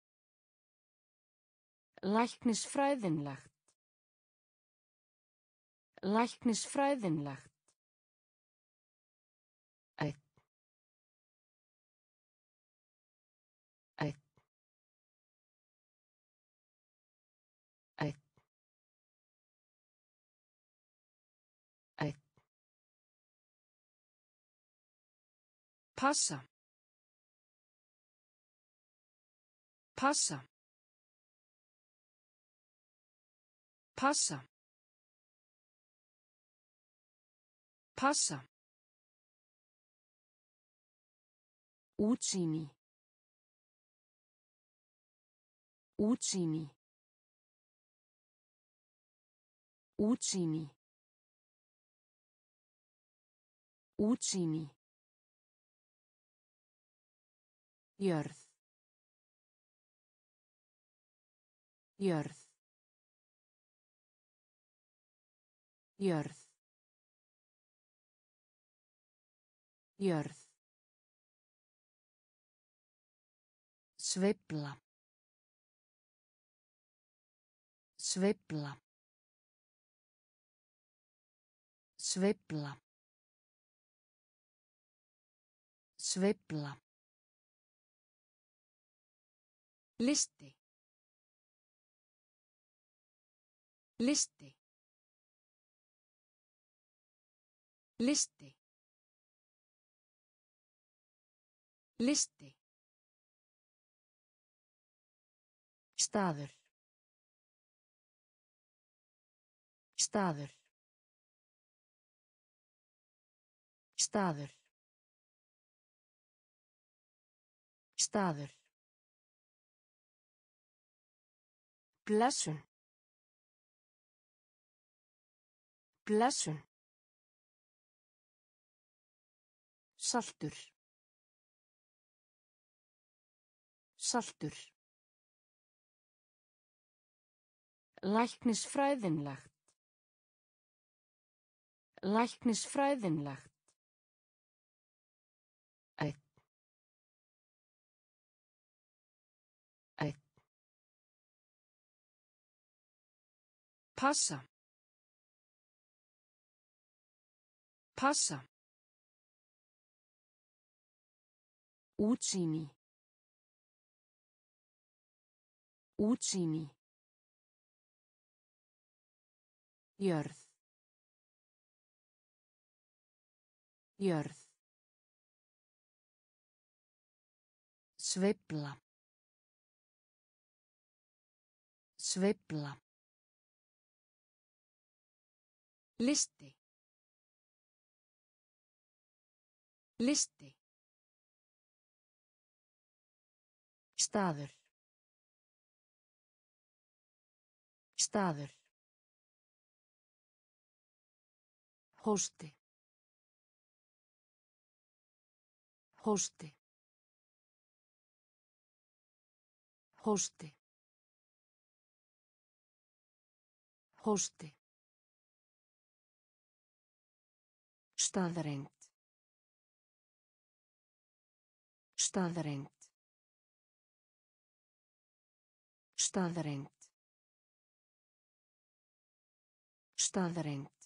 Læknisfræðinlegt. Læknisfræðinlegt. Einn. Einn. Einn. Einn. Passa. Passa. Passa. Passa. Útsýni. Útsýni. Útsýni. Útsýni. Jörð. Jörð. Jörð. Jörð. Sveifla. Sveifla. Sveifla. Sveifla. Listi. Listi. Listi. Listi. Staður. Staður. Staður. Staður. Blessun. Blessun. Saltur. Saltur. Læknisfræðinlegt. Læknisfræðinlegt. Einn. Einn. Passa. Passa. Útsýni. Útsýni. Jörð. Jörð. Sveifla. Sveifla. Listi. Listi. Staður. Staður. Hósti. Hósti. Hósti. Hósti. Staðreynd. Staðreynd. Staðreynd. Staðreynd.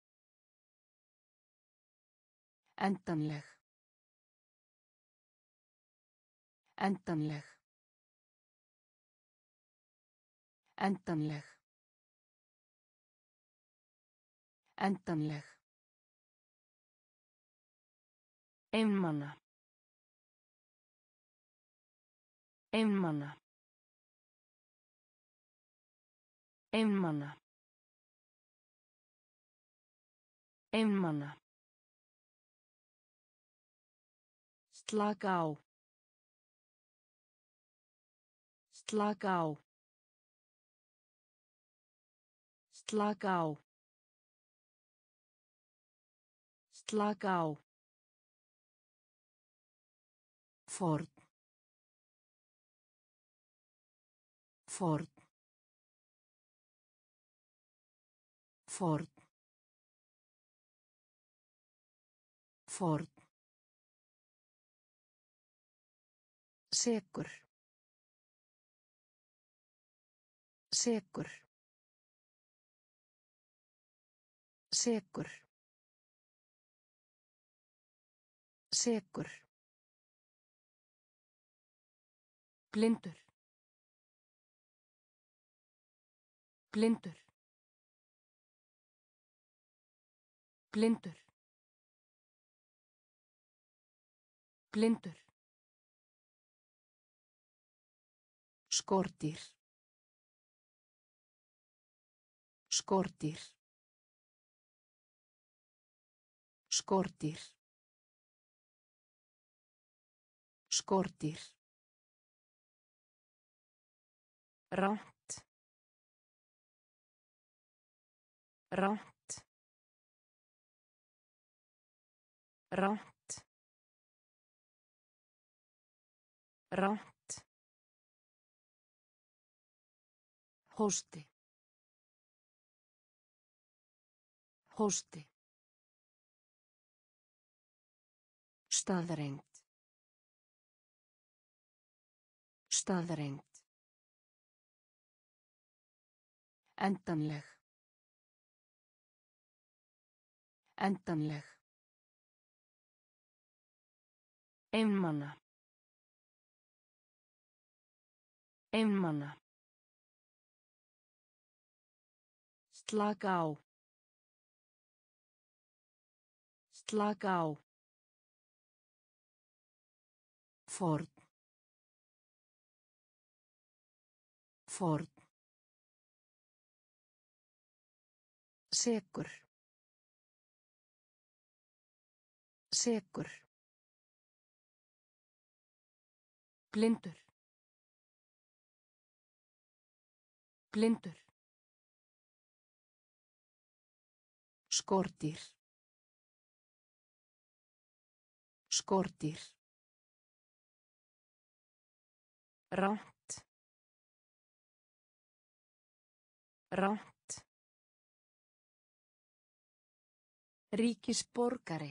Endanleg. Endanleg. Endanleg. Endanleg. Einmana. Einmana. Einmana. Einmana. Slaka á. Slaka á. Slaka á. Slaka á. Ford. Ford. Ford. Ford. Sekur. Sekur. Sekur. Sekur. Blindur. Blindur. Blindur. Blindur. Skordýr. Skordýr. Skordýr. Skordýr. Rangt. Rangt. Rangt. Rangt. Hósti. Hósti. Staðreynd. Staðreynd. Endanleg. Endanleg. Einmana. Einmana. Slaka á. Slaka á. Ford. Ford. Sekur. Sekur. Blindur. Blindur. Skordýr. Skordýr. Rangt. Rangt. Ríkisborgari.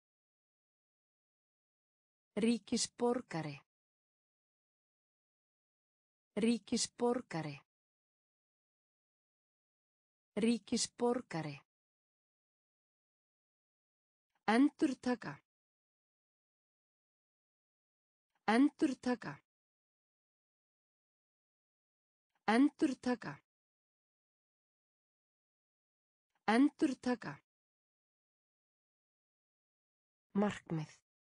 Ríkisborgari. Ríkisborgari. Ríkisborgari. Endurtaka. Endurtaka. Endurtaka. Endurtaka. Markmið.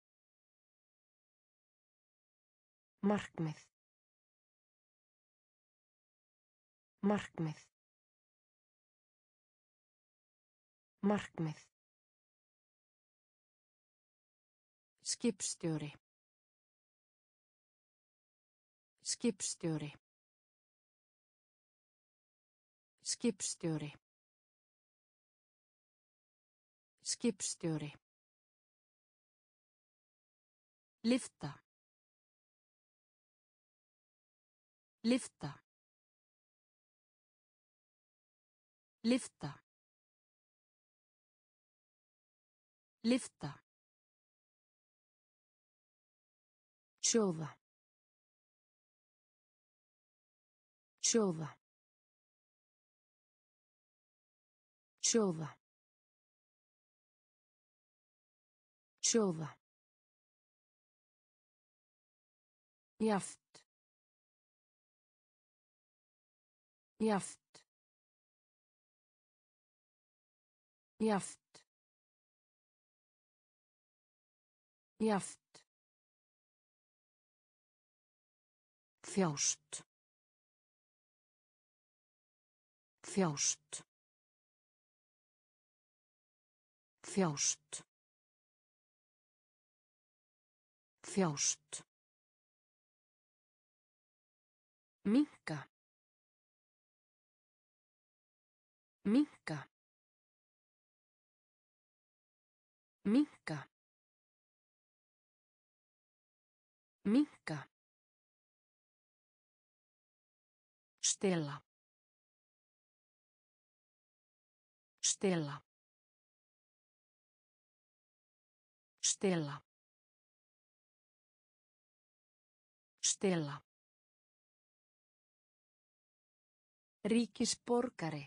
Markmið. Markmið. Markmið. Skipstjóri. Skipstjóri. Skipstjóri. Skipstjóri. Lyfta. Lyfta. Lyfta. Lyfta. Sjóða. Sjóða. Sjóða. Sjóða. Jaft. Jaft. Jaft. Jaft. Þjást. Þjást. Þjást. Þjást. Minnka. Minnka. Minnka. Minnka. Stela. Stela. Stela. Stela. Ríkisborgari.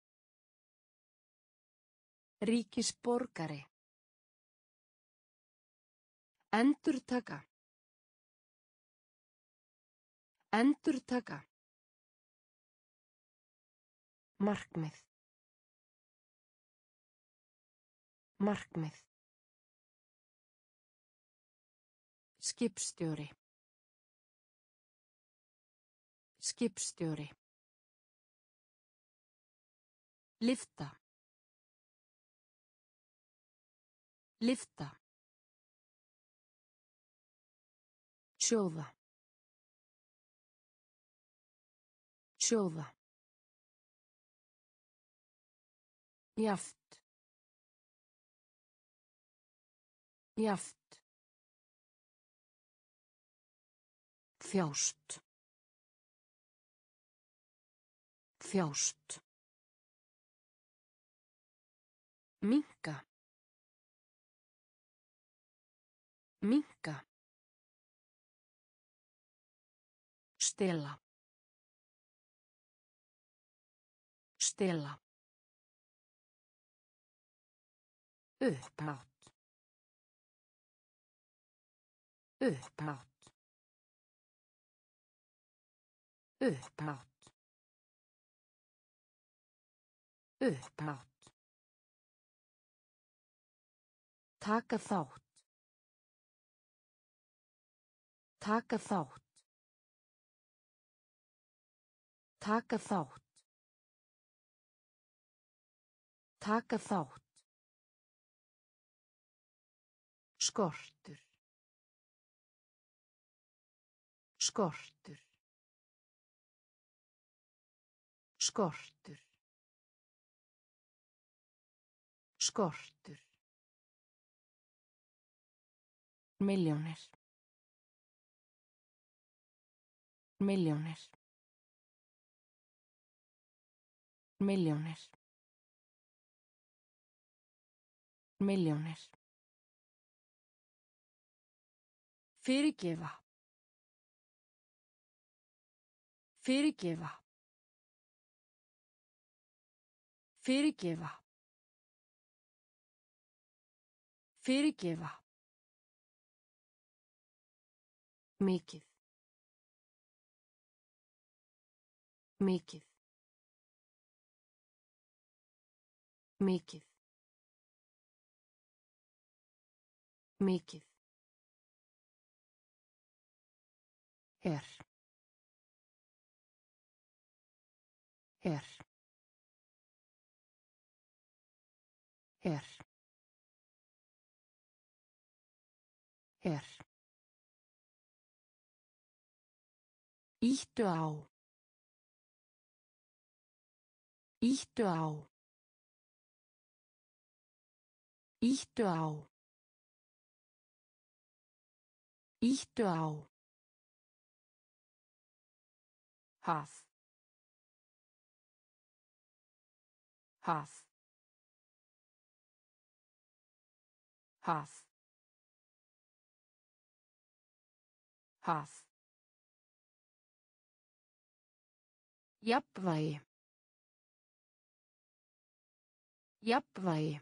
Ríkisborgari. Endurtaka. Endurtaka. Markmið. Markmið. Skipstjóri. Skipstjóri. Lyfta. Lyfta. Sjóða. Sjóða. Jaft. Jaft. Þjást. Þjást. Minnka. Minnka. Stela. Stela. Upphátt. Upphátt. Upphátt. Upphátt. Taka þátt. Taka þátt. Taka þátt. Taka þátt. Skortur. Skortur. Skortur. Skortur. Milljónir. Milljónir. Milljónir. Milljónir. Fyrirgefa. Fyrirgefa. Fyrirgefa. Fyrirgefa. Mikið. Mikið. Mikið. Mikið. Er. Er. Er. Er. Íttu á. Íttu á. Íttu á. Íttu á. Haf. Haf. Haf. Haf. Jafnvægi. Jafnvægi.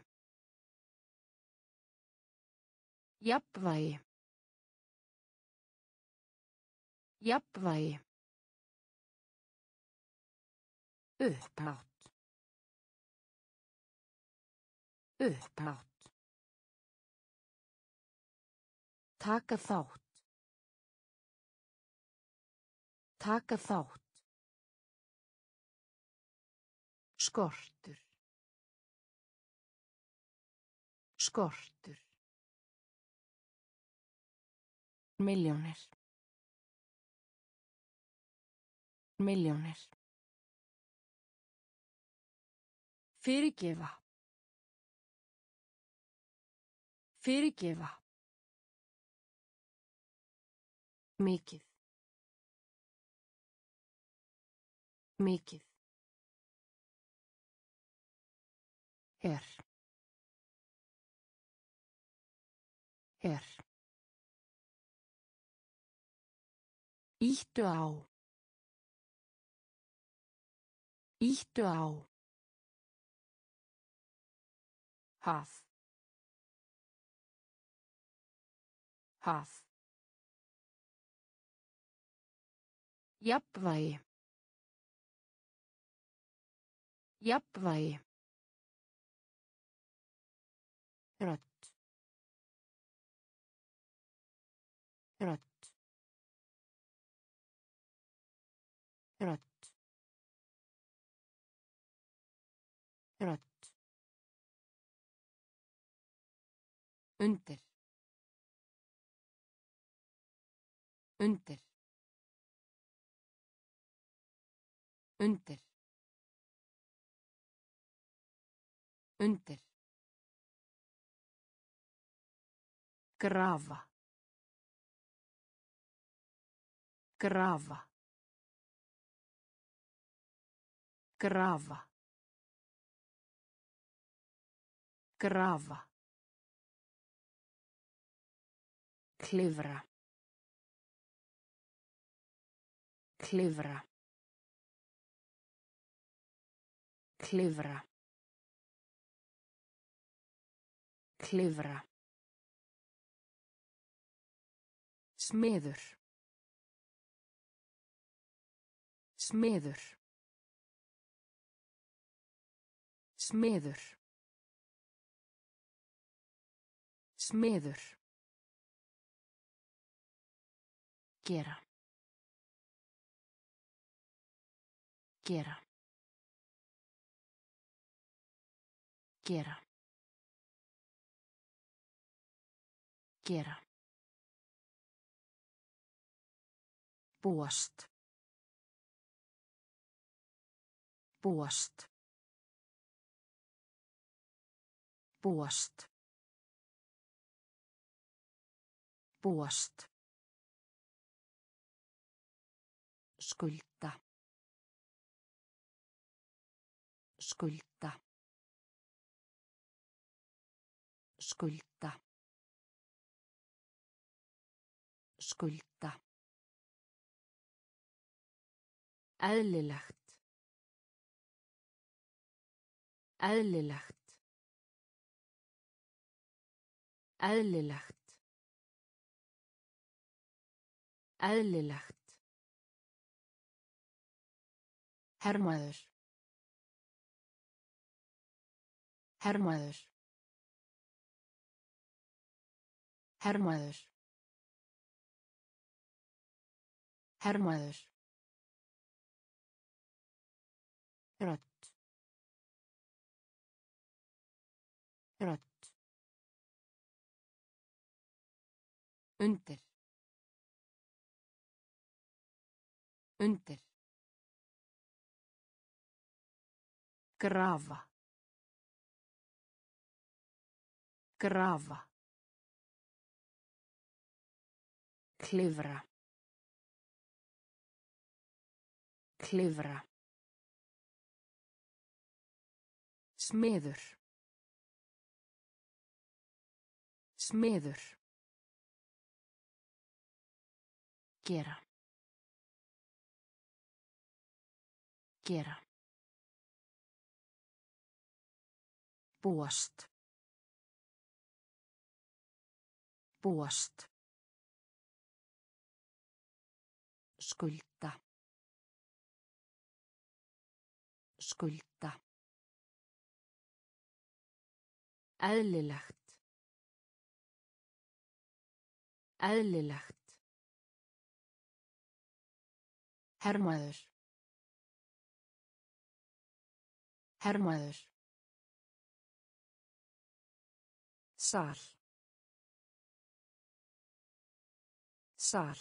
Jafnvægi. Jafnvægi. Upphátt. Upphátt. Taka þátt. Taka þátt. Skortur. Skortur. Milljónir. Milljónir. Fyrirgefa. Fyrirgefa. Mikið. Mikið. Er. Er. Íttu á. Íttu á. Haf. Haf. Jafnvægi. Jafnvægi. Rödd. Rödd. Rödd. Rödd. Undir. Undir. Undir. Undir. Grafa. Grafa. Grafa. Grafa. Klifra. Klifra. Klifra. Klifra. Smiður. Smiður. Smiður. Smiður. Gera. Gera. Gera. Gera. Búast. Búast. Búast. Búast. Skulda. Skulda. Skulda. Skulda. Eðlilegt. Eðlilegt. Eðlilegt. Eðlilegt. Hermaður. Hermaður. Hermaður. Hermaður. Rödd. Rödd. Undir. Undir. Grafa. Grafa. Klifra. Klifra. Smiður. Smiður. Gera. Gera. Búast. Búast. Skulda. Skulda. Eðlilegt. Eðlilegt. Hermaður. Hermaður. Sal. Sal.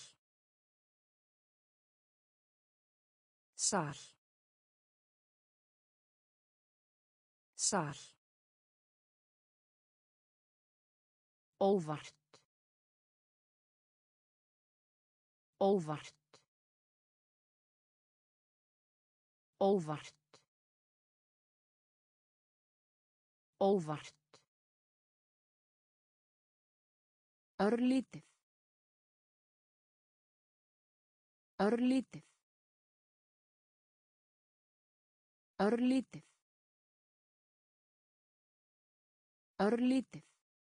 Sal. Sal. Óvart. Óvart. Óvart. Óvart. Örlítið. Örlítið. Örlítið. Örlítið.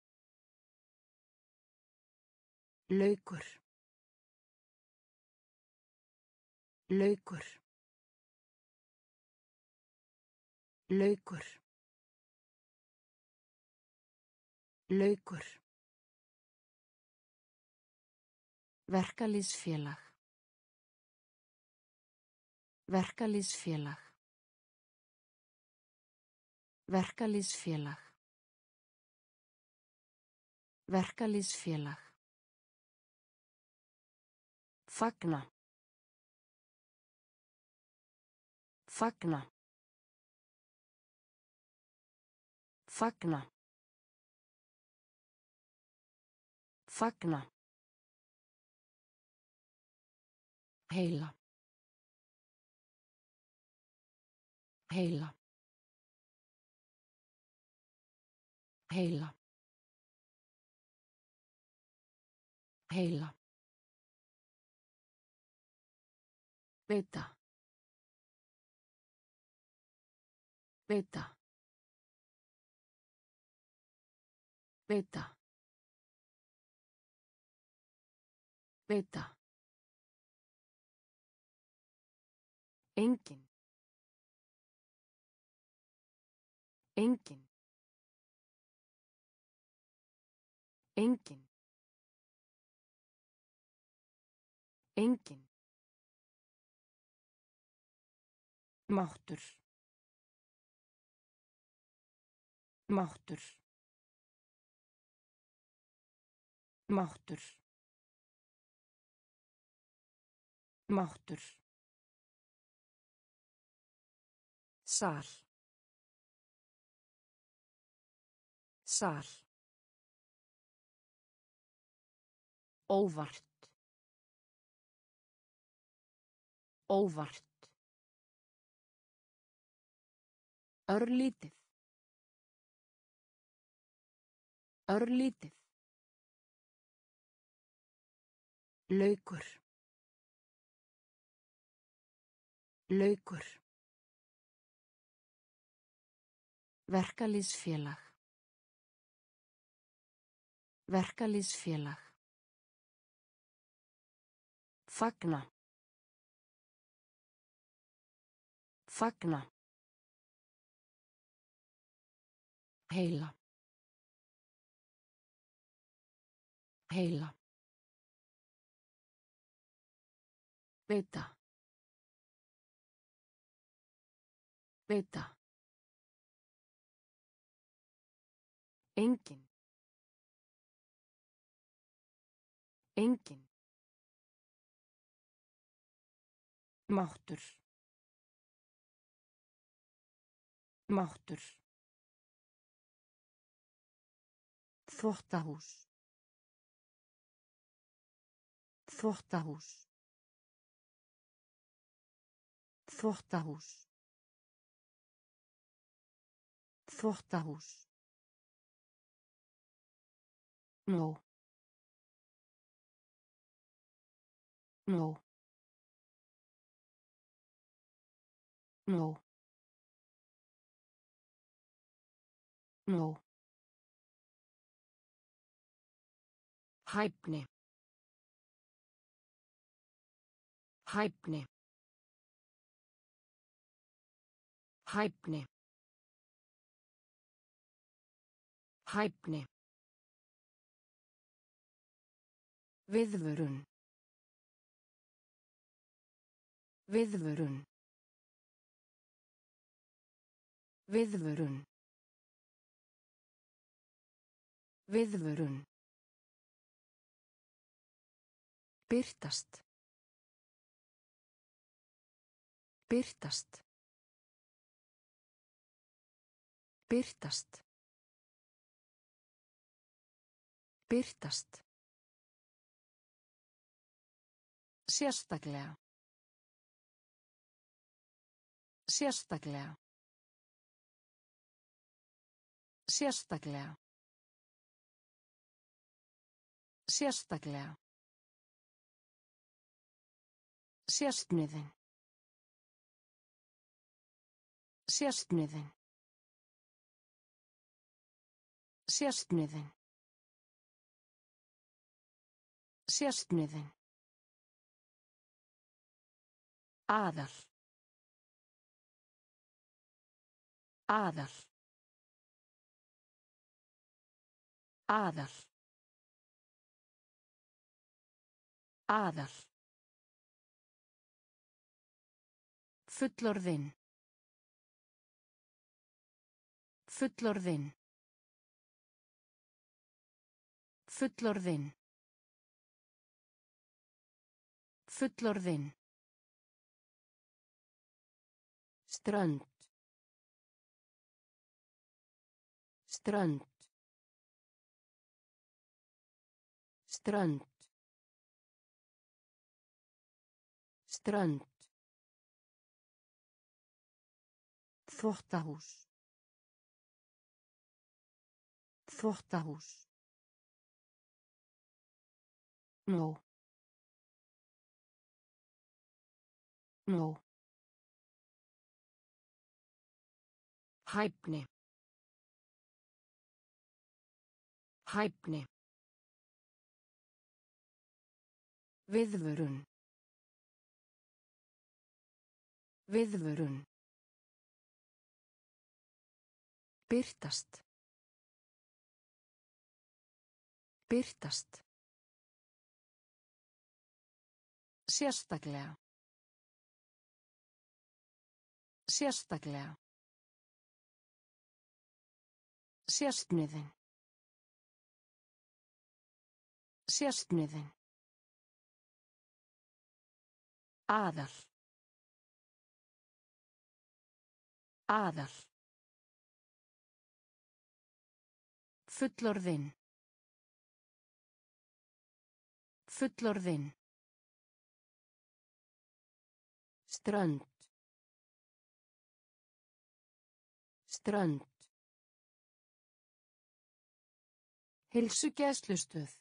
Laukur. Laukur. Laukur. Laukur. Verkalýðsfélag. Verkalýðsfélag. Verkalýðsfélag. Verkalýðsfélag. Fagna. Fagna. Fagna. Fagna. Heila. Heila. Heila. Heila. Beta. Beta. Beta. Beta. Engin. Engin. Engin. Engin. Máttur. Máttur. Máttur. Máttur. Sal. Sal. Óvart. Óvart. Örlítið. Örlítið. Laukur. Laukur. Verkalýðsfélag. Verkalýðsfélag. Fagna. Fagna. Heila. Heila. Veita. Veita. Engin. Engin. Máttur. Máttur. Þvottahús. Þvottahús. Þvottahús. Þvottahús. No. No. No. No. Hæfni. Hæfni. Hæfni. Hæfni. Viðvörun. Viðvörun. Viðvörun. Viðvörun. Birtast. Birtast. Birtast. Birtast. Sérstaklega. Sérstaklega. Sérstaklega. Sérstaklega. Sérstniðin. Sérstniðin. Sérstniðin. Sérstniðin. Aðal. Aðal. Aðal. Aðal. Fullorðinn. Fullorðinn. Fullorðinn. Fullorðinn. Strönd. Strönd. Strönd. Strönd. Þvottahús. Þvottahús. No. No. Hæfni. Hæfni. Viðvörun. Viðvörun. Birtast. Birtast. Sérstaklega. Sérstaklega. Sérstniðin. Sérstniðin. Aðal. Aðal. Fullorðinn. Fullorðinn. Strönd. Strönd. Heilsugæslustöð.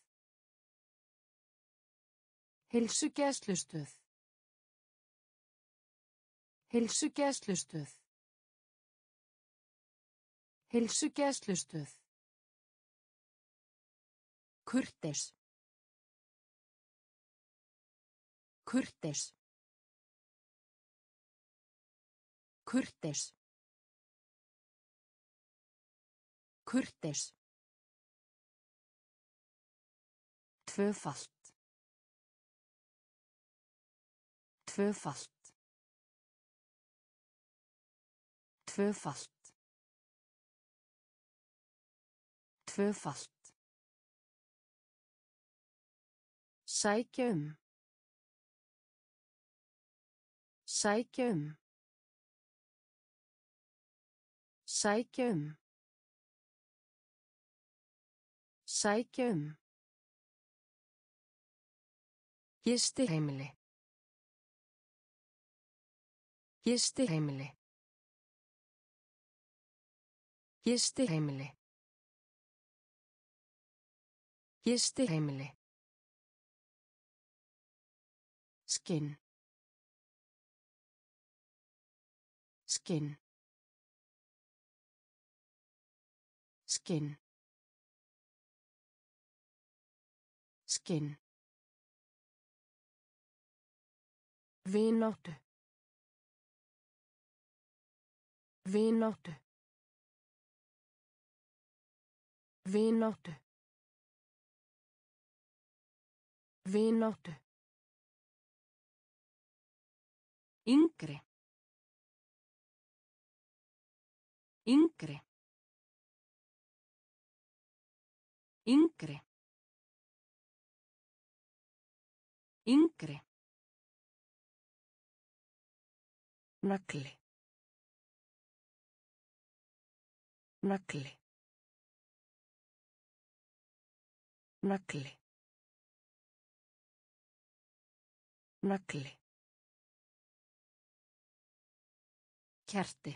Heilsugæslustöð. Heilsugæslustöð. Heilsugæslustöð. Kurteis. Kurteis. Kurteis. Kurteis. Tvöfalt. Tvöfalt. Tvöfalt. Tvöfalt. Sækja um. Sækja um. Sækja um. Sækja um. Gistiheimili. Gistiheimili. Gistiheimili. Gistiheimili. Skinn. Skinn. Skinn. Skinn. Vináttu. Vináttu. Vináttu. Vináttu. Yngri. Yngri. Yngri. Yngri. Nagli. Nagli. Nagli. Nagli. Kerti.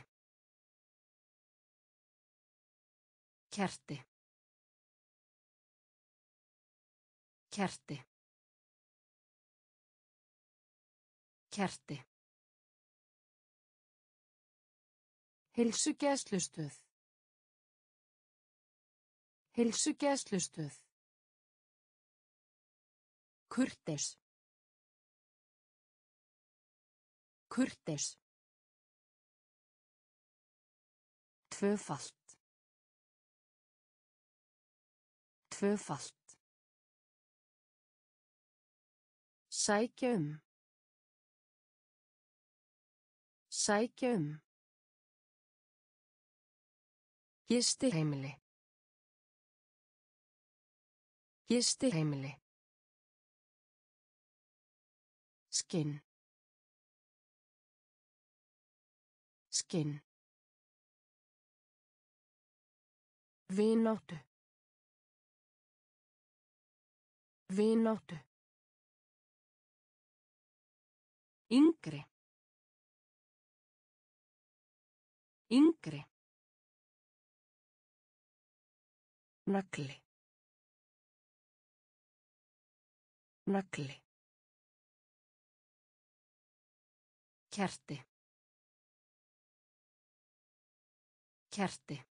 Kerti. Kerti. Kerti. Heilsugæslustöð. Heilsugæslustöð. Kurteis. Kurteis. Tvöfalt. Tvöfalt. Sækja um. Sækja um. Gistiheimili. Gistiheimili. Skinn. Skinn. Vináttu. Vináttu. Yngri. Yngri. Nagli. Nagli. Kerti. Kerti.